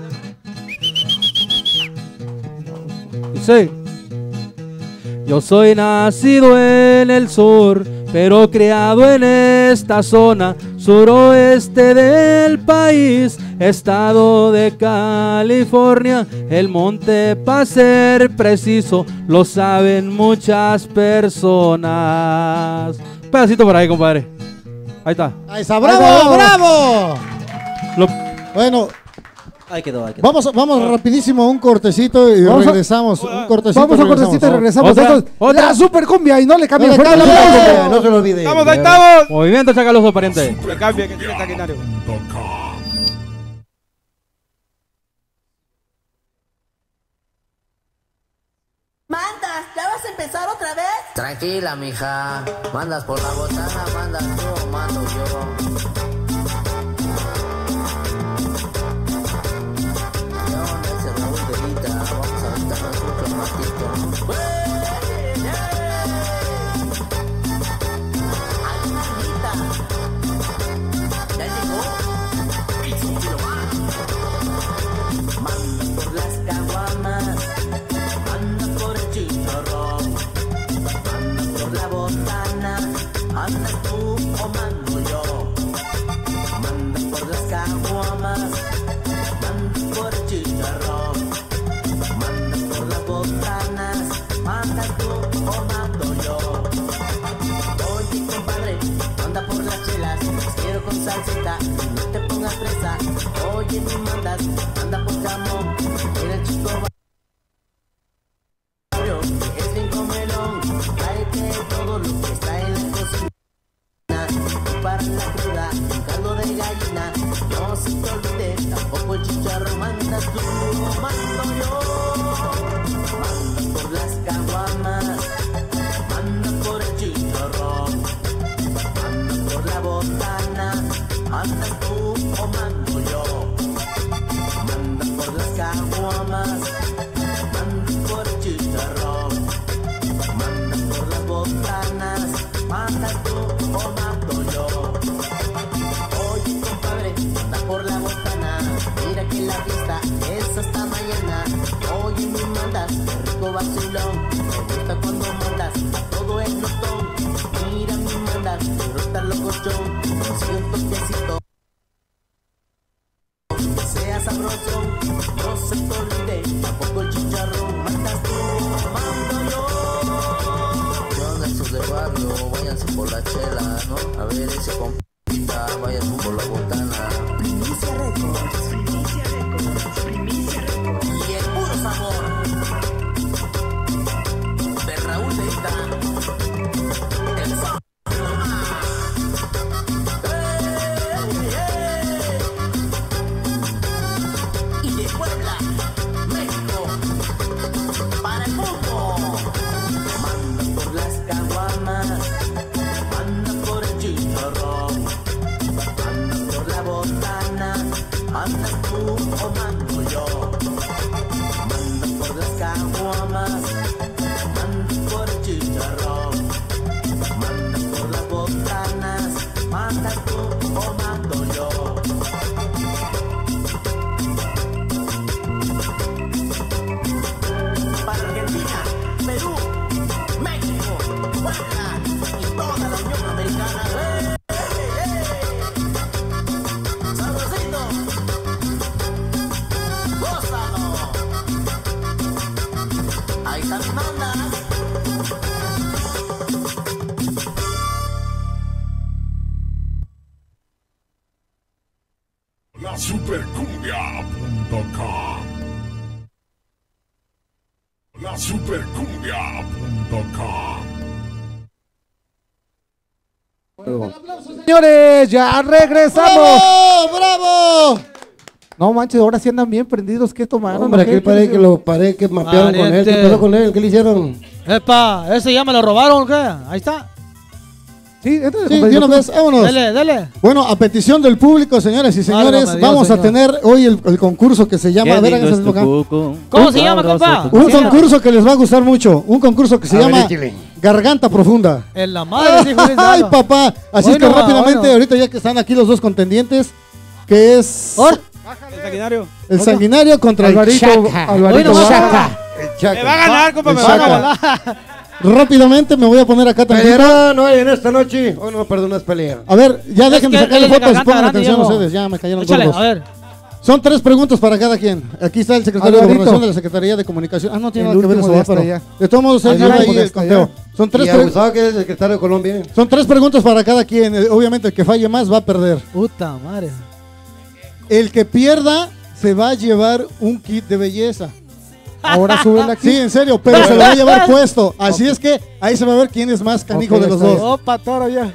Dice, yo soy nacido en el sur, pero criado en esta zona, suroeste del país, estado de California, el monte para ser preciso, lo saben muchas personas. Un pedacito por ahí, compadre. Ahí está. Ahí está, bravo, Ahí va. bravo. Lo- Bueno, Ahí quedó, ahí quedó. vamos, vamos rapidísimo a un cortecito y Vamos a- regresamos. Un cortecito Vamos a un y cortecito y regresamos. Otra, Esto es otra. La super cumbia y no le cambien. No le fuerte el cambien. aplauso. No se lo olvide. ¡Estamos, ahí estamos! Movimiento Chacaloso, pariente. Que cambie, que tiene taquinario. Mandas, ¿ya vas a empezar otra vez? Tranquila, mija. Mandas por la botana, mandas tú o mando yo. ¿Qué onda ese Raúl Velita? Vamos a aventarnos un clamatito. ¡Almanita! ¿Ya llegó? ¡Y lo más! Mandas por las caguamas. Andas por el chicharrón, andas por la botana, andas tú o mando yo. Mandas por las caguamas, andas por el chicharrón, mandas por las botanas, andas tú o mando yo. Oye compadre, anda por las chelas, quiero con salsita, no te pongas presa. Oye mi mandas, anda por jamón, mira el chico va. Es bien comelón, tráete todo lo que está en la cocina. Y para la cruda, un caldo de gallina. No se te olvide, tampoco el chicharrón. Mandas tú, mando yo. Mandas por las caguamas, mandas por el chicharrón, mandas por la botana, andas tú o mando yo. Mandas por las caguamas, mandas por el chicharrón, mandas por las botanas, mandas tú o mando yo. Oye compadre, anda por la botana, mira que la fiesta es hasta mañana. Oye mi mandas, qué rico vacilón, me gusta cuando mandas a todo el notón. Mira mi mandas, pero está locochón, consigue un toquecito que sea sabroso, no se te olvide, tampoco el chicharrón. Mandas tú, mando yo. ¿Qué onda esos de barrio? Váyanse por la chela, ¿no? A ver ese compita, vayan por la botana. Primicia Records, Primicia Records, Primicia Records. Y el puro sabor. botana, ¿mandas tú o mando yo? Mando por las caguamas, mando por el chicharrón, mando por las botanas, ¿mandas tú o mando yo? Para Argentina, Perú, México, Puebla y toda la Unión Americana. ¡Eh, eh, eh! ¡Sabrosito! ¡Gózalo! Ahí está mi banda. La supercumbia punto com. La supercumbia punto com. Señores, ya regresamos. ¡Bravo! ¡Bravo! No manches, ahora sí andan bien prendidos. ¿Qué tomaron? Hombre, ¿Qué? aquí parece que lo paré, que mapearon con él. ¿Qué Pariente. pasó con él? ¿Qué le hicieron? Epa, ese ya me lo robaron, ¿qué? Ahí está. Sí, entonces, Sí, de una vez, vámonos. Dele, dele. Bueno, a petición del público, señoras y señores, Válgame Dios, vamos a señor. tener hoy el, el concurso que se llama. A ver, háganse acá. ¿Cómo se llama, compa? Un concurso que les va a gustar mucho. Un concurso que se A ver, llama échale. Garganta Profunda. En la madre, hijo de Ay, papá. Así es que Bueno, rápidamente, bueno. ahorita ya que están aquí los dos contendientes, que es El sanguinario. el sanguinario contra Alvarito, el Chaca. Alvarito Bueno, Chaca. El Chaca. Me va a ganar, compa, El me va a Chaca. ganar. Rápidamente me voy a poner acá también. ¿Peleará no hay en esta noche? Oh, no, perdón, es pelea. A ver, ya Es déjenme que sacarle él es de fotos, garganta pongan grande, atención Diego. ustedes, ya me cayeron Échale, gordos. a ver. Son tres preguntas para cada quien. Aquí está el secretario Alvarito. de Gobernación de la Secretaría de Comunicación. Ah, no tiene El nada que ver último eso, de hasta pero allá. de todos modos, él El lleva último ahí de el hasta conteo. allá. Son tres, Y pre- Abusado, que es el secretario de Colombia. son tres preguntas para cada quien. Eh, Obviamente, el que falle más va a perder. Puta madre. El que pierda se va a llevar un kit de belleza. Ahora suben aquí. Sí, en serio, pero se lo va a llevar puesto. Así es que ahí se va a ver quién es más canijo Ok, de los está dos. Opa, toro ya.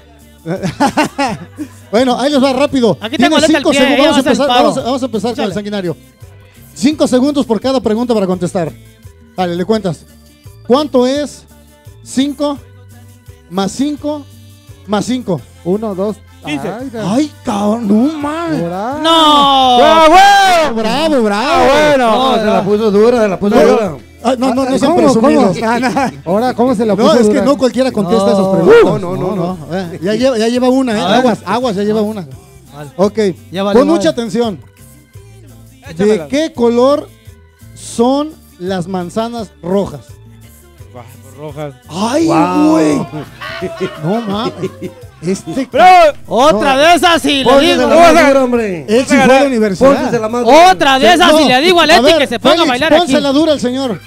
Bueno, ahí les va rápido. Aquí Tiene tengo letra cinco al pie, segundos. ya Vamos a, vas al empezar, paro. vamos, a, vamos a empezar con el Échale. sanguinario. Cinco segundos por cada pregunta para contestar. Vale, le cuentas. ¿Cuánto es cinco más cinco más cinco? Uno, dos. quince. Ay, da- Ay, cabrón, no man. Ahora- ¡No! Bravo, bravo, bravo. No, se la puso dura, se la puso dura. Ah, no, no, no sean ¿Cómo, presumidos. cómo? Ah, no. Ahora, ¿cómo se la No, puso es que dura? no cualquiera contesta No. esas preguntas. No, no, no, no. Eh, ya, lleva, ya lleva una, ¿eh? A ver. Aguas, aguas, ya lleva una. Vale. Ok, Ya valió pon madre. mucha atención. ¿De Échamela. qué color son las manzanas rojas? Rojas. ¡Ay, Wow. güey! No mames. Este Pero, Otra No. de esas y le Pónsela digo. más dura, hombre. él sí fue a la universidad. Pónsela más dura. Otra de esas No, y le digo a a Leti ver, que se ponga a Félix, bailar aquí. pónsela dura el señor.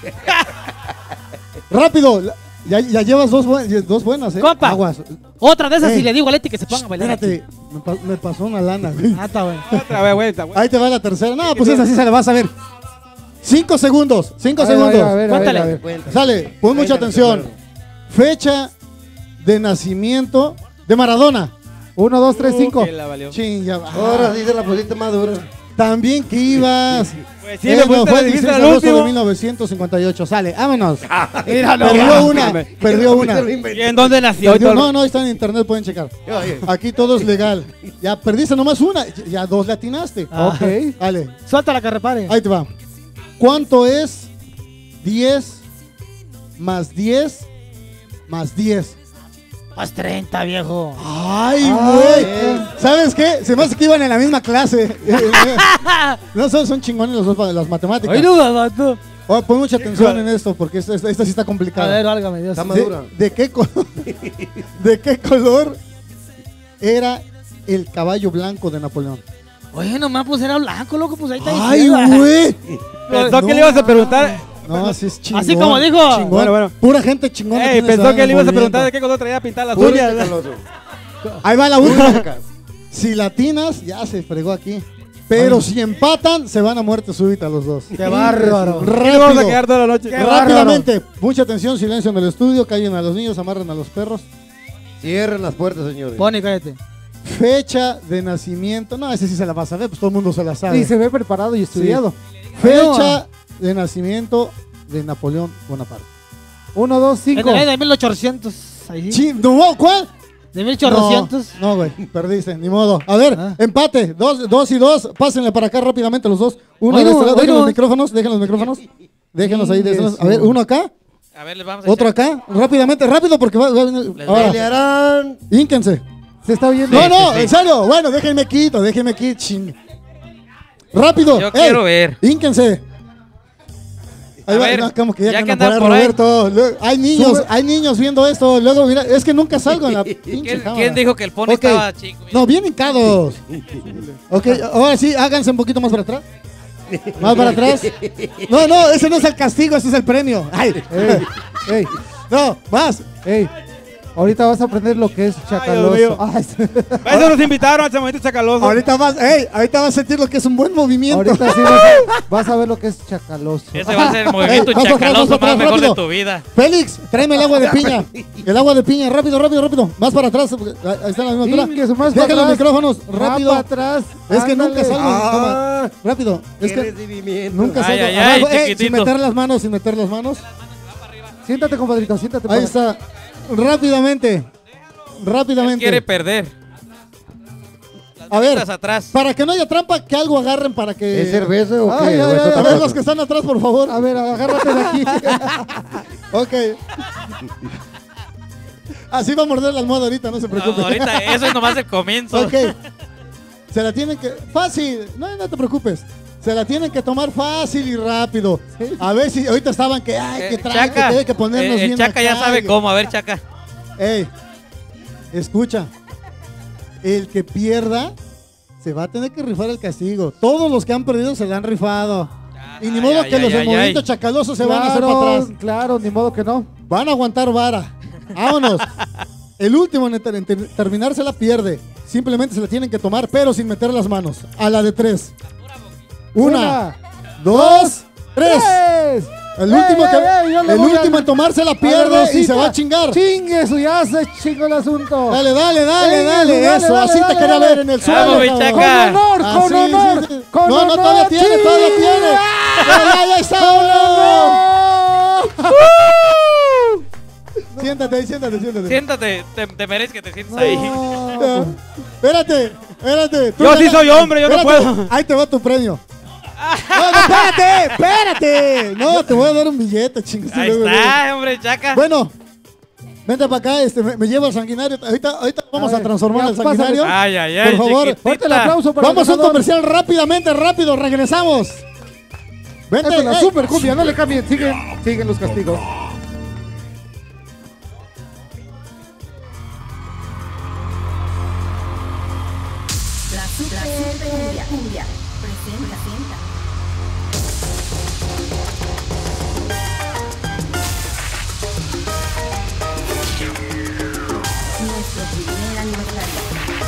Rápido. la- Ya, ya llevas dos, buen- dos buenas, ¿eh? Compa. Aguas. Otra de esas Ey. y le digo a Leti que se ponga a bailar aquí. Espérate, me, pa- me pasó una lana, güey. Ah, está bueno. otra vez, vuelta. vuelta. Ahí te va la tercera. No, pues esa sí se la vas a ver. Cinco segundos. Cinco A ver, segundos. a ver, a ver, Cuéntale. a ver. Cuenta. Sale, pon mucha Venga, atención. recuerdo. Fecha de nacimiento de Maradona. Uno, dos, tres, Uh, cinco. que la valió. Chin, ya va. Ahora sí se la pusiste más dura. También que ibas. Pues sí, Eh, me no, pusiste fue la el difícil dieciséis al de agosto de último. mil novecientos cincuenta y ocho. Sale, vámonos. Míralo. Perdió una, perdió una. ¿Y en dónde nació? Perdió- no, no, está en internet, pueden checar. Oye, Aquí todo es legal. Ya perdiste nomás una, ya dos le atinaste. Ah. Ok. Dale, Suéltala que repare. ahí te va. ¿Cuánto es diez más diez más diez? Más treinta, viejo. Ay, güey. ¿Sabes qué? Se me hace que iban en la misma clase. No, son, son chingones los dos para las matemáticas. Ay, duda, vato. Oye, pon mucha atención en esto porque esta, esta, esta sí está A complicada. ver, válgame Dios. Está más ¿De, dura. de qué co- ¿De qué color era el caballo blanco de Napoleón? Oye, nomás pues era blanco, loco, pues ahí está ¡Ay, diciendo. güey! Pensó No. que le ibas a preguntar. No, así es chingón. Así como dijo. Chingón. Bueno, bueno. Pura gente chingona. Ey, tiene pensó esa que le ibas a movimiento. preguntar de qué color traía pintar las Puro uñas. escandaloso. Ahí va la última. Si latinas, ya se fregó aquí. Pero si empatan, se van a muerte súbita los dos. Qué bárbaro. Aquí vamos a Rápido. quedar toda la noche. Rápidamente. Mucha atención, silencio en el estudio. Callen a los niños, amarren a los perros. Cierren las puertas, señores. Pone, cállate. Fecha de nacimiento. No, ese sí se la vas a ver, pues todo el mundo se la sabe. Y se ve preparado y estudiado. Fecha de nacimiento de Napoleón Bonaparte. Uno, dos, cinco. En el año de mil ochocientos. Ahí. Sí, no, ¿cuál? De mil chorrocientos. No, no, güey, perdiste, ni modo. A ver, ah. empate, dos, dos y dos. Pásenle para acá rápidamente los dos. Uno bueno, de este lado, bueno. dejen los micrófonos, dejen los micrófonos. Déjenlos ahí. De este lado. A ver, uno acá. A ver, les vamos a Otro echar. acá, rápidamente, rápido porque va, va a venir. Les Ahora, pelearán. Ínquense. Se está oyendo. No, Sí, no, sí, sí. en serio. Bueno, déjenme quito, déjenme quito. Ching. Rápido. Yo ey, quiero ver. Ínquense. Ahí A va, ver, no, como que ya, ya que que anda por andan ahí por ahí. Roberto. Luego, hay niños, Sube. hay niños viendo esto. Luego, mira, es que nunca salgo en la pinche ¿Quién, cámara. quién dijo que el pony Ok. estaba chico? No, bien hincados. Ok, ahora sí, háganse un poquito más para atrás. Más para atrás. No, no, ese no es el castigo, ese es el premio. Ay, Ey, ey, no, más. ey. Ahorita vas a aprender lo que es Dios chacaloso. mío. Ay, Para eso nos invitaron a ese momento chacaloso. Ahorita vas, ey, ahorita vas a sentir lo que es un buen movimiento. ahorita sí vas a, vas a ver lo que es chacaloso. Ese va a ser el movimiento Ey, vas para atrás, chacaloso vas para más atrás, mejor de rápido. tu vida. Félix, tráeme el agua de piña. El agua de piña, rápido, rápido, rápido. Más para atrás, ahí está la misma altura. Ingues, más Deja para los atrás. micrófonos, Más rápido. para atrás. Es que nunca Ándale. salgo. Ah, Toma, rápido. Es qué que recibimiento. nunca Ay, salgo. ay, ay, Abajo, ey, sin chiquitito. meter las manos, sin meter las manos. Siéntate, compadrito, siéntate. Ahí para- está. Rápidamente. Rápidamente. Quiere perder. A ver, Estás atrás. para que no haya trampa, que algo agarren para que. ¿Es cerveza o Ay, qué? ay, ¿O es ay, otra a ver, cosa? los que están atrás, por favor. A ver, agárrate de aquí. Ok. Así va a morder la almohada ahorita, no se preocupe. No, ahorita eso es nomás el comienzo. Ok. Se la tienen que. Fácil. No, no te preocupes. Se la tienen que tomar fácil y rápido. A ver si ahorita estaban que. Ay, Eh, que trae, Chaca, que tiene que ponernos eh, el bien. Chaca ya acá, sabe que- cómo. A ver, Chaca. Ey, escucha. El que pierda se va a tener que rifar el castigo. Todos los que han perdido se la han rifado. Y ni modo ay, que ay, los del ay, movimiento ay. chacaloso se van a hacer para Claro, atrás. claro, ni modo que no. Van a aguantar vara. Vámonos. El último en, ter- en ter- terminar se la pierde. Simplemente se la tienen que tomar, pero sin meter las manos. A la de tres. Una, Una, dos, tres. ¡Tres! El Ey, último, que, ey, ey, yo le el voy a- último en tomar se la A ver, pierde y Rosita, se va a chingar. Chingue eso, ya se chingó el asunto. Dale, dale, dale, Ey, dale. dale, Eso, dale, así dale, te quería dale. ver en el suelo. Vamos, mi cabrón. Chaca. Con honor, Ah, con sí, honor, sí, sí. con no, no, honor, todavía tiene, sí. todavía tiene. Ya, ya, ya está uno. Siéntate ahí, siéntate, siéntate. Siéntate, te, te mereces que te sientes ahí. Ya. Espérate, espérate. Tú Yo ya sí la- soy hombre, yo no espérate, puedo. Ahí te va tu premio. No, no, espérate, espérate. No, te voy a dar un billete, chingas. Ahí está, hombre, Chaca. Bueno, vente para acá, este, me, me lleva al sanguinario. Ahorita, ahorita vamos a, ver, transformar ya, al sanguinario. pásale. Ay, ay, ay, Por favor, chiquitita. Fuerte el aplauso para vamos el a un ganador. comercial rápidamente, rápido, regresamos. Vente, Esta es la ey. super cumbia, no le cambien, siguen, siguen los castigos. La super, cumbia, cumbia. Presenta, presenta. Nuestro primer aniversario.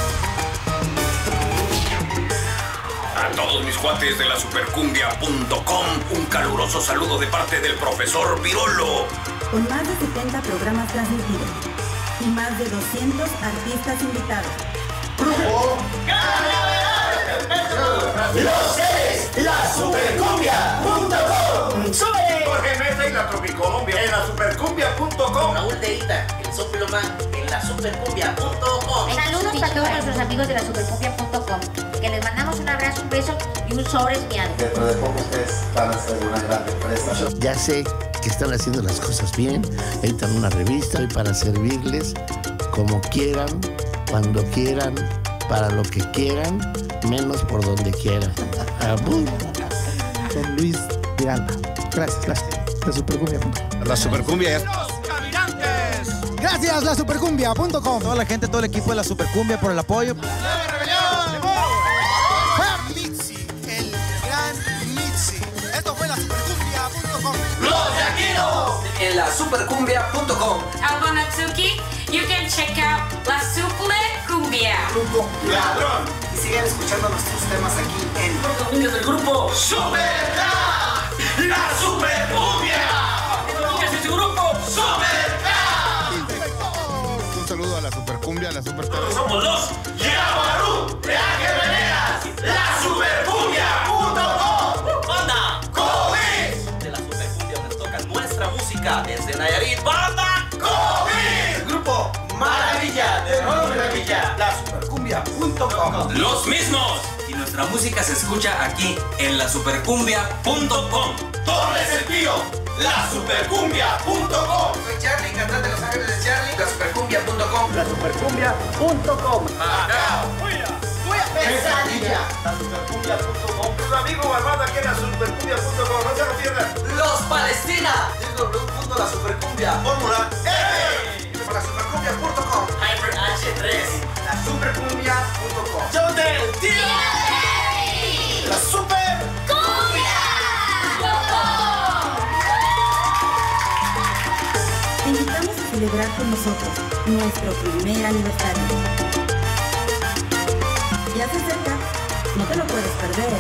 A todos mis cuates de la supercumbia punto com, un caluroso saludo de parte del profesor Virolo. Con más de setenta programas transmitidos y más de doscientos artistas invitados. Grupo Los Seres, la supercumbia punto com. ¡Sube! Jorge Mesa y la Tropicolombia en la supercumbia punto com. Raúl Deita, el Soploma en la supercumbia punto com. Saludos para todos nuestros amigos de la supercumbia punto com, que les mandamos un abrazo, un beso y un sobres miado. Dentro de poco ustedes van a ser una gran empresa. Ya sé que están haciendo las cosas bien. Editan una revista hoy para servirles como quieran, cuando quieran, para lo que quieran, menos por donde quieran. Abú. Don Luis de Alba. Gracias, gracias. La supercumbia punto com. La supercumbia es... Gracias, la supercumbia punto com. Toda la gente, todo el equipo de la supercumbia por el apoyo. Mitzi, el gran Mitzi. Esto fue la supercumbia punto com. Los de Aquino en la supercumbia punto com. Alba Natsuki, you can check out La Super Cumbia. Grupo Ladrón. Y sigan escuchando nuestros temas aquí en Los domingos del grupo Superca, la supercumbia. ¿Qué es su grupo? Superca. Un saludo a la supercumbia, a la super... Somos los Yabarú de Ángel Venegas, la supercumbia punto com. Banda COVID. de la supercumbia nos toca nuestra música desde Nayarit. Banda COVID. Grupo Maravilla de Rock Los mismos. Y nuestra música se escucha aquí en la supercumbia punto com. Doble sentido, la supercumbia punto com. Soy Charlie, cantante de Los Ángeles de Charlie. La supercumbia punto com. La supercumbia punto com. Acá. Pesadilla. La supercumbia punto com. Tu amigo Barbado aquí en la supercumbia punto com. No se lo pierdan. Los Palestina. w w w punto la supercumbia. Fórmula E. Para la supercumbia punto com. Hyper H tres. La supercumbia punto com. Yo del tío. La supercumbia. Te invitamos a celebrar con nosotros nuestro primer aniversario. Ya se acerca, no te lo puedes perder.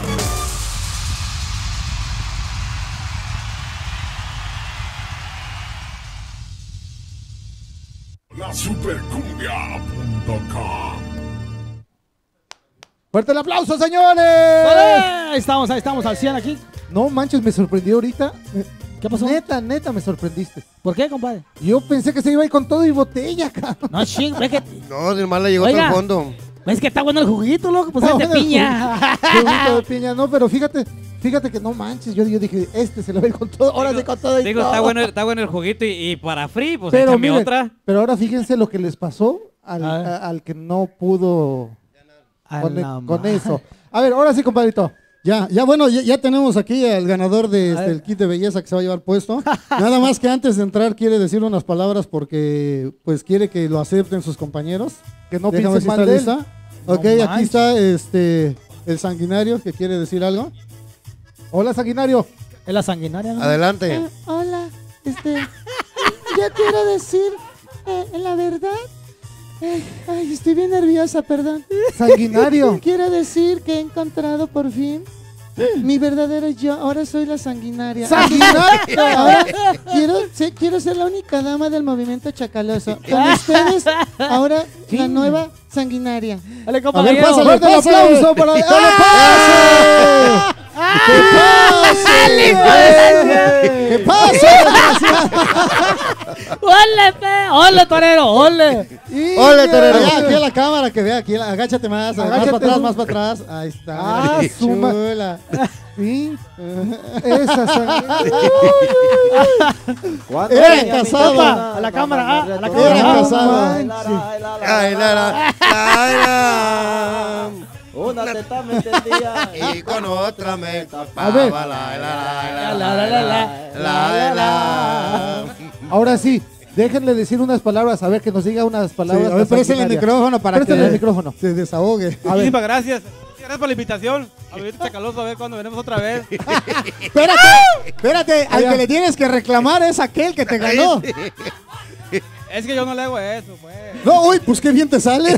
La supercumbia punto com. ¡Fuerte el aplauso, señores! ¡Vale! Ahí estamos, ahí estamos, al cien aquí. No manches, me sorprendió ahorita. ¿Qué pasó? Neta, neta, me sorprendiste. ¿Por qué, compadre? Yo pensé que se iba a ir con todo y botella, cabrón. No, ching, es que... No, mi hermano llegó Oiga. hasta el fondo. Es que está bueno el juguito, loco, pues No, es de bueno, piña. Juguito de piña, no, pero fíjate, fíjate que no manches. Yo, yo dije, este se lo va a ir con todo. Ahora sí con todo y Digo, todo. está bueno, está bueno el juguito y, y para free, pues Pero échame miren, otra. pero ahora fíjense lo que les pasó al, A ver. a- al que no pudo A con, la con ma- eso. A ver, ahora sí, compadrito. Ya, ya bueno, ya, ya tenemos aquí al ganador de este, el kit de belleza que se va a llevar puesto. Nada más que antes de entrar quiere decir unas palabras porque pues quiere que lo acepten sus compañeros. Que no Déjame ver piensen si mal está de él. lista. No Ok, aquí manches. está este el sanguinario que quiere decir algo. Hola, Sanguinario. Es la sanguinaria, ¿no? Adelante. Eh, hola, este, yo quiero decir eh, la verdad. Eh, ay, estoy bien nerviosa, perdón. Sanguinario. Quiero decir que he encontrado por fin mi verdadero yo. Ahora soy la sanguinaria. ¡Sanguinario! Ahora quiero, ser- quiero ser la única dama del movimiento chacaloso. Con ustedes, ahora la nueva sanguinaria. Dale, A ver, pásale, ¡Fuerte el pásale. aplauso para... ¡Dale, pase! ¡Que pase! ¡Que pase! ¡Ole, pe! ¡Ole, torero! ¡Ole! ¡Ole, torero! Allá, aquí a la cámara, que vea, aquí, agáchate más, más Agáchate para atrás, tú. más para atrás. Ahí está. Ah, qué suma. chula. Sí. Esa sanguinaria. Era casado. Compa, a la cámara, ah, a la Era cámara. ah. casado. Ay, la, la, la, la. Una teta me entendía. Y con otra me tapaba. A ver. La, la, la, La, la, la, la, la, la, la. Ahora sí, déjenle decir unas palabras, a ver que nos diga unas Sí, palabras. a ver, la préstale el sanguinaria. micrófono para Préstale que el micrófono. se desahogue. A ver, Muchísimas gracias. Gracias por la invitación. A Movimiento Chacaloso, a ver cuando venimos otra vez. Espérate, espérate, al que le tienes que reclamar es aquel que te ganó. Es que yo no le hago eso, pues. No, uy, pues qué bien te sale.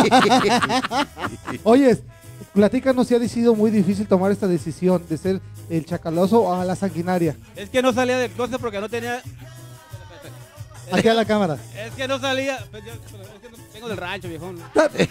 oye, platícanos si ha sido muy difícil tomar esta decisión de ser el chacaloso o a la sanguinaria. Es que no salía del closet porque no tenía. Aquí a la cámara. Es que no salía. pues yo- Es que no- vengo del rancho, viejón.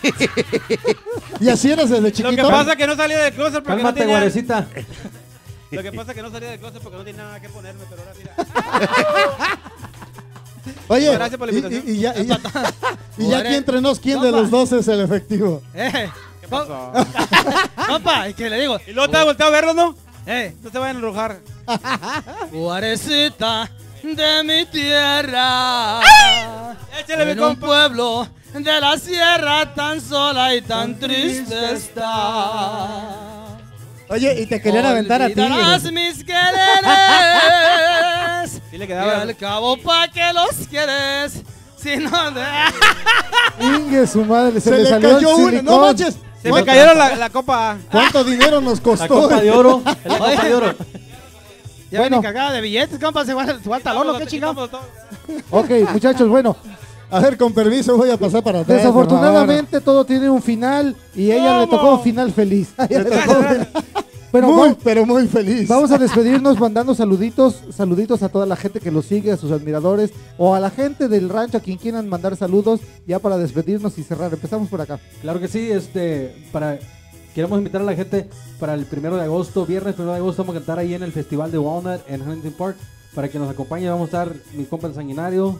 ¿Y así eras desde Lo chiquito? que pasa es que no salía del closet porque no Cálmate, tenía. guarecita. Lo que pasa es que no salía del closet porque no tenía nada que ponerme, pero ahora mira. Oye, Gracias por la y, invitación. y- y ya, y ya, y ya aquí entre nos, ¿quién de los dos es el efectivo? Eh, ¿Qué pasó? compa, es que le digo. Y luego te volteado a verlo, ¿no? Eh, no se vayan a enojar. Guarecita de mi tierra. Échale, mi En un compa. pueblo de la sierra tan sola y tan triste está. Oye, y te querían aventar a ti. Olvidarás güey. mis quereres. Sí le Y quedaba. al cabo, ¿pa' qué los quieres? Si no de... Ingue su madre, se, Se le, le salió cayó el una. silicón. No manches. Se me cayeron la, la copa. ¿Cuánto dinero nos La costó? copa de oro. La copa de oro. Ya Bueno. ven cagada de billetes, compa, se va se va al talón, ¿o qué chingado? Ok, muchachos, bueno, A ver, con permiso, voy a pasar para atrás. desafortunadamente todo tiene un final y a ella le tocó un final feliz. A ella le tocó un final- Pero muy, va- pero muy feliz. vamos a despedirnos mandando saluditos, saluditos a toda la gente que los sigue, a sus admiradores o a la gente del rancho a quien quieran mandar saludos ya para despedirnos y cerrar. Empezamos por acá. Claro que sí, este, para, queremos invitar a la gente para el primero de agosto, viernes primero de agosto, vamos a cantar ahí en el Festival de Walnut en Huntington Park, para que nos acompañe. Vamos a estar mi compa el Sanguinario,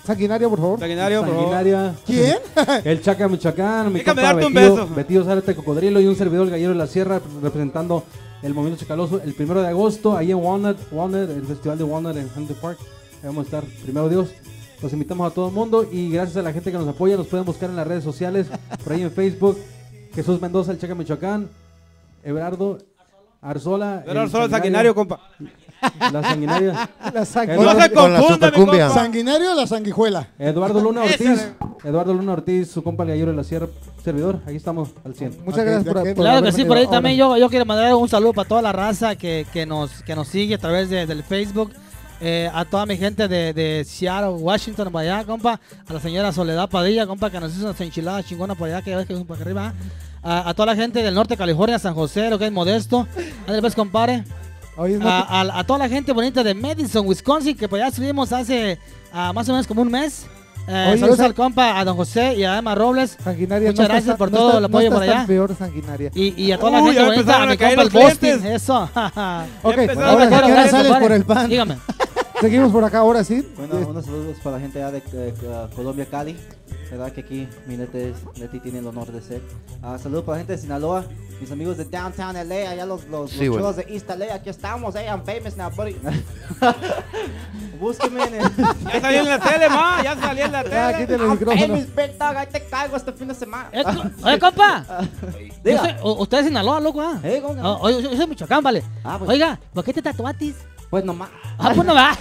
Sanguinaria, por favor. Sanguinario, por favor. Sanguinaria. ¿Quién? El Chaca Michoacán, mi Déjame compa darte un Betío, beso. Betío Zárate Cocodrilo y un servidor el Gallero de la Sierra representando el movimiento chacaloso el primero de agosto ahí en Walnut, Walnut, el festival de Walnut en Hunter Park. Ahí vamos a estar, primero Dios. Los invitamos a todo el mundo y gracias a la gente que nos apoya, nos pueden buscar en las redes sociales, por ahí en Facebook, Jesús Mendoza, el Chaca Michoacán, Everardo Arzola. Yo era solo el sanguinario, compa. La sanguinaria. La sanguinaria. No se confunda, mi compa. ¿Sanguinario o la sanguijuela? Eduardo Luna Ese Ortiz. es. Eduardo Luna Ortiz, su compa el Gallero de la Sierra, servidor. Aquí estamos al cien. Muchas gracias por, por Claro que haber sí, venido. por ahí Ahora. también yo, yo quiero mandar un saludo para toda la raza que, que, nos, que nos sigue a través de, del Facebook. Eh, a toda mi gente de, de Seattle, Washington, para allá, compa. A la señora Soledad Padilla, compa, que nos hizo unas enchiladas chingonas por allá, que ya ves que es para arriba. A, a toda la gente del norte de California, San José, lo que es Modesto. Ándale pues, compadre. Oye, no a, a, a toda la gente bonita de Madison, Wisconsin, que por allá estuvimos hace ah, más o menos como un mes. Eh, Oye, saludos esa- al compa, a don José y a Emma Robles. Sanguinaria, Muchas no gracias está- por no todo está- el no apoyo estás por tan allá. peor, Sanguinaria. Y, y a toda la Uy, gente ya bonita, a empezaron mi a caer compa el los Boston. clientes. Eso. Ok, empezaron ahora a caer sí, los ahora sales compadre. por el pan. Dígame. Seguimos por acá, ahora sí. Bueno, unos saludos para la gente allá de, de, de Colombia, Cali. Verdad que aquí mi Leti, Leti tiene el honor de ser. Ah, saludos para la gente de Sinaloa, mis amigos de Downtown L A, allá los, los, Sí, los bueno. chulos de East L A. Aquí estamos, hey, I'm famous now, buddy. Búsqueme en el... Ya salí en la tele, ma. Ya salí en la Ya, tele. quítale el I'm micrófono. famous, big dog, ahí te caigo este fin de semana. Eh, co- Oye, compa. Diga. Yo soy- o- Usted es de Sinaloa, loco, ¿ah? Eh, ¿cómo que no? Oh, oye, yo soy de Michoacán, vale. Ah, pues. Oiga, ¿por qué te tatuatis? Pues nomás. Ah, pues no va.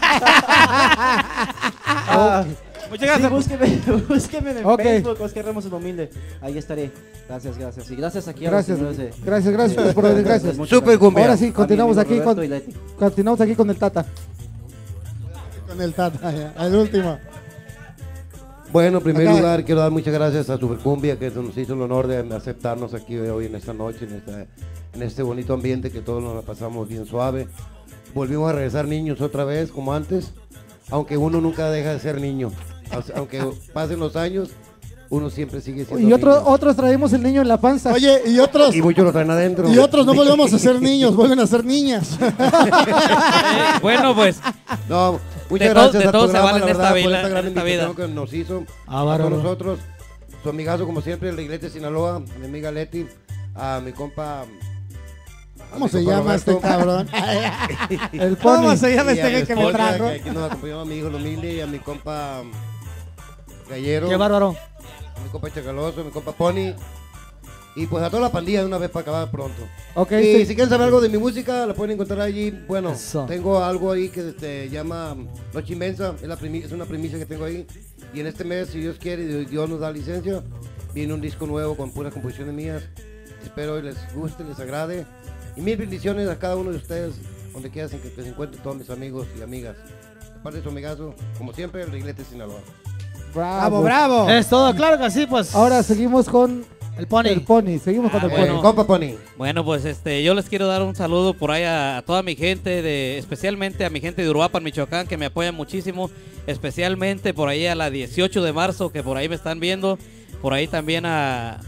Ah, Muchas sí, gracias. búsqueme, búsqueme en Ok. Facebook, Oscar Ramos el Humilde. Ahí estaré. Gracias, gracias. Y gracias aquí a los Gracias, señores de- gracias, gracias por venir, gracias. Muchas Super gracias. cumbia. Ahora sí, continuamos A mi aquí amigo con, Roberto y Leti. continuamos aquí con el Tata. Con el Tata, ya, el último. Bueno, en primer Acá. lugar quiero dar muchas gracias a Supercumbia que nos hizo el honor de aceptarnos aquí hoy en esta noche, en, esta- en este bonito ambiente que todos nos la pasamos bien suave. Volvimos a regresar niños otra vez como antes, aunque uno nunca deja de ser niño. O- Aunque pasen los años, uno siempre sigue siendo Y otros niño. otros traemos el niño en la panza. Oye, y otros, Y muchos lo traen adentro. y otros no volvemos a ser niños, vuelven a ser niñas. Eh, bueno, pues No, muchas De todo- gracias de a todo tu se programa, vale la en esta verdad, por vida- esta gran en esta vida. invitación que nos hizo Ah, a bárbaro. todos nosotros. Su amigazo, como siempre, el de Iglesia de Sinaloa, mi amiga Leti, a mi compa... a ¿Cómo mi se compa llama este Roberto. cabrón? El ¿Cómo pony. se llama Y a este mi que me esposa, trajo? que aquí nos acompañó a mi hijo el humilde y a mi compa Gallero, Qué bárbaro. a mi compa Chacaloso, a mi compa Pony y pues a toda la pandilla de una vez para acabar pronto. Ok, y sí. si quieren saber algo de mi música, la pueden encontrar allí. Bueno, Eso. tengo algo ahí que se llama Noche Inmensa, es, la primi- es una primicia que tengo ahí. Y en este mes, si Dios quiere y Dios nos da licencia, viene un disco nuevo con puras composiciones mías. Espero les guste, les agrade. Y mil bendiciones a cada uno de ustedes, donde quiera que, que se encuentren todos mis amigos y amigas. De parte de su amigazo, como siempre, el Reglete Sinaloa. Bravo, bravo. Es todo, claro que sí, pues. Ahora seguimos con el pony. el Pony. Seguimos con Ah, el bueno. Pony. Compa Pony. Bueno, pues este, yo les quiero dar un saludo por ahí a, a toda mi gente, de, especialmente a mi gente de Uruapan, Michoacán, que me apoyan muchísimo, especialmente por ahí a la dieciocho de marzo, que por ahí me están viendo, por ahí también a...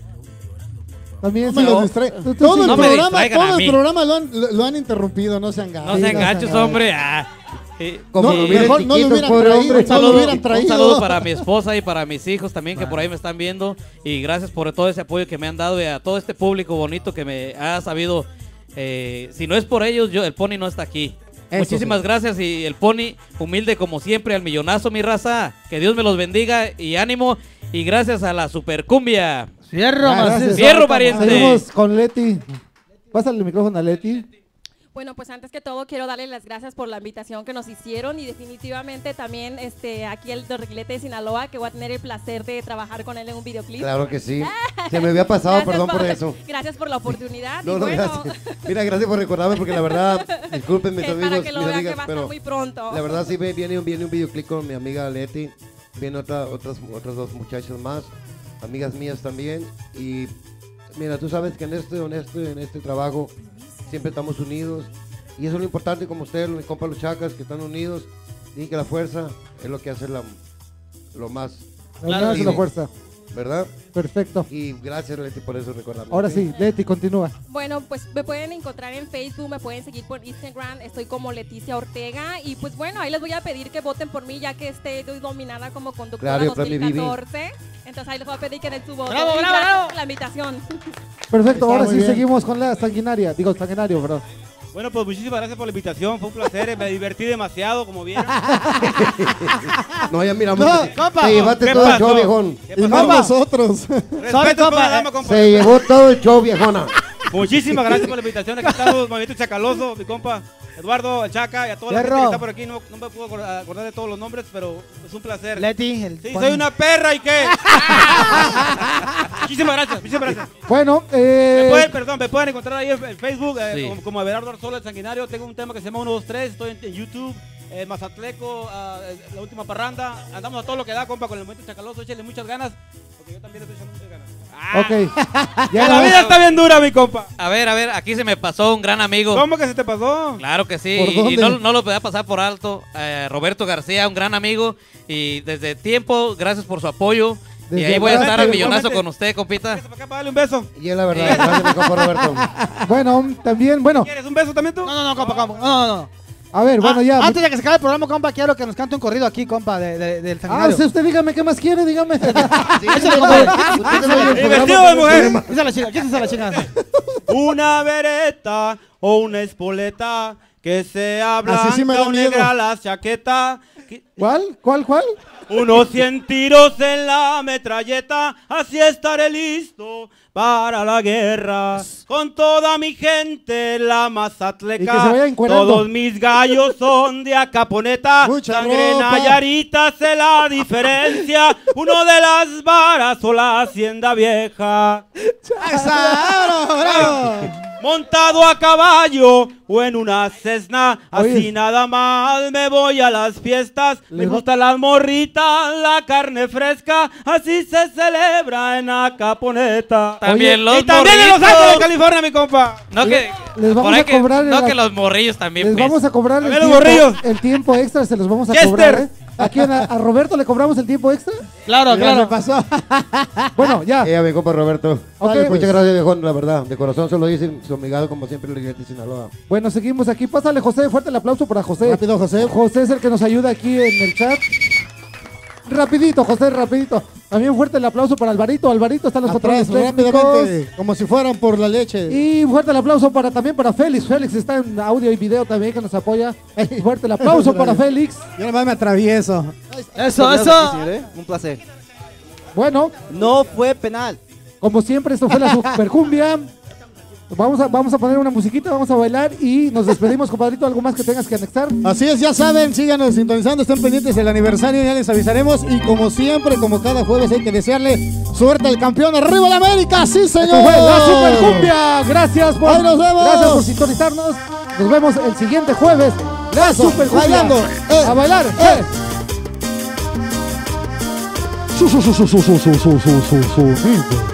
También No me sí, los no, distrae. tú- tú Todo sí. el No me programa, distraigan a todo mí. el programa lo han, lo, lo han interrumpido, no sean gachos. No sean no gachos, sean hombre. ah, sí. Como No, lo miren mejor no lo chiquito, hubieran pobre traído, hombre. Un no lo saludo, hubieran un traído. saludo para mi esposa y para mis hijos también que por ahí me están viendo y gracias por todo ese apoyo que me han dado y a todo este público bonito que me ha sabido, eh, si no es por ellos, yo el Pony no está aquí. Eso Muchísimas sí. gracias y el Pony humilde como siempre al millonazo mi raza, que Dios me los bendiga y ánimo y gracias a la Supercumbia. Fierro, Ah, macizo. gracias. Fierro, pariente. Seguimos con Leti. Pásale el micrófono a Leti. Bueno, pues antes que todo quiero darles las gracias por la invitación que nos hicieron y definitivamente también este aquí el Dorreglete de Sinaloa, que voy a tener el placer de trabajar con él en un videoclip. Claro que sí. Se me había pasado, Gracias perdón por eso. Gracias por la oportunidad. No, y no, bueno, gracias. Mira, gracias por recordarme porque la verdad, disculpen mis que para amigos, que lo mis vean amigas, que va a pero estar muy pronto. la verdad sí ve- viene, viene un videoclip con mi amiga Leti, viene otra, otras, otras dos muchachas más, amigas mías también y mira, tú sabes que en este, en este, en este trabajo siempre estamos unidos y eso es lo importante como ustedes, mis compas los chacas que están unidos y que la fuerza es lo que hace la, lo más La unión hace la fuerza. ¿verdad? Perfecto. Y gracias, Leti, por eso recordarme. Ahora sí, Leti, continúa. Bueno, pues me pueden encontrar en Facebook, me pueden seguir por Instagram, estoy como Leticia Ortega y pues bueno, ahí les voy a pedir que voten por mí ya que esté dominada como conductora Claro, dos mil catorce. Entonces ahí les voy a pedir que den su voto. ¡Bravo, Y bravo, gracias bravo! por la invitación. Perfecto, Está ahora muy sí bien. seguimos con la sanguinaria. Digo, sanguinario, perdón. Bueno, pues muchísimas gracias por la invitación, fue un placer, me divertí demasiado, como vieron. No, ya miramos. No, te, compa. te llevaste ¿Qué todo el pasó? show, viejón. ¿Qué Y pasó? más nosotros. Sorry, Respeto al compa. programa, compa. Se llevó todo el show, viejona. Muchísimas gracias por la invitación. Aquí estamos, Movimiento Chacaloso, mi compa Eduardo, el Chaca y a toda la Fierro. gente que está por aquí. No, no me puedo acordar acordar de todos los nombres, pero es un placer. Leti, el Sí, pon- soy una perra y qué. Muchísimas gracias, muchísimas gracias. Bueno, Me eh, pueden, perdón, me pueden encontrar ahí en en Facebook eh, Sí. como, como Everardo Arzola, el Sanguinario. Tengo un tema que se llama uno dos tres, estoy en, en YouTube. Eh, Mazatleco, ah, eh, la última parranda. Andamos a todo lo que da, compa, con el Movimiento Chacaloso. Échenle muchas ganas, porque yo también le estoy echando muchas ganas. ok. Ya Ya la no- vida está bien dura, mi compa. A ver, a ver, aquí se me pasó un gran amigo. ¿Cómo que se te pasó? Claro que sí, ¿Por y, y dónde? no, no lo voy a pasar por alto. Eh, Roberto García, un gran amigo, y desde tiempo, gracias por su apoyo. Y Desde ahí voy a atrás, estar al pero- millonazo Cómete. con usted, compita. Véngase para acá para darle un beso. Y es la verdad. Gracias, mi compa Roberto. bueno, también, bueno, ¿Quieres un beso también tú? No, no, no, compa, compa. No, no, no. a ver, bueno, Ah, ya. Antes de que se acabe el programa, compa, quiero que nos cante un corrido aquí, compa, de, de- del Ah, sanguinario. si usted dígame qué más quiere, dígame. Échale, compa. Divertido de mujer. ¿Quién se la chica? ¿Quién se la chica? Una vereta o una espoleta que sea blanca Así sí me da o miedo. negra la chaqueta. que- ¿Cuál? ¿Cuál? ¿Cuál? Unos cien tiros en la metralleta, así estaré listo para la guerra. Con toda mi gente, la Y que se Mazatleca, vaya encuerando. todos mis gallos son de Acaponeta. Mucha Sangre ropa. Nayarita hace la diferencia, uno de las varas o la hacienda vieja. ¡Bravo, bravo! Montado a caballo o en una cesna, así Oye. nada más me voy a las fiestas. Me Les va- gustan las morritas, la carne fresca, así se celebra en Acaponeta. También Oye, los y también en Los morritos. Ángeles, California, mi compa. No que, Les vamos por ahí a que- cobrar no la- que los morrillos también. Les pues. vamos a cobrar el A ver, los tiempo, morrillos. el tiempo extra, se los vamos a Chester. cobrar, ¿eh? Aquí a, a Roberto le cobramos el tiempo extra. Claro, Ya me claro. pasó. Bueno, ya. Ella, mi compa Roberto. Ok, Dale, pues. muchas gracias, viejón, la verdad. De corazón se lo dicen, su amigado, como siempre, el de Sinaloa. Bueno, seguimos aquí. Pásale, José. Fuerte el aplauso para José. Rápido, José. José es el que nos ayuda aquí en el chat. Rapidito, José, rapidito. También fuerte el aplauso para Alvarito. Alvarito está en los Atrás, controles técnicos. rápidamente, como si fueran por la leche. Y fuerte el aplauso para también para Félix. Félix está en audio y video también que nos apoya. Fuerte el aplauso para Félix. Yo nomás me atravieso. Eso, Gracias, eso. señor, ¿eh? Un placer. Bueno, No fue penal. como siempre, esto fue la Supercumbia. Vamos a, vamos a poner una musiquita, vamos a bailar y nos despedimos, compadrito. ¿Algo más que tengas que anexar? Así es, ya saben, síganos sintonizando, estén pendientes del aniversario, ya les avisaremos. Y como siempre, como cada jueves, hay que desearle suerte al campeón. ¡Arriba la América! ¡Sí, señor! Esto fue la Supercumbia. Gracias por, Ahí nos vemos. gracias por sintonizarnos. Nos vemos el siguiente jueves. La Eso, Supercumbia. bailando. Eh, a bailar. eh. eh. Su, su, su, su, su, su, su, su, su, su, su, su,